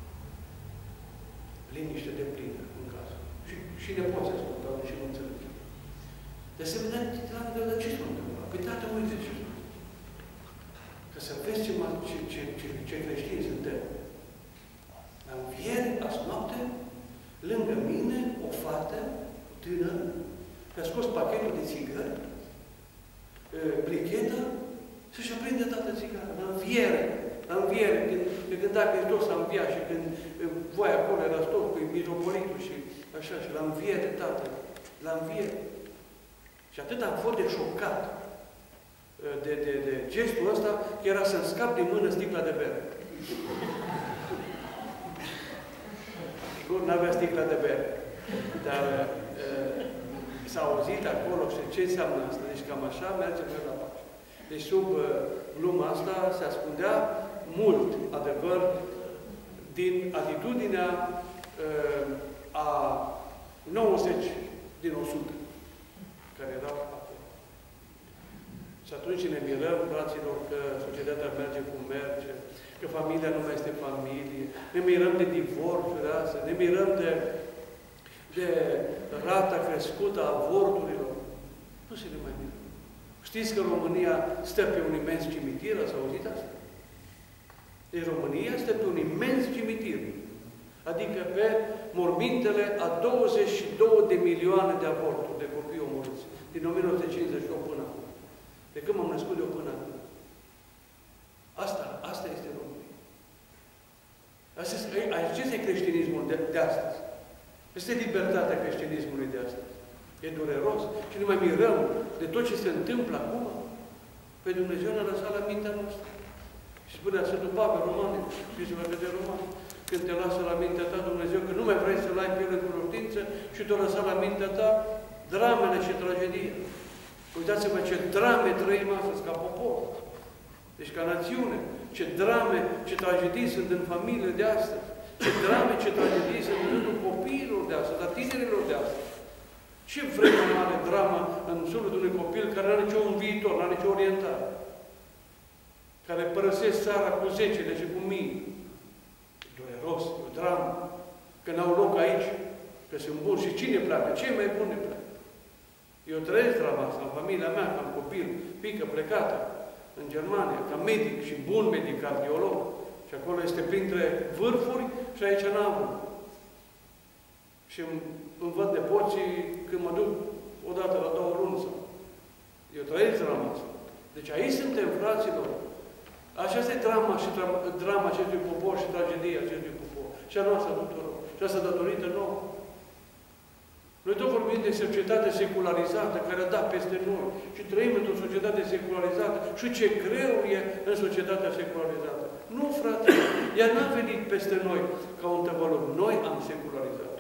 Liniște de plină în casă. Și, și nepoții ascultă, și nu înțeleg. De asemenea, de ce s-a întâmplat? Păi, tată, uite ce s-a Că să vezi ce, ce, ce, ce, ce creștini suntem. La înviere, azi noapte, lângă mine, o fată, o tânără, mi-a scos pachetul de țigări, bricheta, să-și aprinde toată țigară. La înviere, la înviere, când, când dacă Hristos s-a înviat și când voi acolo erați tot cu mitropolitul și așa, și la înviere, tată, la înviere. Și atât am fost de șocat de, de, de gestul ăsta, că era să-mi scap din mână sticla de bere. Nu avea sticla de bere. Dar s-a auzit acolo și ce înseamnă asta. Deci cam așa mergem noi la Paște. Deci sub uh, gluma asta se ascundea mult adevăr din atitudinea uh, a nouăzeci din o sută care erau acolo. Și atunci ne mirăm, fraților, că societatea merge cum merge, că familia nu mai este familie, ne mirăm de divorțuri astea, ne mirăm de, de rata crescută a avorturilor. Nu se ne mai mirăm. Știți că România stă pe un imens cimitir, ați auzit asta? Deci România stă pe un imens cimitir. Adică pe mormintele a douăzeci și două de milioane de avorturi de copii omorâți, din o mie nouă sute cincizeci și opt până acum. De când m-am născut eu până acum. Asta, asta este România. Asta este creștinismul de, de astăzi. Este libertatea creștinismului de astăzi. E dureros și ne mai mirăm de tot ce se întâmplă acum. Pe Dumnezeu ne-a lăsat la mintea noastră. Și spunea Sfântul Pavel Romane, scrisul de Romani, când te lasă la mintea ta Dumnezeu, că nu mai vrei să-L ai pe El în cunoștință și te-a lăsat la mintea ta dramele și tragedie. Uitați-vă ce drame trăim astăzi ca popor. Deci ca națiune. Ce drame, ce tragedii sunt în familiile de astăzi. Ce drame, ce tragedii sunt în rândul copiilor de astăzi, a tinerilor de astăzi. Ce vreme mare dramă în sufletul unui copil care nu are nicio un viitor, nu are nicio orientare. Care părăsesc țara cu zecile și cu mii. E dureros, e o dramă. Că n-au loc aici, că sunt buni. Și cine pleacă? Cei mai buni pleacă. Eu trăiesc drama asta în familia mea, ca copil, pică, plecată, în Germania, ca medic și bun medic, cardiolog. Și acolo este printre vârfuri și aici n-am vrut. Și îmi, îmi văd nepoții când mă duc odată la două luni. Sau. Eu trăiesc drama asta. Deci aici suntem, fraților. Așa este drama și drama, drama acestui popor și tragedia acestui popor. Și a noastră tuturor. Și asta datorită nouă. Noi tot vorbim de societate secularizată, care a dat peste noi. Și trăim într-o societate secularizată. Și ce greu e în societatea secularizată. Nu, frate, ea n-a venit peste noi ca un tăvăluc. Noi am secularizat.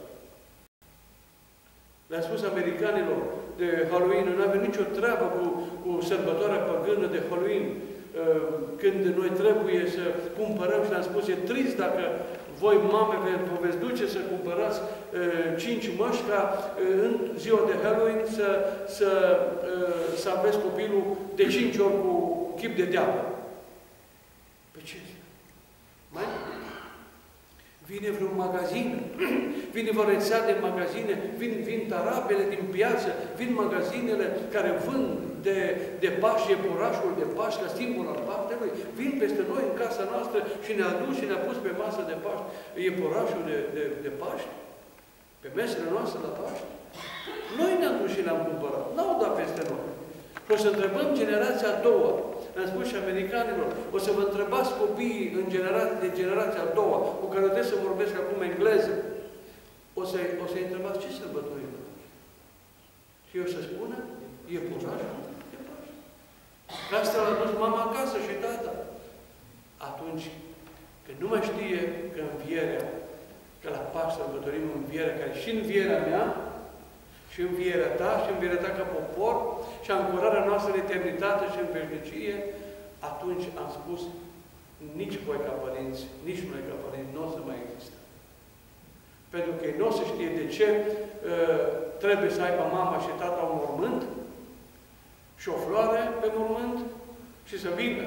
Le-am spus americanilor de Halloween, nu avem nicio treabă cu, cu sărbătoarea păgână de Halloween, când noi trebuie să cumpărăm, și le-am spus, e trist dacă voi, mame, vă veți duce să cumpărați cinci măști ca în ziua de Halloween să, să, să aveți copilul de cinci ori cu chip de diavol. Pe ce? Mai? Vine vreun magazin, vine o rețea de magazine, vin, vin tarabele din piață, vin magazinele care vând de, de Paști, iepurașul de Paști, ca simbol al Paștelui, vin peste noi în casa noastră și ne-a dus și ne-a pus pe masă de Paști iepurașul de, de, de Paști, pe mesele noastre la Paști. Noi ne-am dus și le-am cumpărat, n-au dat peste noi. Și o să întrebăm generația a doua. Le-am spus și americanilor, o să vă întrebați copiii în generația, de generația a doua, cu care trebuie să vorbesc acum engleză, o să-i o să întrebați ce sărbători e. Și eu să spună, e purașul, e Paște. Că asta l-a dus mama acasă și tata. Atunci, când nu mai știe că învierea, că la Paște sărbătorim învierea, care și învierea mea, și învierea ta, și învierea ta ca popor, și ancorarea noastră în eternitate și în veșnicie, atunci am spus, nici voi ca părinți, nici noi ca părinți, nu o să mai există. Pentru că ei nu o să știe de ce uh, trebuie să aibă mama și tata un mormânt, și o floare pe mormânt, și să vină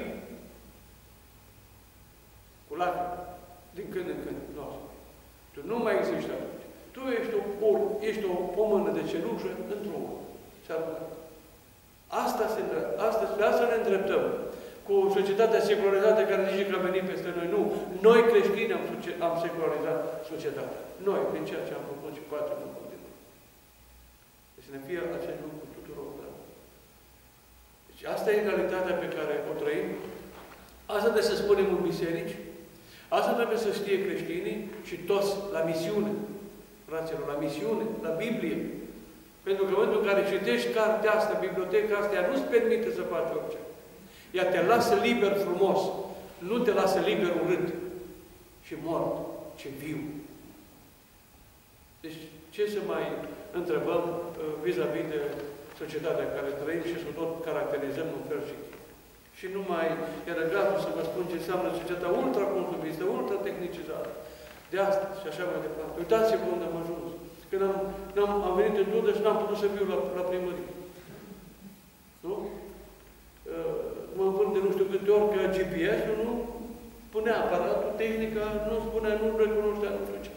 cu lacrimi, din când în când. Nu, tu nu mai existi atunci. Tu ești o, o, ești o pomână de cenușă într-o urmă. Asta se asta, pe asta ne îndreptăm. Cu societatea secularizată care zice că a venit peste noi. Nu. Noi creștini am, am secularizat societatea. Noi, prin ceea ce am făcut și facem în continuare. Deci ne fie acest lucru tuturor. Da? Deci asta e realitatea pe care o trăim. Asta trebuie să spunem în biserici. Asta trebuie să știe creștinii și toți la misiune. Fraților, la misiune, la Biblie. Pentru că în momentul în care citești cartea asta, biblioteca asta, ea nu-ți permite să faci orice. Ea te lasă liber frumos. Nu te lasă liber urât și mort, ci viu. Deci, ce să mai întrebăm vis-a-vis -vis de societatea în care trăim și să tot caracterizăm în fel și chip. Și nu mai era gazul să vă spun ce înseamnă societatea ultraconsumistă, ultra-tehnicizată. De astăzi și așa mai departe. Uitați-vă unde am ajuns. Când am, am, am venit în Dudă și n-am putut să viu la, la primărie. Nu? Mă învârm de nu știu câte ori că G P S-ul nu punea aparatul, tehnica nu spunea, nu recunoștea, nu știu ce.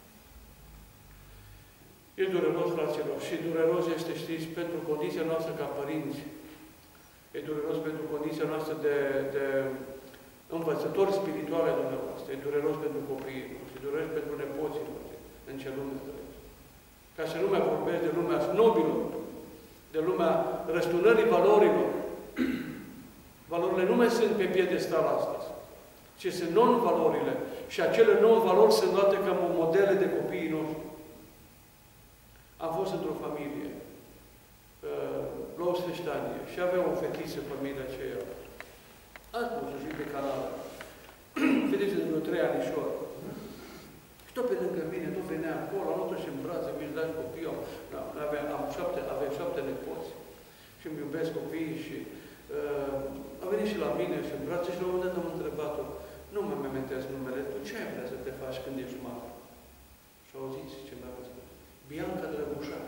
E dureros, fraților, și dureros este, știți, pentru condiția noastră ca părinți. E dureros pentru condiția noastră de, de învățători spirituale dumneavoastră. E dureros pentru copiii noștri, e dureros pentru nepoții noștri, în ce lume trăiesc. Ca să nu mai vorbesc de lumea snobilor, de lumea răsturnării valorilor. Valorile nu mai sunt pe piedestal astăzi, ci sunt non-valorile. Și acele non-valori sunt date ca modele de copiii noștri. Am fost într-o familie, la o sfeștanie, și avea o fetiță, familia aceea. Ați pus și pe canal. Fetiță de vreo trei anișori. Și tot pe lângă mine, tot venea acolo, am luat-o și în brațe, mi-și dați copii. Am, aveam, am șapte, aveam șapte nepoți și îmi iubesc copiii și uh, a venit și la mine și în brațe și la un moment dat am întrebat-o, nu mă amintesc numele, tu ce ai vrea să te faci când ești mare? Și au zis ce mi-a spus. Bianca Drăgușa.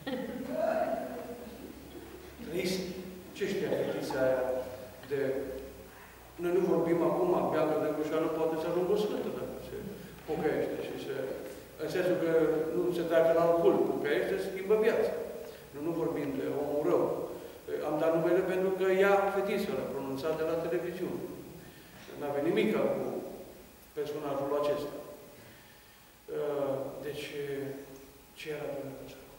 Trist. Ce știa fetița aia de... Noi nu vorbim acum, Bianca Drăgușa nu poate să ajungă sfântă dacă se pocăiește și se... În sensul că nu se treacă la alcool, pocăiește, se schimbă viața. Nu, nu vorbim de omul rău. Am dat numele pentru că ea, fetița, l-a pronunțat de la televiziune. N-avea nimic cu personajul acesta. Deci, ce era dumneavoastră acolo?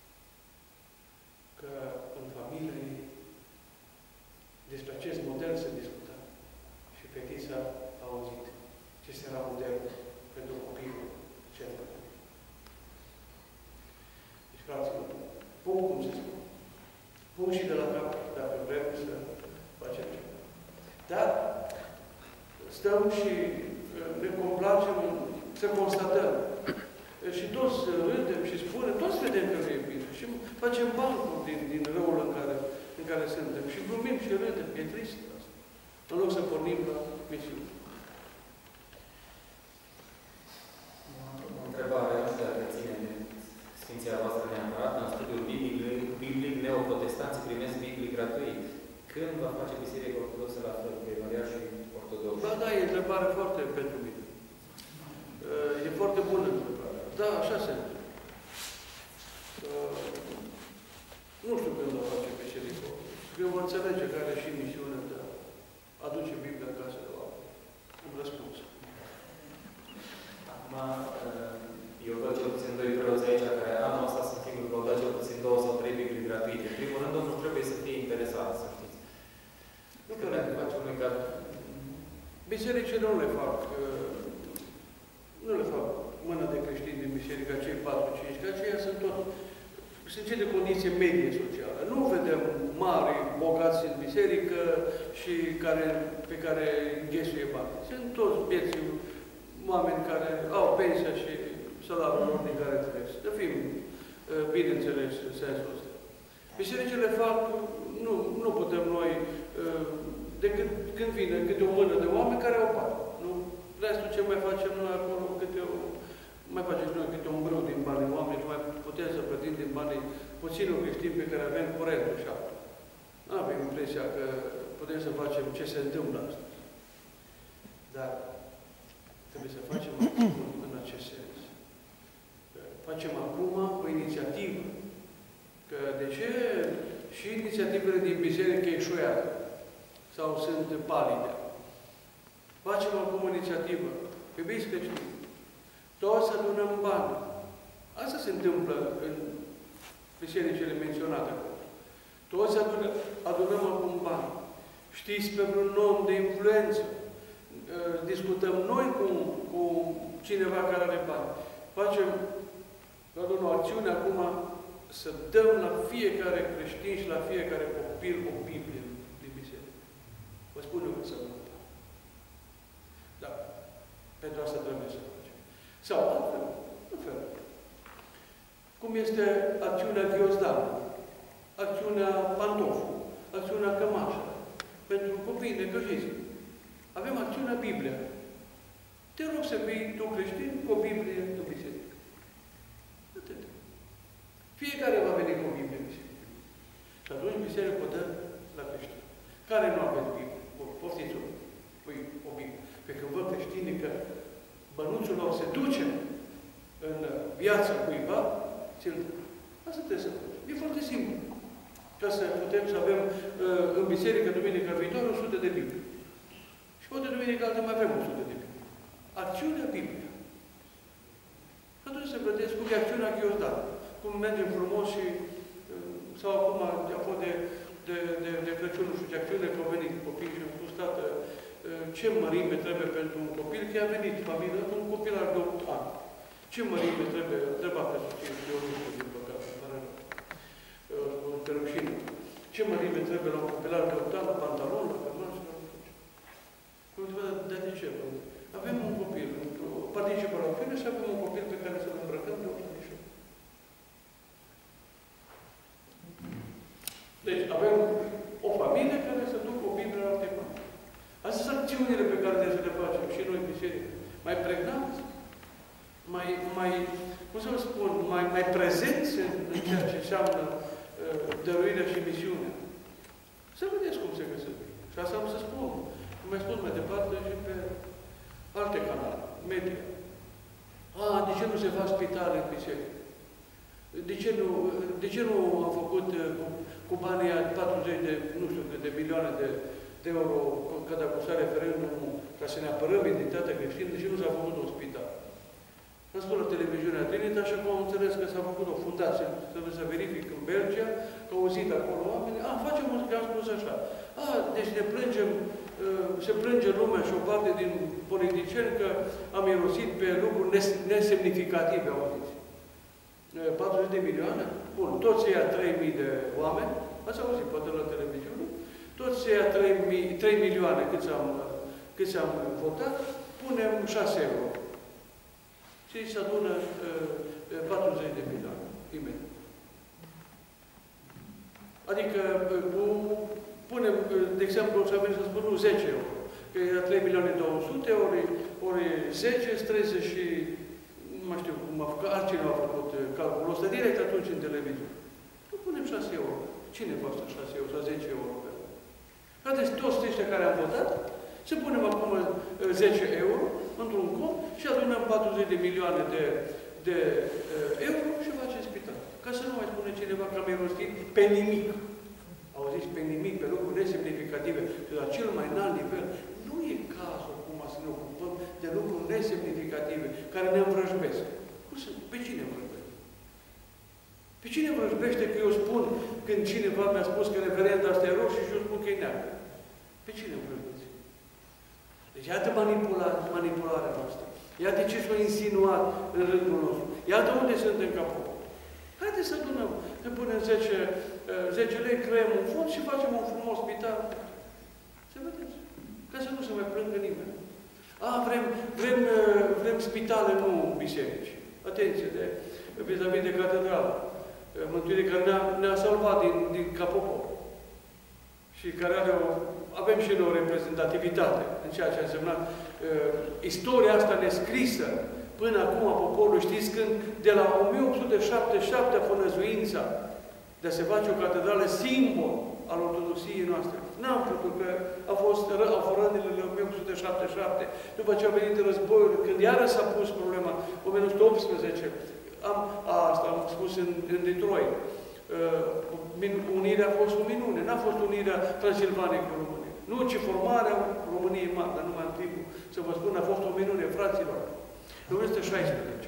Că în familie despre acest model se discuta. Și fetița a auzit ce era model pentru copilul cel mai bun. Deci, fraților, pun cum se spune. Pun și de la capăt, dacă vrem să facem ceva. Dar stăm și ne complacem să constatăm. Și toți râdem și spunem, toți vedem că nu e bine. Și facem bancuri din, din răul în care, în care suntem. Și glumim și râdem. E trist asta. În loc să pornim la misiune. O întrebare, nu știu dacă ține de Sfinția voastră neapărat. În studiul biblic, biblic neoprotestanții primesc Biblii gratuit. Când va face Biserica Ortodoxă la fel cu Evanghelia și Ortodoxă? Ba da, e întrebare foarte pentru mine. E foarte bună întrebare. Da, așa se întâmplă. Nu știu când va face Biserica Ortodoxă. Eu vă înțelege că are și misiunea de a aduce Biblia în casă de oameni. Îmi răspuns. Acum, eu văd cel puțin doi preoți aici, care anul ăsta sunt sigur că au dat cel puțin două sau trei Biblii gratuite. În primul rând, omul trebuie să fie interesat, să știți. Nu că dacă face unui caz. Bisericile nu le fac, nu le fac mână de creștini din biserică, cei patru cinci, că aceia sunt tot, sunt cei de condiție medie socială. Nu vedem mari, bogați în biserică și care, pe care înghesuie bani. Sunt toți vieți oameni care au pensia și salariul lor din care trăiesc. Să fim bineînțeles în sensul ăsta. Bisericile fac, nu, nu putem noi, decât când vine câte o mână de oameni care au bani. Nu? Restul ce mai facem noi acolo, câte o, mai facem noi câte un brâu din banii oameni și mai putem să plătim din banii puținul creștini pe care avem curentul și altul. Nu avem impresia că putem să facem ce se întâmplă astăzi. Dar trebuie să facem în acest sens. Facem acum o inițiativă. Că de ce și inițiativele din biserică eșuează sau sunt palide? Facem acum o inițiativă. Iubiți creștini, toți adunăm bani. Asta se întâmplă în bisericile menționate acolo. Toți adunăm, adunăm acum bani. Știți pe vreun om de influență. Discutăm noi cu, cu cineva care are bani. Facem o acțiune acum să dăm la fiecare creștin și la fiecare copil o Biblie din biserică. Vă spun eu că să nu. Da. Pentru asta trebuie să facem. Sau altfel, în fel. Cum este acțiunea ghiozdan, acțiunea pantoful, acțiunea cămașă, pentru copii necăjiți. Avem acțiunea Biblia. Te rog să vii tu creștin cu o Biblie în biserică. Atât. Fiecare va veni cu o Biblie în biserică. Și atunci biserica o dă la creștin. Care nu aveți Biblie? Poftiți-o. Păi o Biblie. Pe când văd creștinii că bănuțul lor se duce în viața cuiva, ți-l dă. Asta trebuie să faci. E foarte simplu. Ca să putem să avem uh, în biserică, duminica viitoare, o sută de Biblie. Și poate duminica altă mai avem o sută de Biblie. Acțiunea Biblia. Atunci să vedeți cum e acțiunea ghiozdan. Cum mergem frumos și uh, sau acum a fost de, de, de, de Crăciun, nu știu ce acțiune, că au venit copii și au spus, tată, uh, ce mărime trebuie pentru un copil, că a venit familia, un copil are de opt ani. Ce mărime trebuie, întreba pe soție, eu nu știu, din păcate, care nu, pe rușine. Ce mărime trebuie la un copilar de opt ani, la pantalon, la cămașă, la nu știu. Cum întreba, dar de ce? Avem un copil, participă la film și avem un copil pe care să-l îmbrăcăm de opt ani. Deci avem o familie care să ducă o Biblie la alte mani. Astea sunt acțiunile pe care trebuie să le facem și noi, biserică. Mai pregnanți, mai, mai, cum să vă spun, mai, mai prezenți în, în ceea ce înseamnă uh, dăruirea și misiunea. Să vedeți cum se găsesc. Și asta am să spun. Cum mai spun mai departe și pe alte canale, media. A, de ce nu se fac spitale în biserică? De ce nu, de ce nu am făcut cu, cu banii patruzeci de, nu știu, de milioane de, de euro când a costat referendumul ca să ne apărăm identitatea creștină, de ce nu s-a făcut un spital? Am spus la televiziunea Trinita și acum am înțeles că s-a făcut o fundație, trebuie să verific în Belgia, că au auzit acolo oameni, a, facem un că am spus așa. A, deci ne plângem, se plânge lumea și o parte din politicieni că am irosit pe lucruri nesemnificative, au zis. patruzeci de milioane? Bun, toți ăia trei mii de oameni, ați auzit, poate la televiziune, toți ăia trei milioane câți am, câți am votat, punem șase euro. Și se adună uh, patruzeci de milioane, imediat. Adică, uh, punem, uh, de exemplu, să avem să spun, nu, zece euro. Că era trei milioane două sute, ori, ori zece, treizeci și, nu mai știu cum a făcut, altcineva a făcut calculul ăsta direct atunci în televiziune. Nu punem șase euro. Cine costă șase euro sau zece euro? Haideți toți ăștia care am votat, să punem acum zece euro într-un cont și adunăm patruzeci de milioane de, de uh, euro și facem spital. Ca să nu mai spune cineva că am irostit pe nimic. Au zis pe nimic, pe lucruri nesemnificative. Și la cel mai înalt nivel, nu e cazul acum să ne ocupăm de lucruri nesemnificative, care ne învrăjbesc. Pe cine învrăjbește? Pe cine învrăjbește că eu spun când cineva mi-a spus că referenda asta e roșie și eu spun că e neagră? Pe cine învrăjbește? Deci iată manipulare, manipularea noastră. Iată ce s-a insinuat în rândul nostru. Iată unde suntem ca popor. Haideți să adunăm, să punem zece lei, creăm un fond și facem un frumos spital. Să vedeți. Ca să nu se mai plângă nimeni. A, vrem, vrem, vrem spitale, nu biserici. Atenție, de vis-a-vis de catedrală. Mântuirea care ne-a ne salvat din, din ca popor. Și care are o, avem și noi o reprezentativitate în ceea ce a însemnat uh, istoria asta nescrisă până acum a poporului. Știți când de la o mie opt sute șaptezeci și șapte a fost năzuința de a se face o catedrală simbol al ortodoxiei noastre. N-am putut, că a fost, au fost rănile de o mie opt sute șaptezeci și șapte, după ce a venit războiul, când iară s-a pus problema, o mie nouă sute optsprezece, am, a, asta am spus în, în Detroit, uh, unirea a fost o minune, n-a fost unirea Transilvaniei cu România. Nu, ci formarea României mari, dar numai în timpul, să vă spun, a fost o minune, fraților. În o mie nouă sute șaisprezece.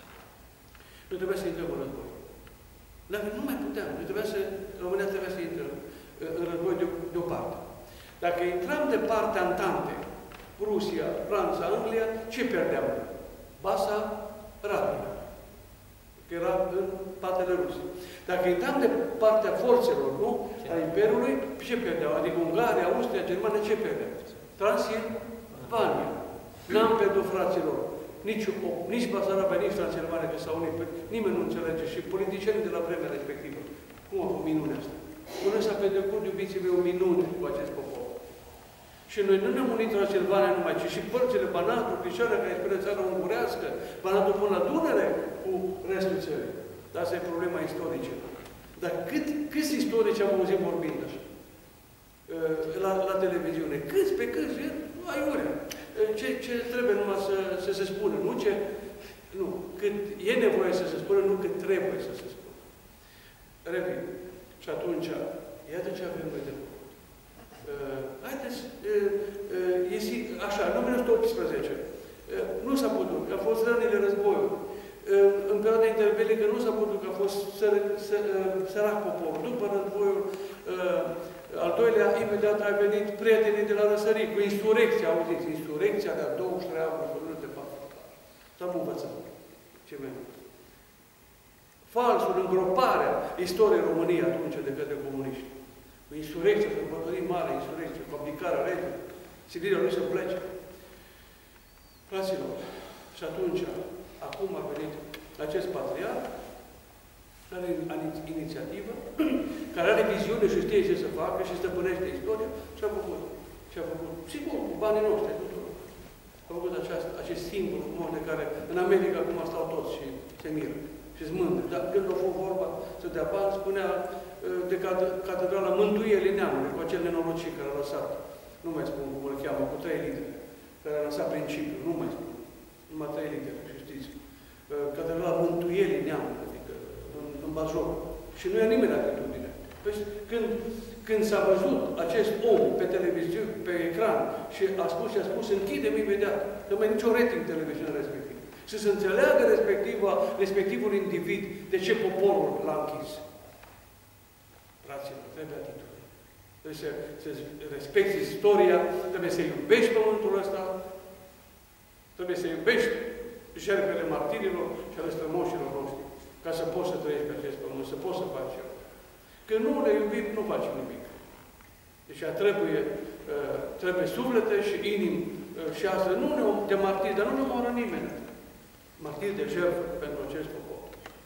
Nu trebuia să intrăm în război. Nu mai puteam. Nu trebuia să, România trebuia să intră în război de, de o parte. Dacă intram de partea Antante, Rusia, Franța, Anglia, ce pierdeam? Basa Rabia, că era în patele Rusiei. Dacă intram de partea forțelor, nu? A Imperiului, ce pierdeau? Adică Ungaria, Austria, Germania, ce pierdeau? Transilvania. N-am pierdut, fraților. nici, o, nici Basarabia, nici Transilvania, că s-au unit, nimeni nu înțelege. Și politicienii de la vremea respectivă. Cum a fost minunea asta? Până s-a petrecut, iubiții mei, o minune cu acest popor. Și noi nu ne-am unit Transilvania numai, ci și părțile, Banatul, Crișoara, care spune țara ungurească, Banatul până la Dunăre, cu restul țării. Dar asta e problema istorică. Dar cât, câți istorici am auzit vorbind așa? La, la televiziune. Câți pe câți? Aiurea. Ce, ce trebuie numai să, să se spună. Nu ce... Nu. Cât e nevoie să se spună, nu cât trebuie să se spună. Revin. Și atunci, iată ce avem noi de făcut. Uh, haideți, uh, uh, e așa, în o mie nouă sute optsprezece, uh, nu s-a putut, că a fost rănile războiului. Uh, în perioada interbelică nu s-a putut, că a fost săr, săr, uh, sărac poporul. După războiul uh, al doilea, imediat a venit prietenii de la răsărit, cu insurecția, auziți, insurecția de a douăzeci și trei august de patru. S-am învățat. Ce mai mult. Falsul, îngroparea istoriei României atunci de către comuniști. Cu insurecție, sărbătorii mare, insurecție, cu abdicarea regelui, silirea lui să plece. Fraților, și atunci, acum a venit acest patriarh, care are inițiativă, care are viziune și știe ce să facă și stăpânește istoria și a făcut. Și a făcut, sigur, cu banii noștri, tuturor. A făcut aceast, acest simbol frumos de care în America acum stau toți și se miră și-s mândri. Dar când a fost vorba să dea bani, spunea de Catedrala Mântuirii Neamului, cu acel nenorocit care a lăsat, nu mai spun cum îl cheamă, cu trei litere, care a lăsat principiul, nu mai spun, numai trei litere, și știți. Catedrala Mântuirii Neamului, adică în, în Bajor. Și nu e nimeni atitudine. Păi, când, când s-a văzut acest om pe televiziune, pe ecran, și a spus și a spus, închidem imediat, că mai nicio rating televiziunea respectivă. Și să înțeleagă respectivul individ de ce poporul l-a închis. Fraților, trebuie atitudine. Trebuie să, să respecti istoria, trebuie să iubești pământul ăsta, trebuie să iubești jertfele martirilor și ale strămoșilor noștri, ca să poți să trăiești pe acest pământ, să poți să faci ceva. Când nu le iubim, nu faci nimic. Deci trebuie, trebuie suflete și inimi și asta, nu ne de martiri, dar nu ne omoară nimeni. Martiri de jertfă pentru acest popor.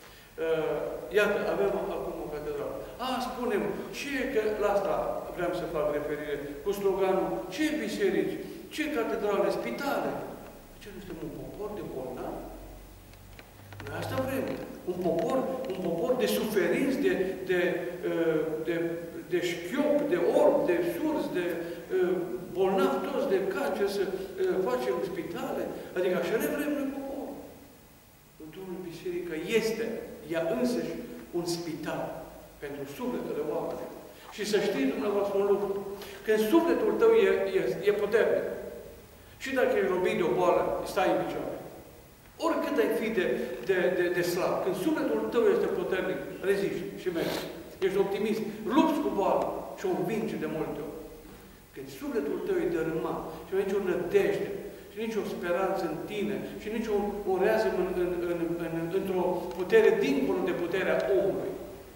Iată, avem acum o catedrală. A, spunem, ce, că la asta vreau să fac referire, cu sloganul, ce biserici, ce catedrale, spitale. Ce nu suntem un popor de bolnavi? Noi asta vrem. Un popor, un popor de suferinți, de, de, de, de șchiop, de orb, de surzi, de bolnavi toți, de cancer, să facem spitale. Adică așa ne vrem noi popor. Domnul Biserică este, ea însăși, un spital pentru sufletele oamenilor. Și să știți dumneavoastră un lucru. Când sufletul tău e, e, e puternic, și dacă e robit de o boală, stai în picioare. Oricât ai fi de, de, de, de slab, când sufletul tău este puternic, reziști și mergi. Ești optimist, lupți cu boală și o învingi de multe ori. Când sufletul tău e dărâmat și nu ai nicio nădejde și nicio speranță în tine și nicio o rează în, în, în, în, într-o putere dincolo de puterea omului.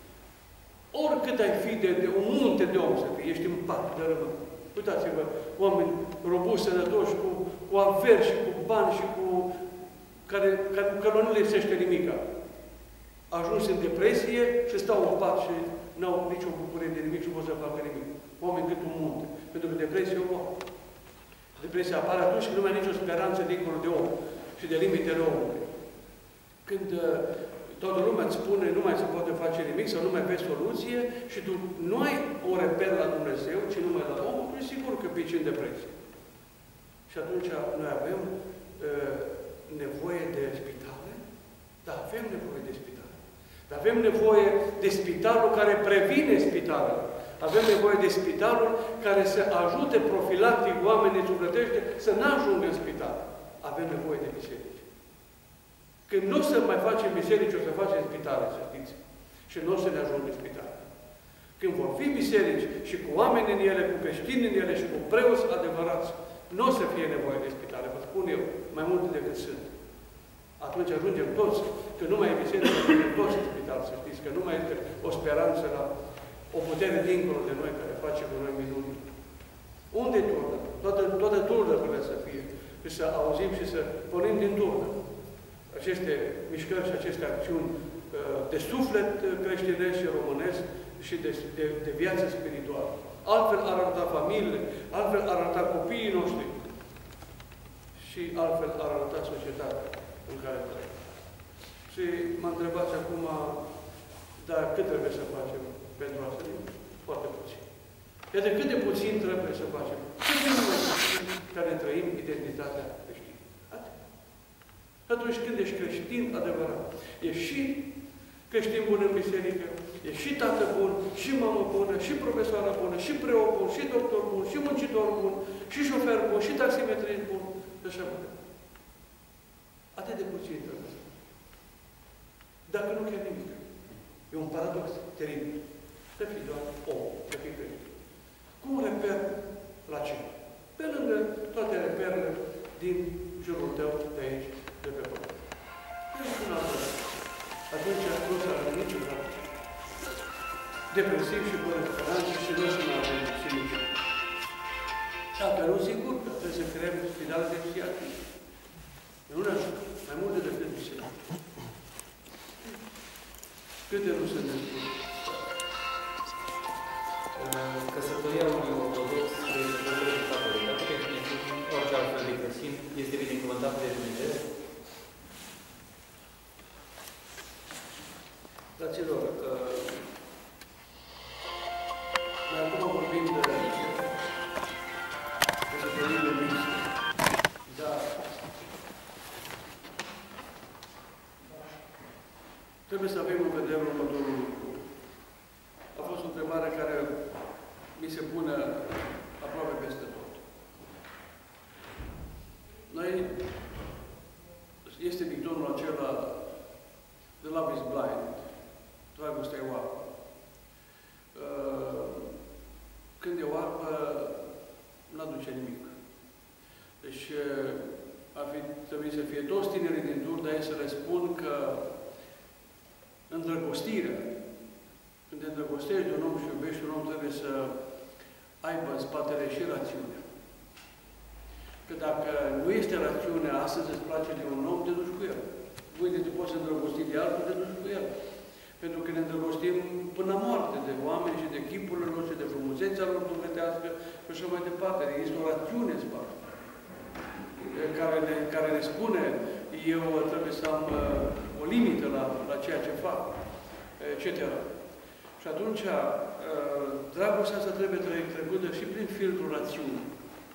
Oricât ai fi de, de un munte de om să fii, ești în pat, dărâmat. Uitați-vă, oameni robuși, sănătoși, cu, cu averi și cu bani și cu... care, care, care nu lipsește nimica. Ajuns în depresie și stau în pat și n-au nicio bucurie de nimic și nu pot să facă nimic. Oameni cât un munte. Pentru că depresia o poate. Depresia apare atunci când nu mai ai nicio speranță dincolo de om și de limitele omului. Când uh, toată lumea îți spune nu mai se poate face nimic sau nu mai vezi soluție și tu nu ai o reper la Dumnezeu, ci numai la om, tu e sigur că pici în depresie. Și atunci noi avem uh, nevoie de spitale? Da, avem nevoie de spitale. Dar avem nevoie de spitalul care previne spitalul. Avem nevoie de spitalul care să ajute profilactic oamenii sufletește să n-ajungă în spital. Avem nevoie de biserici. Când nu o să mai facem biserici, o să facem spitale, să știți. Și nu o să ne ajungă în spital. Când vor fi biserici și cu oameni în ele, cu creștini în ele și cu preoți adevărați, nu o să fie nevoie de spitale, vă spun eu, mai multe decât sunt. Atunci ajungem toți, că nu mai e biserică, ajungem toți în spital, să știți, că nu mai este o speranță la o putere dincolo de noi care face cu noi minuni. Unde e turda? Toată, toată turda trebuie să fie și să auzim și să pornim din turnă aceste mișcări și aceste acțiuni de suflet creștinesc și românesc și de, de, de viață spirituală. Altfel ar arăta familiile, altfel ar arăta copiii noștri și altfel ar arăta societatea în care trăim. Și mă întrebați acum, dar cât trebuie să facem pentru asta? Foarte puțin. Iată cât de puțin trebuie să facem. Ce trebuie să facem care trăim identitatea creștină? Atât. Atunci când ești creștin adevărat, ești și creștin bun în biserică, ești și tată bun, și mamă bună, și profesoară bună, și preot bun, și doctor bun, și muncitor bun, și șofer bun, și taximetrist bun, și așa mai departe. Atât de puțin trebuie să facem. Dacă nu chiar nimic. E un paradox teribil. Să fii doar om, să fii creștin. Cum reper la ce? Pe lângă toate reperele din jurul tău, de aici, de pe pământ. Ești un alt lucru. Atunci nu s-a rămâne niciodată depresiv și fără speranță și nu se mai avem și nici. Dacă nu, sigur că trebuie să creăm spitale de psihiatrie. Nu ne ajută. Mai multe decât biserică. Câte nu se despune? Căsătoria unui ortodox este căsătorie catolică. Dacă orice altfel de creștin este binecuvântată de Dumnezeu. Fraților, noi acum vorbim de căsătoriile mixte, dar trebuie să avem în vedere următorul lucru. A fost o întrebare care mi se pune aproape peste tot. Noi, este dictonul acela de love is blind, dragostea e oarbă. Când e oarbă, n-aduce nimic. Deci, ar fi trebuit să fie toți tinerii din tur, dar ei să le spun că îndrăgostirea, când te îndrăgostești de un om și iubești un om, trebuie să aibă în spatele și rațiunea. Că dacă nu este rațiunea, astăzi îți place de un om, te duci cu el. Uite, te poți îndrăgosti de altul, te duci cu el. Pentru că ne îndrăgostim până la moarte de oameni și de chipurile lor și de frumusețea lor dumnezească și așa mai departe. Există o rațiune în spate care ne, care ne spune eu trebuie să am uh, o limită la, la ceea ce fac, et cetera. Și atunci, uh, dragostea asta trebuie trecută și prin filtrul rațiunii.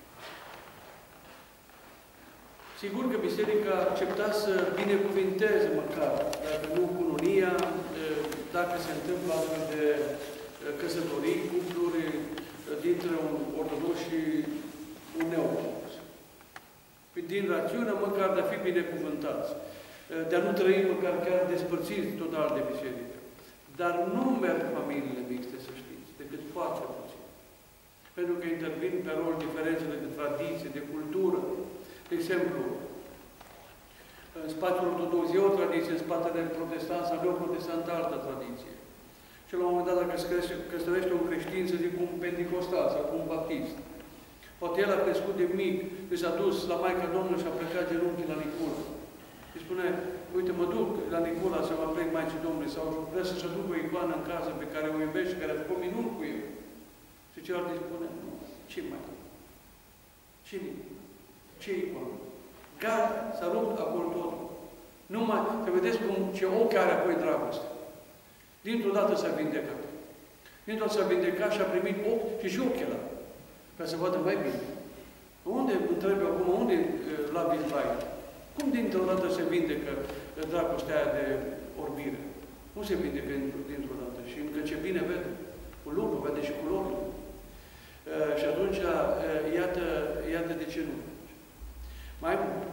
Sigur că Biserica a acceptat să binecuvinteze măcar, dacă nu cununia, dacă se întâmplă astfel de căsătorii, cupluri dintre un ortodox și un neortodox. Din rațiune, măcar de a fi binecuvântați, de a nu trăi măcar chiar despărțiți total de biserică. Dar nu merg familiile mixte, să știți, decât foarte puțin. Pentru că intervin pe rol diferențele de tradiție, de cultură. De exemplu, în spațiul ortodox e o tradiție, în spatele protestant sau de o protestant altă tradiție. Și la un moment dat, dacă se căsătorește un creștin, să zic, un pentecostal sau un baptist, poate el a crescut de mic, și s-a dus la Maica Domnului și a plecat genunchii la Nicula. Și spune, uite, mă duc la Nicula să mă plec Maicii Domnului, sau vrea să-și aduc o icoană în casă pe care o iubește, care a făcut minuni cu el. Și celălalt îi spune, ce mai? Ce nimic? Ce icoană? Gata, s-a rupt acolo totul. Numai, să vedeți cum, ce ochi are apoi dragoste. Dintr-o dată s-a vindecat. Dintr-o dată s-a vindecat și a primit ochi și și ochelari. Ca să vadă mai bine. Unde, întreb acum, unde la Bilbai? Cum dintr-o dată se vindecă dragostea aia de orbire? Nu se vindecă dintr-o dată. Și încă ce bine vede. Cu lucru, vede și culorile. Uh, și atunci, uh, iată, iată de ce nu. Mai mult.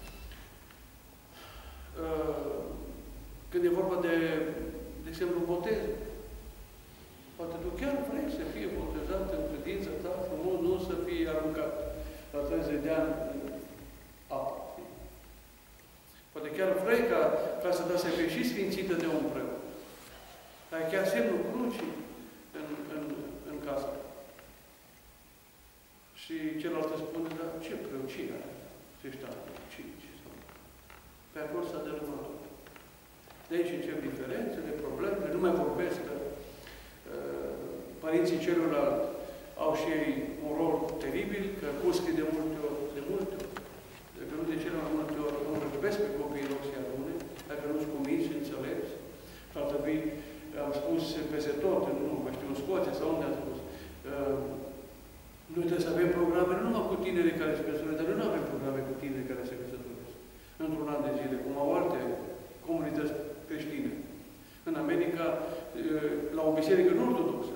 Uh, când e vorba de, de exemplu, botez. Poate tu chiar vrei să fie botezat în credința ta, frumos, nu să fie aruncat la treizeci de ani în apă. Poate chiar vrei ca, ca să dă să fie și sfințită de un preot. Dar e chiar semnul crucii în, în, în casa. Și celălalt spune, dar ce preocie are? treizeci ani, cinci. Pe acolo s-a dărâmat. De aici încep diferențele, problemele, nu mai vorbesc că uh, părinții celorlalți au și ei un rol teribil, că uscă de multe ori, de multe ori, dacă nu de cele mai multe ori, nu răbesc pe copiii lor să-i arune, dacă nu-s convins și înțelepți. Și ar trebui, am spus peste tot, nu mai știu, în Scoția sau unde am spus, uh, noi trebuie să avem programe nu numai cu tinerii care se căsătoresc, dar noi nu avem programe cu tinerii care se căsătoresc într-un an de zile, cum au alte comunități creștine. În America, la o biserică nu ortodoxă,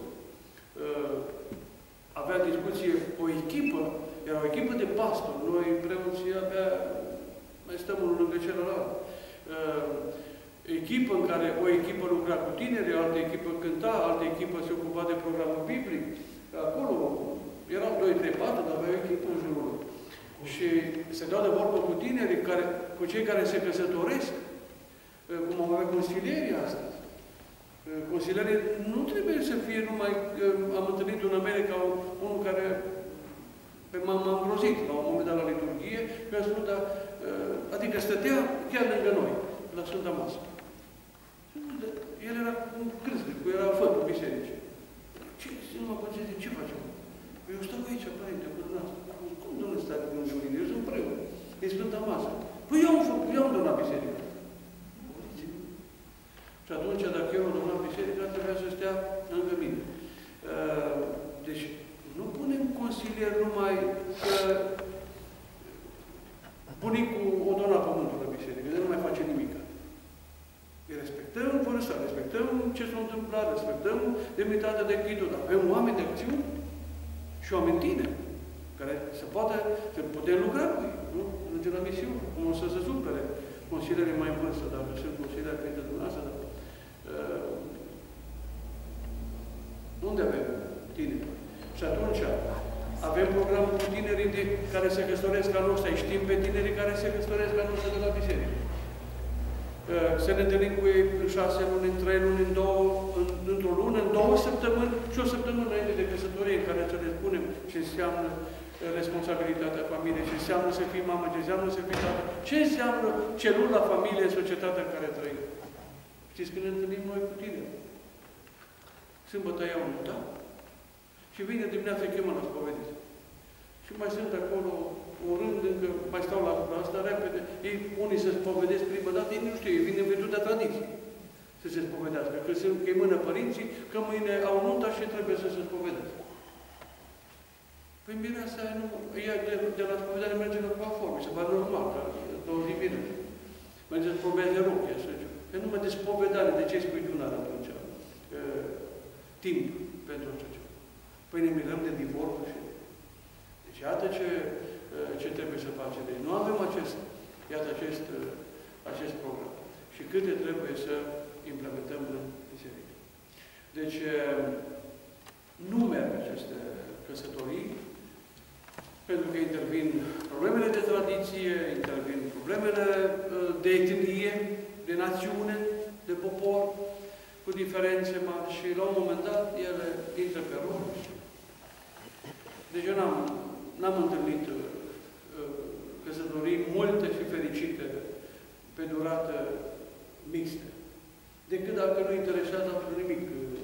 avea discuție o echipă, era o echipă de pastori, noi preoții abia mai stăm unul lângă celălalt. Echipă în care o echipă lucra cu tineri, altă echipă cânta, altă echipă se ocupa de programul biblic. Acolo erau doi, trei, patru, dar avea o echipă în jurul lor. Și se dau de vorbă cu tinerii, care, cu cei care se căsătoresc, cum am avea consilierii astăzi. Consilierii nu trebuie să fie numai... Am întâlnit în America unul care m-a îngrozit la un moment dat la liturghie, mi-a spus, dar, adică stătea chiar lângă noi, la Sfânta Masă. El era un crâsnic, era făt în biserică. Ce? Nu mă zice, ce facem? Eu stau aici, părinte, cu dumneavoastră. Cum domnule stai cu mine? Eu sunt preot. E Sfânta Masă. Păi eu am făcut, eu am donat biserica. Și atunci, dacă eu am donat biserica, trebuia să stea lângă mine. Deci, nu punem consilier numai că bunicul o dona pământul la biserică, de nu mai face nimic. Îi respectăm vârsta, respectăm ce s-a întâmplat, respectăm demnitatea de Hristos. Avem oameni de acțiune și oameni tineri, care se poate, se putem lucra cu ei, nu? Merge la misiune, cum o să se supere consilierii mai în vârstă, dacă sunt consilieri printre dumneavoastră, dar uh, unde avem tineri? Și atunci avem programul cu tinerii de, care se căsătoresc la noastră, știm pe tinerii care se căsătoresc la noastră de la biserică. Uh, să ne întâlnim cu ei în șase luni, în trei luni, în două, în, într-o lună, în două săptămâni și o săptămână înainte de căsătorie, în care să le spunem ce înseamnă responsabilitatea familiei, ce înseamnă să fii mamă, ce înseamnă să fii tată, ce înseamnă celula familie în societatea în care trăim. Știți când ne întâlnim noi cu tine? Sâmbătă iau un da? Și vine dimineața, îi chemă la spovedit. Și mai sunt acolo un rând, încă mai stau la asta repede. Ei, unii se spovedesc prima dată, ei nu știu, ei vin în virtutea tradiției să se spovedească. Că se îi mână părinții, că mâine au nunta și trebuie să se spovedească. Păi mireasa aia nu, ea de, de la spovedare merge la coafor, se va normal, că două zi bine. Merge să probeze rochia, să zic. Că numai de spovedare, de ce spui lunar atunci? Că, timp pentru așa ceva. Păi ne mirăm de divorț și... Deci iată ce, ce trebuie să facem. Deci nu avem acest, iată acest, acest program. Și câte trebuie să implementăm în biserică. Deci nu merg aceste căsătorii, pentru că intervin problemele de tradiție, intervin problemele de etnie, de națiune, de popor, cu diferențe mari și la un moment dat ele intră pe rol. Deci eu n-am întâlnit uh, căsătorii multe și fericite pe durată mixtă. Decât dacă nu interesează absolut nimic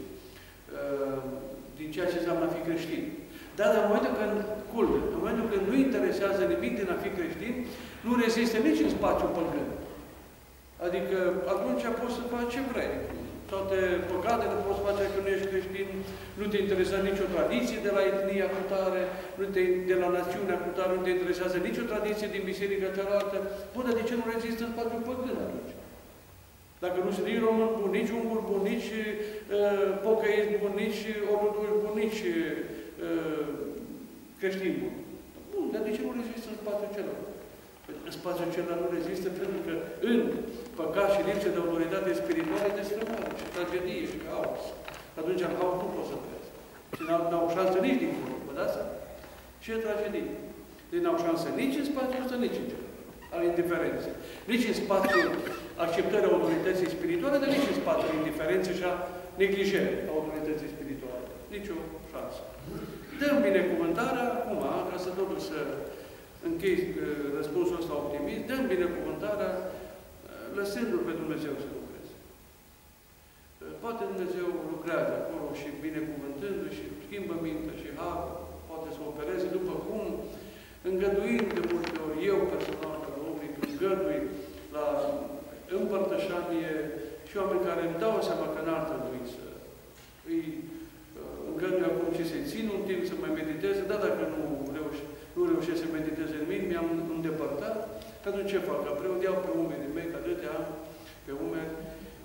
uh, din ceea ce înseamnă a fi creștin. Dar în momentul când, culme, în momentul când nu interesează nimic din a fi creștin, nu rezistă nici în spațiul păgân. Adică atunci poți să faci ce vrei. Toate păcatele poți face că nu ești creștin, nu te interesează nicio tradiție de la etnia cu tare, nu te, de la națiunea cu tare, nu te interesează nicio tradiție din biserica cealaltă. Bun, dar de ce nu rezistă în spațiul păgân atunci? Dacă nu sunt nici român bun, nici ungur bun, nici uh, pocăiți bun, nici ortodoxi bun, nici uh, creștini bun. Bun, dar de ce nu rezistă în spațiul celălalt? În spațiul celălalt nu rezistă pentru că în păcat și lipsă de autoritate spirituală e desfrânare și tragedie și haos. Atunci în haos nu poți să trăiesc. Și n-au șansă nici din fără. Vă dați seama? Și e tragedie. Deci n-au șansă nici în spațiul ăsta, nici în celălalt. Al indiferenței. Nici în spațiul acceptării autorității spirituale, dar nici în spațiul indiferenței și a neglijării autorității spirituale. Nici o șansă. Dăm binecuvântarea acum, ca să totul să închei răspunsul ăsta optimist, dăm binecuvântarea lăsându-L pe Dumnezeu să lucreze. Poate Dumnezeu lucrează acolo și binecuvântându-i și schimbă mintea și har, poate să opereze după cum îngăduind de multe ori eu personal, ca omnic, îngădui la împărtășanie și oameni care îmi dau seama că n-ar trebui să îi îngădui acum ce să-i țin un timp să mai mediteze, dar dacă nu reușesc, nu reușesc să mediteze în mine, mi-am îndepărtat, atunci ce fac? Ca preot iau pe umerii mei, că atâtea ani pe umeri.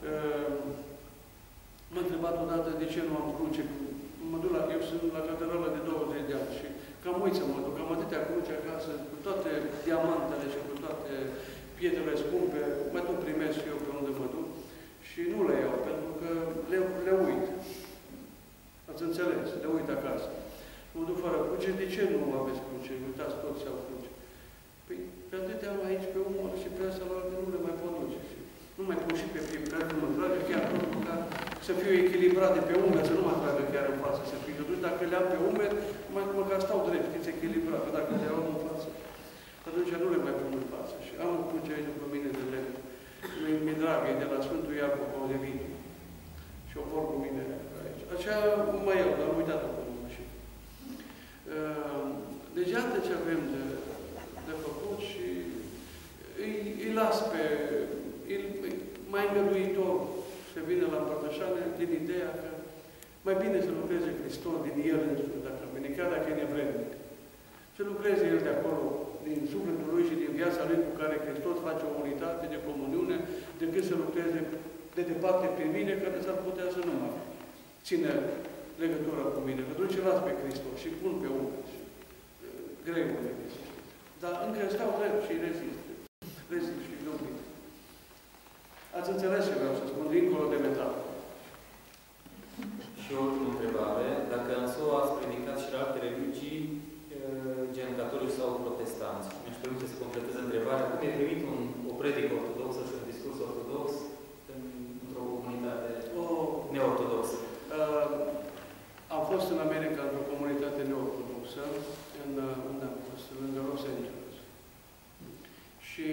M-a întrebat odată de ce nu am cruce. Mă duc la, eu sunt la catedrală de douăzeci de ani și cam uit să mă duc. Am atâtea cruce acasă, cu toate diamantele și cu toate pietrele scumpe. Mai tot primesc și eu pe unde mă duc și nu le iau, pentru că le, le uit. Ați înțeles? Le uit acasă. Mă duc fără cruce. De ce nu aveți cruce? Uitați, toți au cruce. Păi, pe atâtea am aici pe umăr și pe asta la alte nu le mai pot duce. Nu mai pun și pe fiecare, nu mă trage chiar tot măcar să fiu echilibrat de pe umeri, să nu mă tragă chiar în față, să fiu duc. Dacă le am pe umeri, mai măcar stau drept, știți, echilibrat. Că dacă le am în față, atunci nu le mai pun în față. Și am o cruce aici după mine de lemn. Mi-e dragă, e de la Sfântul Iacob, o de vin. Și o por cu mine aici. Aceea mă iau, dar am uitat-o pe mine și. Deci, iată ce avem de, de făcut și îi, îi las pe, îi, mai îngăduitor să vină la împărtășanie din ideea că mai bine să lucreze Hristos din El însuși, dacă vine, chiar dacă e nevrednic. Să lucreze El de acolo, din sufletul Lui și din viața Lui cu care Hristos face o unitate de comuniune, decât să lucreze de departe pe mine, care s-ar putea să nu mai ține legătura cu mine. Că atunci las pe Hristos și pun pe umeri. Greu de găsit. Dar încă stau drept și rezist. Rezist și iubit. Ați înțeles ce vreau să spun, dincolo de metaforă. Și o ultimă întrebare. Dacă în S U A ați predicat și la alte religii, gen catolici sau protestanți, mi-aș permite să completez întrebarea. Cum e primit un, o predică ortodoxă și un discurs ortodox într-o comunitate oh. neortodoxă? Uh, am fost în America într-o comunitate neortodoxă, în, în, în Los Angeles. Și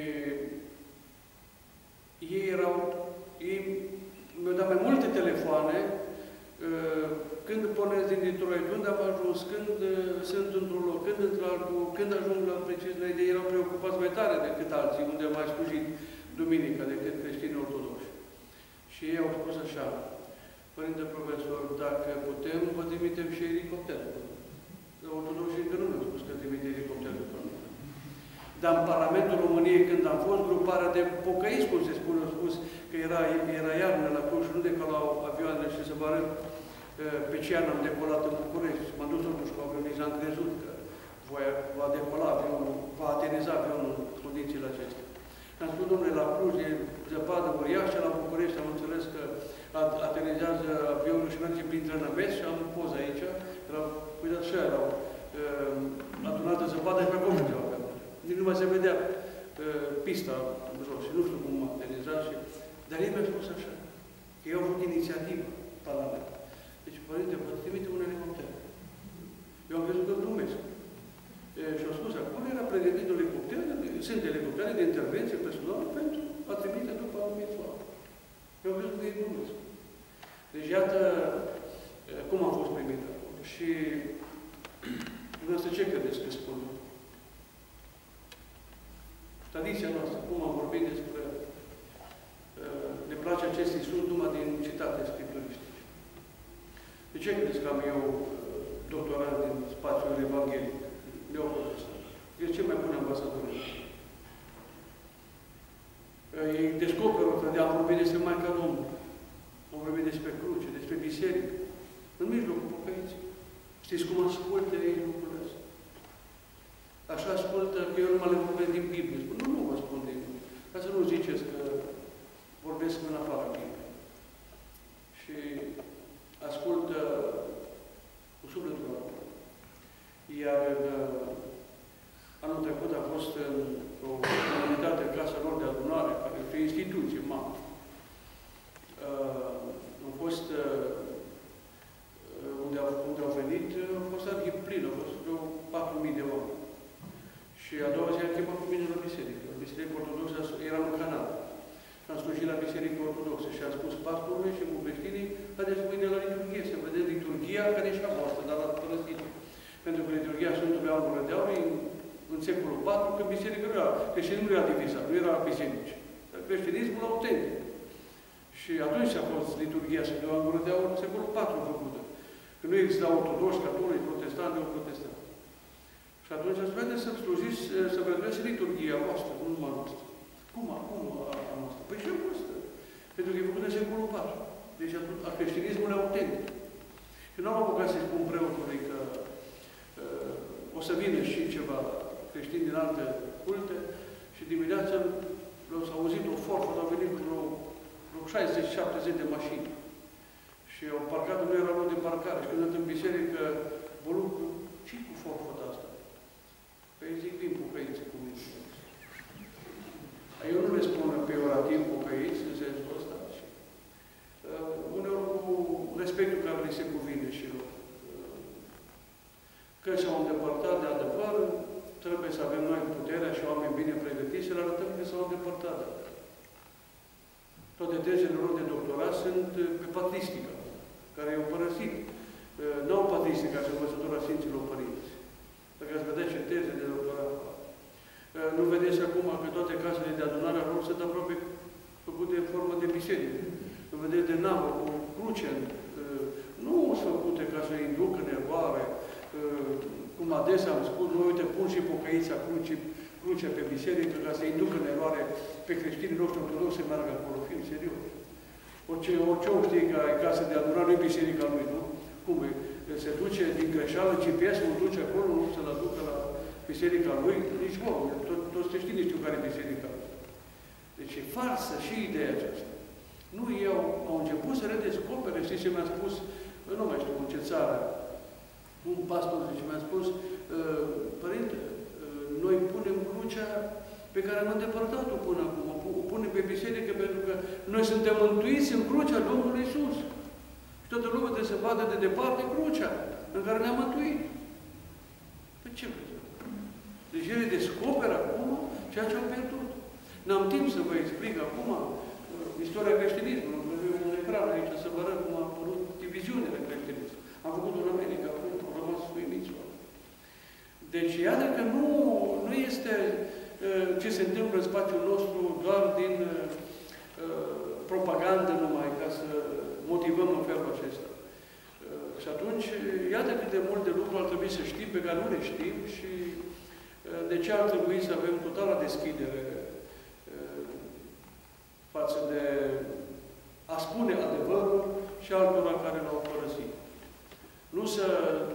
ei erau, ei mi-au dat mai multe telefoane uh, când pornesc din Detroit, unde am ajuns, când uh, sunt într-un loc, când într-altul, când ajung la precis la ei, erau preocupați mai tare decât alții, unde am mai slujit duminica, decât creștini ortodoxi. Și ei au spus așa: Părinte Profesor, dacă putem, vă trimitem și elicopterul. Ortodoxii încă nu ne-au spus că trimite elicopterul pe noi. Dar în Parlamentul României, când am fost, gruparea de pocăiți, cum se spune, au spus că era, era iarnă la Cluj, nu decolau avioanele și să vă arăt pe ce an am decolat în București. M-am dus totuși cu avionii, am crezut că va decola avionul, va ateriza avionul în condițiile acestea. Am spus, domnule, la Cluj e zăpadă uriașă, la București am înțeles că aterizează avionul și merge printre năveți și am poz aici. Erau, uitați, așa erau uh, adunată zăpadă și pe acolo mergeau avionul. Nici nu mai se vedea uh, pista în jos și nu știu cum m-a aterizat. Și... Dar ei mi-au spus așa, că ei au avut inițiativă Parlament. Deci, Părinte, vă trimite un elicopter. Eu am crezut că glumesc. Și au spus, acolo era pregătit un elicopter, sunt elicoptere de intervenție personală pentru a trimite după anumiți oameni. Eu am crezut că ei glumesc. Deci, iată cum am fost primit acolo. Și dumneavoastră ce credeți că spun? Tradiția noastră, cum am vorbit despre ne place acest Iisus numai din citate scripturistice. De ce credeți că am eu doctorat din spațiul evanghelic? E cel mai bun ambasador. Ei descoperă de a vorbi despre Maica Domnului. Am vorbit despre cruce, despre biserică. În mijlocul pocăiții. Știți cum ascultă ei lucrurile astea? Așa ascultă că eu numai le vorbesc din Biblie. Spun, nu, nu vă spun din Biblie. Ca să nu ziceți că vorbesc în afara Bibliei. Și ascultă cu sufletul lor. Iar anul trecut a fost o comunitate în casa lor de adunare, care este o instituție mare. Au fost, unde au, unde au venit, au fost arhiplin, au fost vreo patru mii de oameni. Și a doua zi a chemat cu mine la biserică. Biserica Ortodoxă era în Canada. Și am slujit la Biserica Ortodoxă și am spus pastorului și cu creștinii, haideți mâine la liturghie, să vedeți liturghia care e și a voastră, dar la părăsit. Pentru că liturghia Sfântului Aur Gură de Aur în secolul patru, când biserica nu era, creștinismul nu era divizat, nu era biserici. Creștinismul autentic. Și atunci a fost liturghia Sfântului Aur Gură de Aur în secolul patru făcută. Că nu exista ortodoxi, catolici, protestanti, eu protestant. Și atunci ați vede să slujiți, să vedeți liturghia voastră, nu numai noastră. Cum acum a noastră? Păi și a voastră. Pentru că e făcută în secolul patru. Deci a creștinismului autentic. Și nu am apucat să-i spun preotului că uh, o să vină și ceva creștini din alte culte și dimineața s-a auzit o forfă, au venit vreo, vreo șaizeci șaptezeci de mașini. Și au parcat, nu era loc de parcare. Și când sunt în biserică, volum, ce-i cu forfă de asta? Păi zic, vin pocăiți cu mine. Eu nu le spun peorativ pocăiți, în sensul ăsta. Și, uh, uneori cu respectul care li se cuvine și lor. Uh, că s-au îndepărtat de adevăr, trebuie să avem noi puterea și oameni bine pregătiți să le arătăm că s-au îndepărtat de adevăr. Toate tezele lor de doctorat sunt pe patristică, care i-au părăsit. Uh, nu-au patristică ca învățătura Sfinților Părinți. Dacă ați vedea ce teze de doctorat fac. Nu vedeți acum că toate casele de adunare a lor sunt aproape făcute în formă de biserică. Nu vedeți de navă cu cruce. Nu sunt făcute ca să inducă în eroare. Cum adesea am spus, noi uite, pun și pocăița cruce, cruce pe biserică ca să inducă în eroare pe creștinii noștri ortodoxi să meargă acolo. Fim serios. Orice, orice om știe că ai casă de adunare, nu e biserica lui, nu? Cum e? Se duce din greșeală, G P S-ul duce acolo, nu să-l aducă la biserica lui, nici mă, to toți creștinii știu care e biserica lui. Deci e farsă și ideea aceasta. Nu, eu au început să redescopere, știți ce mi-a spus, nu mai știu în ce țară, un pastor zice, mi-a spus, părinte, noi punem crucea pe care am îndepărtat-o până acum, o punem pe biserică pentru că noi suntem mântuiți în crucea Domnului Iisus. Și toată lumea trebuie să vadă de departe crucea în care ne-a mântuit. Pe ce vreți? Deci ele descoperă acum ceea ce au pierdut. N-am timp să vă explic acum istoria creștinismului. Am un ecran aici să vă arăt cum a apărut diviziunile creștinismului. Am făcut-o în America, acum am rămas uimiți. Deci, iată că nu, nu este uh, ce se întâmplă în spațiul nostru doar din uh, propagandă numai, ca să motivăm în felul acesta. Uh, și atunci, iată cât de multe lucruri ar trebui să știm, pe care nu le știm și uh, de ce ar trebui să avem totală deschidere uh, față de a spune adevărul și altora care l-au părăsit. Nu să...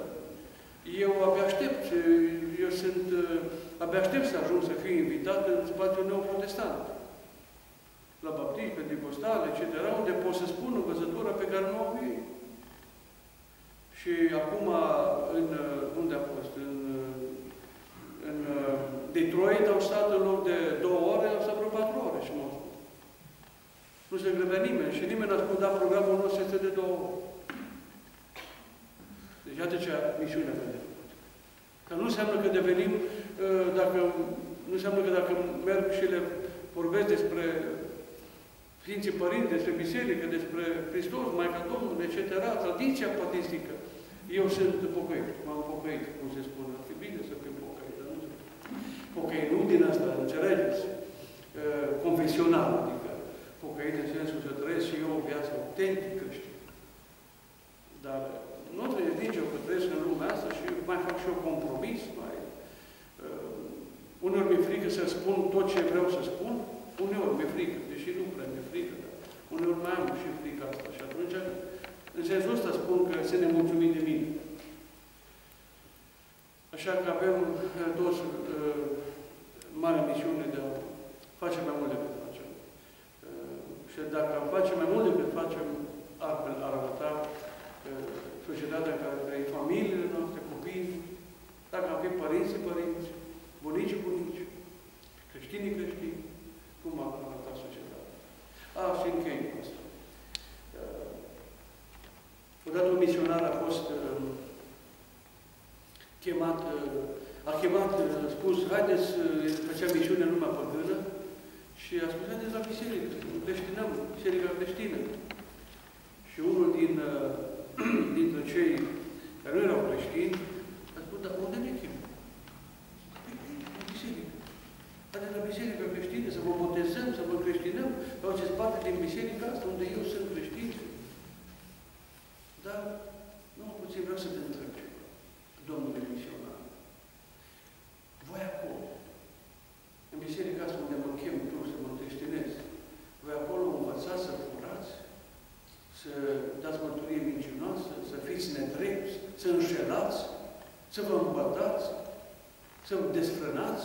Eu abia aștept, eu sunt, abia aștept să ajung să fiu invitat în spațiul neoprotestant. La baptiști, pentecostale, et cetera, unde pot să spun învățătura pe care nu au ei. Și acum, în, unde a fost? În, în Detroit au stat în loc de două ore, au stat vreo patru ore și mă spun. Nu se grăbea nimeni și nimeni n-a spus, da, programul nostru este de două ore. Deci, iată ce misiune avem de făcut. Că nu înseamnă că devenim, dacă, nu înseamnă că dacă merg și le vorbesc despre Sfinții Părinți, despre Biserică, despre Hristos, Maica Domnului, et cetera, tradiția patistică, eu sunt pocăit, m-am pocăit, cum se spune. Ar fi bine să fim pocăit, dar nu se pocăit, nu din asta, înțelegeți? Confesional, adică pocăit în sensul să trăiesc și eu o viață autentică, știu. Dar nu trebuie nici eu că trăiesc în lumea asta și mai fac și eu compromis, mai... Uh, uneori mi-e frică să spun tot ce vreau să spun, uneori mi-e frică, deși nu prea mi-e frică, dar uneori mai am și frica asta. Și atunci, în sensul ăsta spun că să ne mulțumim de mine. Așa că avem uh, toți uh, mare misiune de a face mai mult decât facem. Uh, și dacă am face mai mult decât facem, altfel ar arăta uh, societatea în care trăim, familiile noastre, copiii, dacă am fi părinții, părinți, bunicii, bunici, creștinii, creștini, cum ar arăta societatea. A, și închei cu asta. Uh, odată un misionar a fost uh, chemat, uh, a chemat, uh, spus, haideți făcea misiune în lumea păgână și a spus, haideți la biserică, creștinăm, biserica creștină. Și unul din, dintre cei care nu erau creștini a spus, dar unde ne chem? La biserică. Haideți la biserica creștină, să vă botezăm, să vă creștinăm, faceți parte din biserica asta, unde eu sunt creștin. Dar, nu, puțin vreau să te întreb ceva, domnule misionar. Voi acolo, în biserica asta unde mă chem tu să mă creștinez, voi acolo învățați să furați, să dați mărturie mincinoasă, să fiți nedrepți, să înșelați, să vă îmbătați, să vă desfrânați?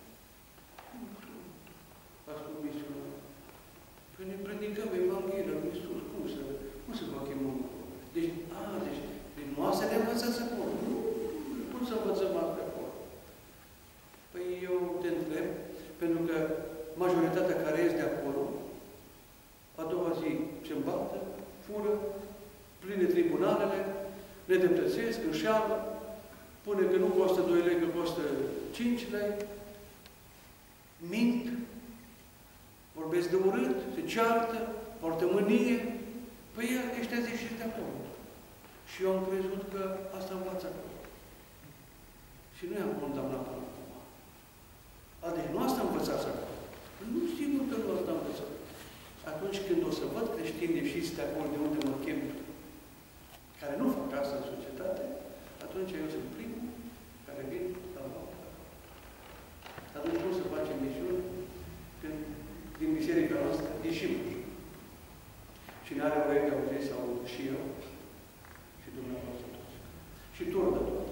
A spus misionar. Păi ne predicăm Evanghelia lui Iisus. Cum să, cum să vă chemăm? Deci, a, deci, deci nu asta ne învățați acolo. Nu, cum să învățăm asta acolo? Păi eu te întreb, pentru că majoritatea care ies de acolo, a doua zi se îmbată, fură, pline tribunalele, ne dreptățesc, înșeală, pune că nu costă doi lei, că costă cinci lei, mint, vorbesc de urât, se ceartă, poartă mânie. Păi ăștia zice de acolo. Și eu am crezut că asta învață acolo. Și nu i-am condamnat până acum. A, deci nu asta învățați acolo. Nu, sigur că nu asta învățat. Atunci când o să văd creștini ieșiți de acolo de unde mă chem, care nu fac asta în societate, atunci eu sunt primul care vin la locul. Atunci cum să facem misiuni când din biserica noastră ieșim? Cine are urechi de auzit sau și eu și dumneavoastră toți. Și tur de tot.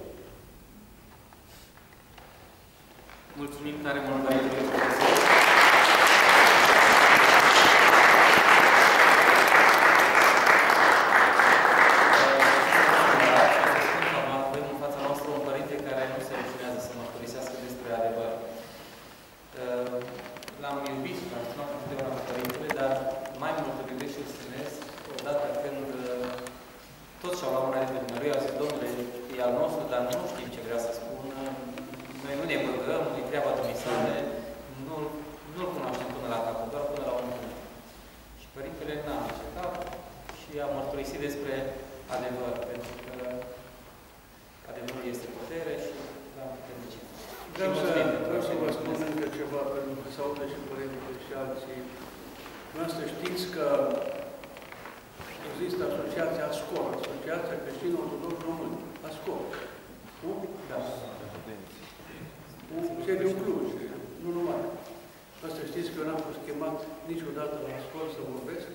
Mulțumim tare mult, Părintele Profesor. Avem în fața noastră un părinte care nu se rușinează să mărturisească despre adevăr. L-am iubit, l-am stimat întotdeauna pe Părintele, dar mai mult îl iubesc și îl stimez odată când toți și-au luat mâna de pe dumnealui, au zis, domnule, e al nostru, dar nu știm ce vrea să spună. Noi nu ne băgăm, e treaba dumisale, nu-l nu cunoaștem până la capăt, doar până la un punct. Și Părintele n-a încetat și a mărturisit despre adevăr, pentru că adevărul este putere și l-am fericit. Vreau să, vreau să vă spun încă ceva, pentru că se aude și Părintele și alții. Vreau să știți că există asociația ASCOR, Asociația Creștină Ortodox Români. ASCOR. Nu? Da. Cu sediu în Cluj. Nu numai. Vreau să știți că eu n-am fost chemat niciodată la ASCOR să vorbesc.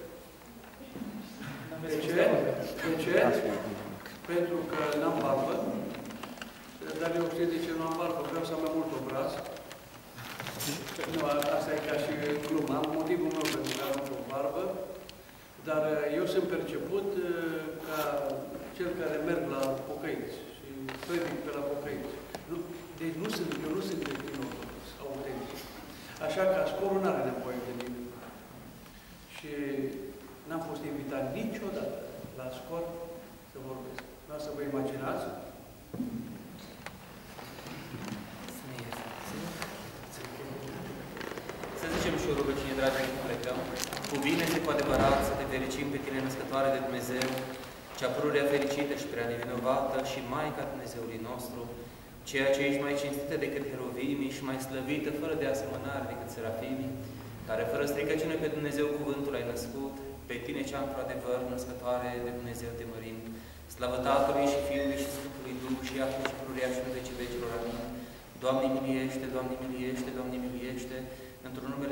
De ce? De ce? Pentru că n-am barbă. Dar eu știu de ce nu am barbă. Vreau să am mai mult obraz. Nu, asta e ca și glumă. Am motivul meu pentru că am o barbă. Dar eu sunt perceput ca cel care merg la pocăiți și predic pe la pocăiți. Nu, deci nu sunt, eu nu sunt creștin ortodox, autentic. Așa că ASCOR-ul n-are nevoie de mine. Și n-am fost invitat niciodată la ASCOR să vorbesc. Vreau să vă imaginați. Să zicem și o rugăciune, dragi, când plecăm. Cuvine-se cu adevărat să te fericim pe tine, născătoare de Dumnezeu, cea pururea fericită și prea nevinovată și Maica Dumnezeului nostru, ceea ce ești mai cinstită decât heruvimii și mai slăvită, fără de asemănare decât serafimii, care fără stricăciune pe Dumnezeu cuvântul ai născut, pe tine cea într-adevăr născătoare de Dumnezeu te mărim. Slavă Tatălui și Fiului și Sfântului Duh și acum și pururea și în vecii vecilor. Amin. Doamne miliește, Doamne miliește, Doamne miliește, într-un numele